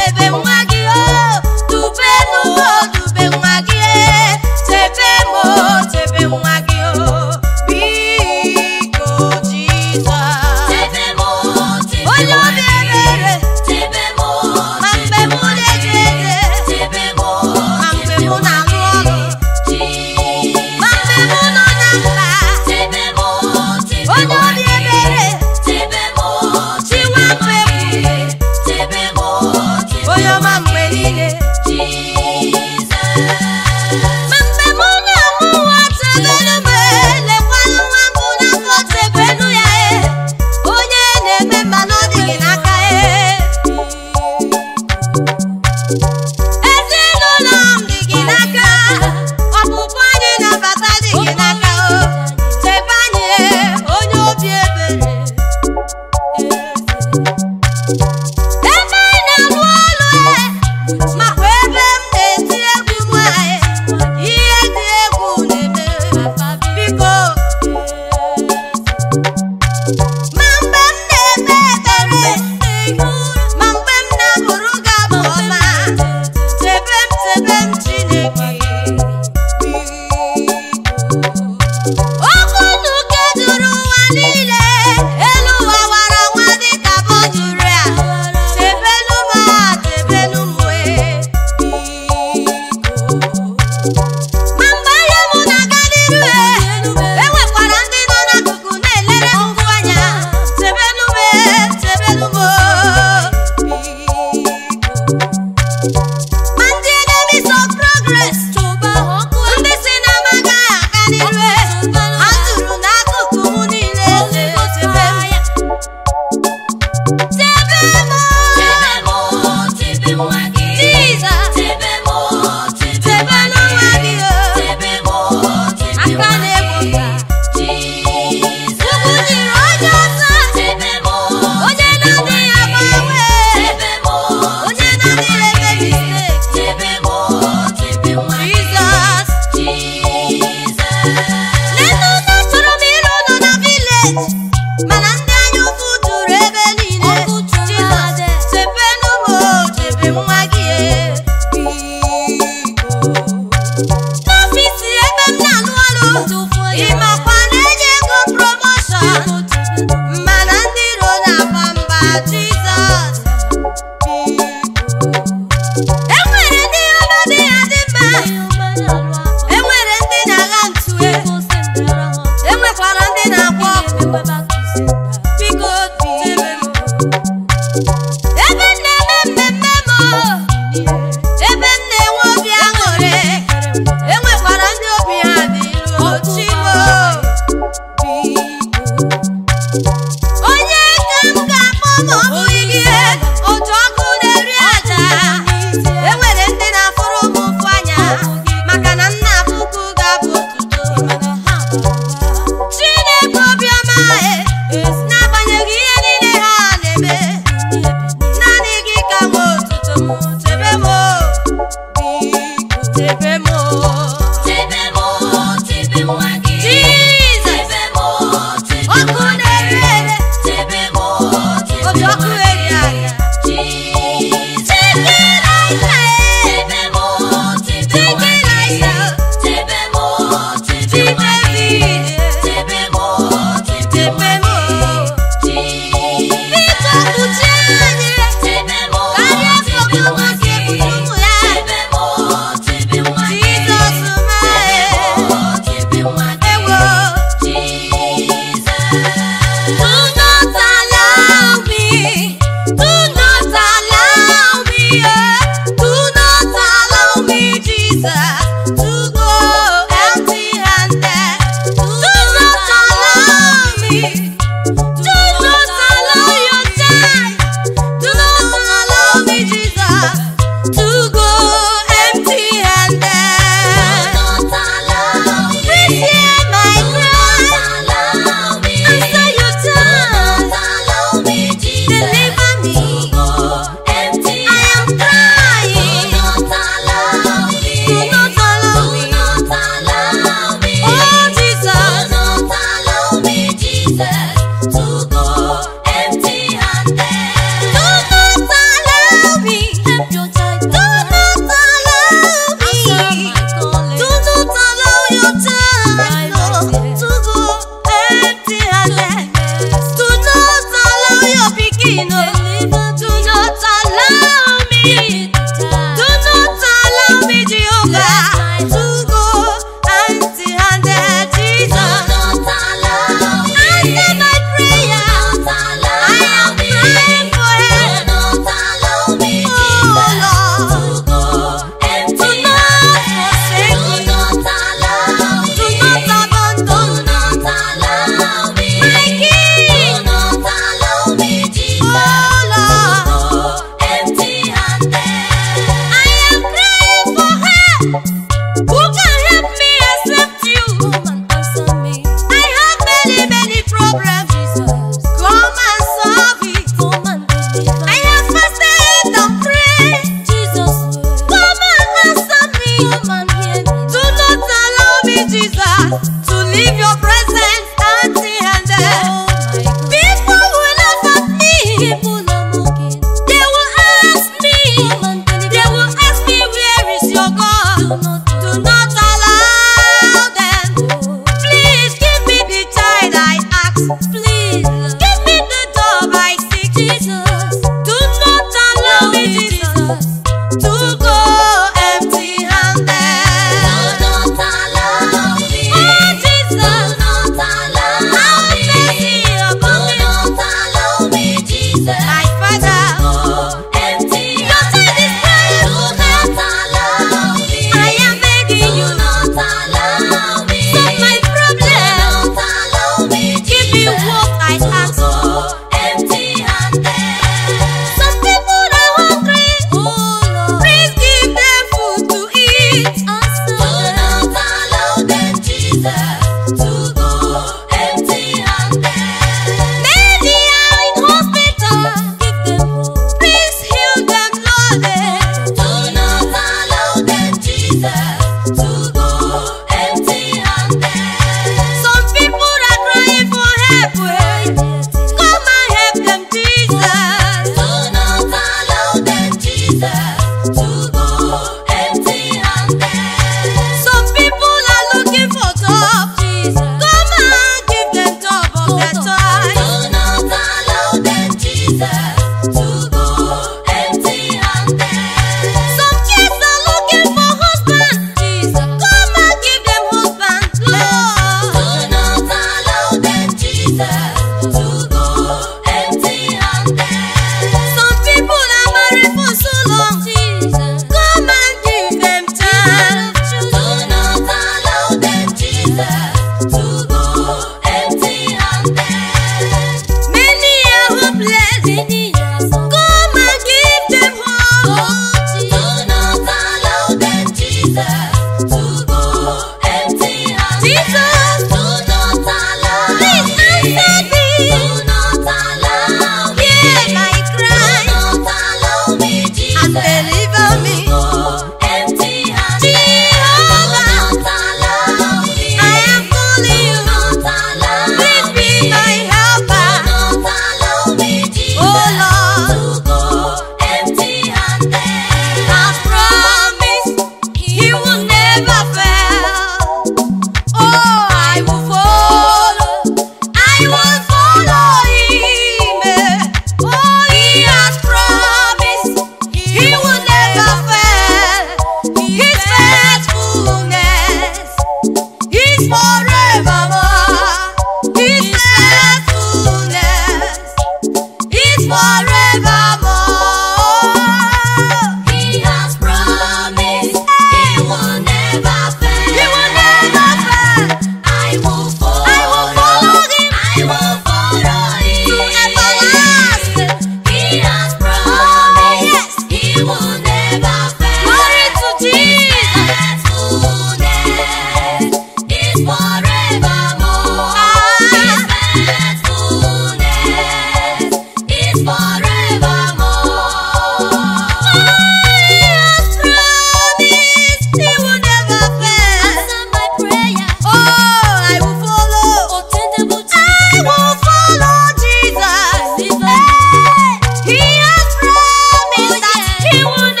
He will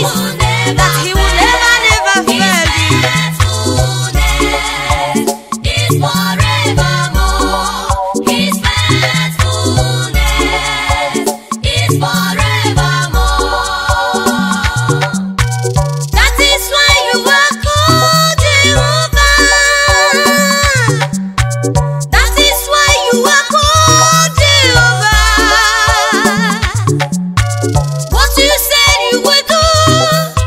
that He will never, never fail you. His faithfulness is forevermore. His faithfulness is forevermore. That is why you are called Jehovah. That is why you are called Jehovah. What you said you would do,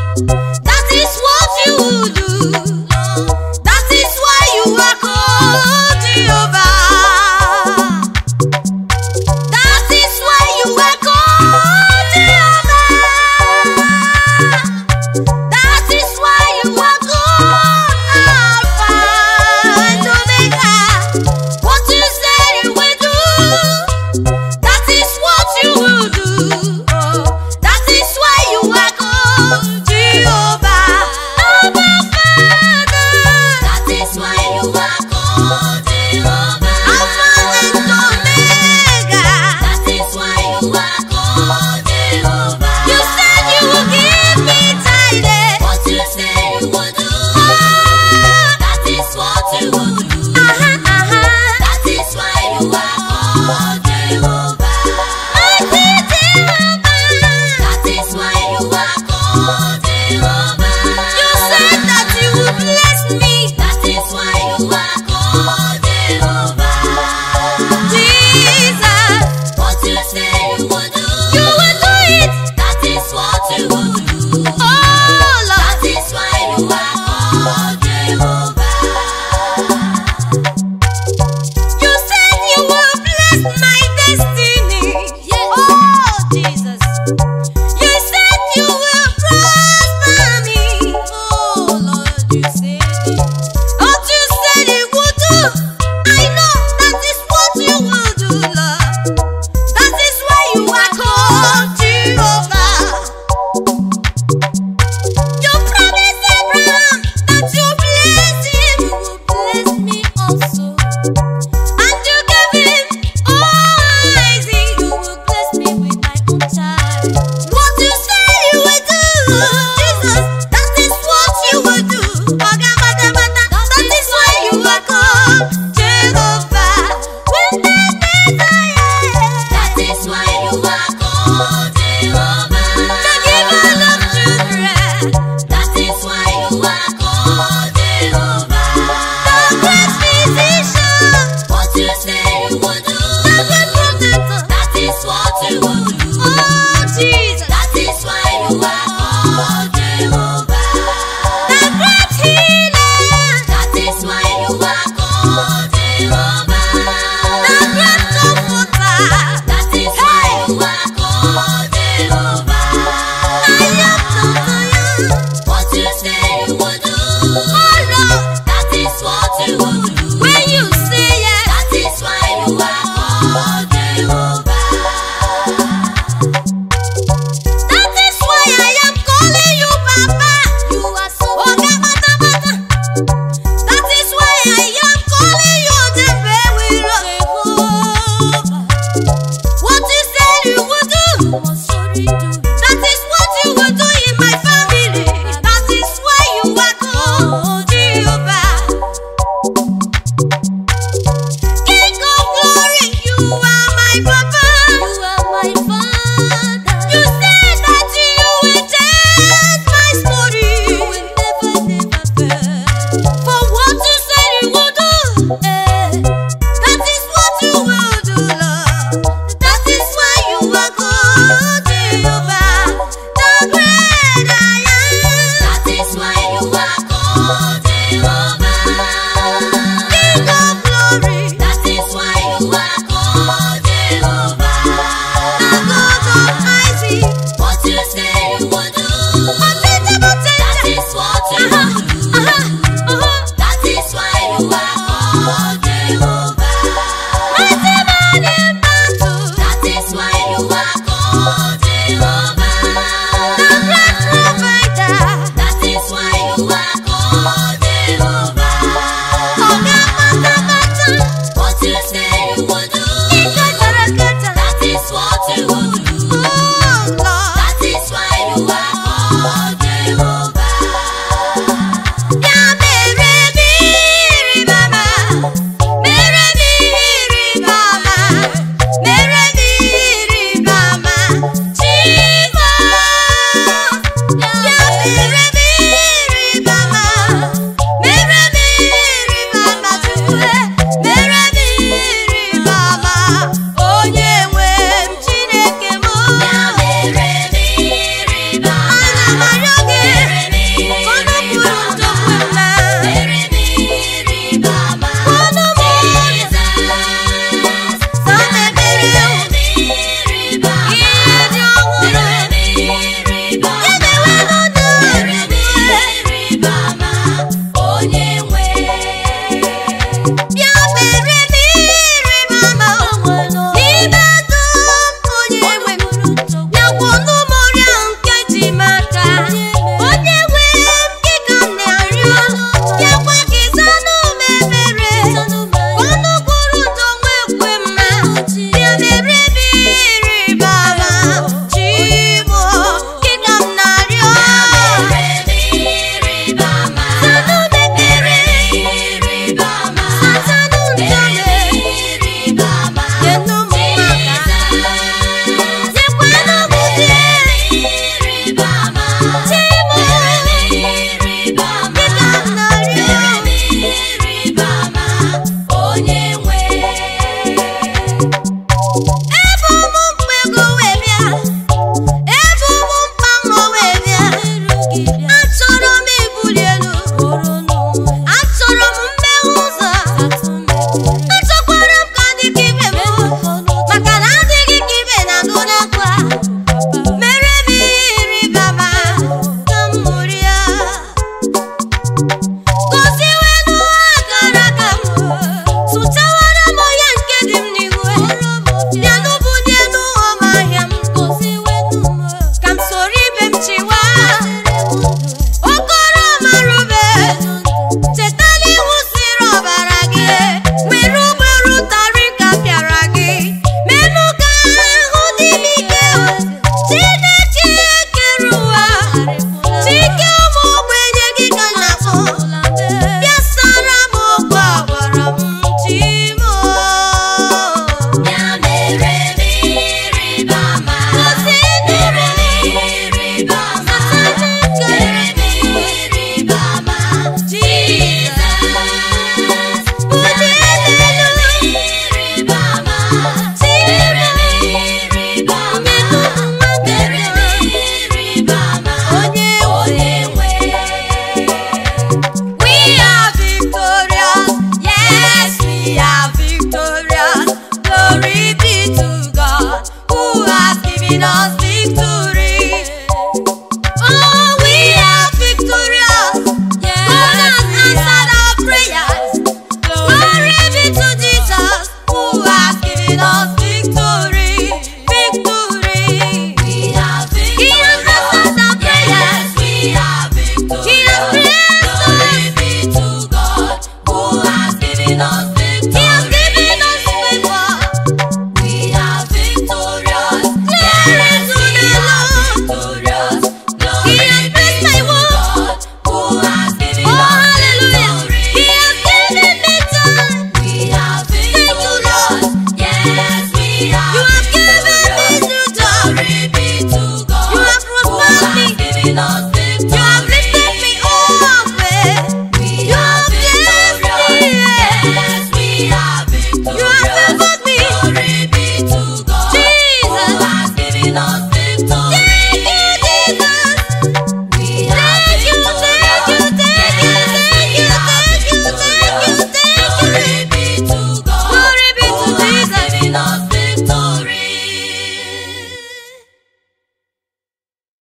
we are victorious. He has blessed Glory us. be to God who has given us victory. He has given us favor. We are victorious. Glory Yes, to we the are Lord. victorious. He Glory has be blessed to my work. God who has given Oh, us hallelujah. victory. He has given me time. We are victorious. Yes, we are You have given me victorious. new job. Glory be to God You have who prospered has me. given us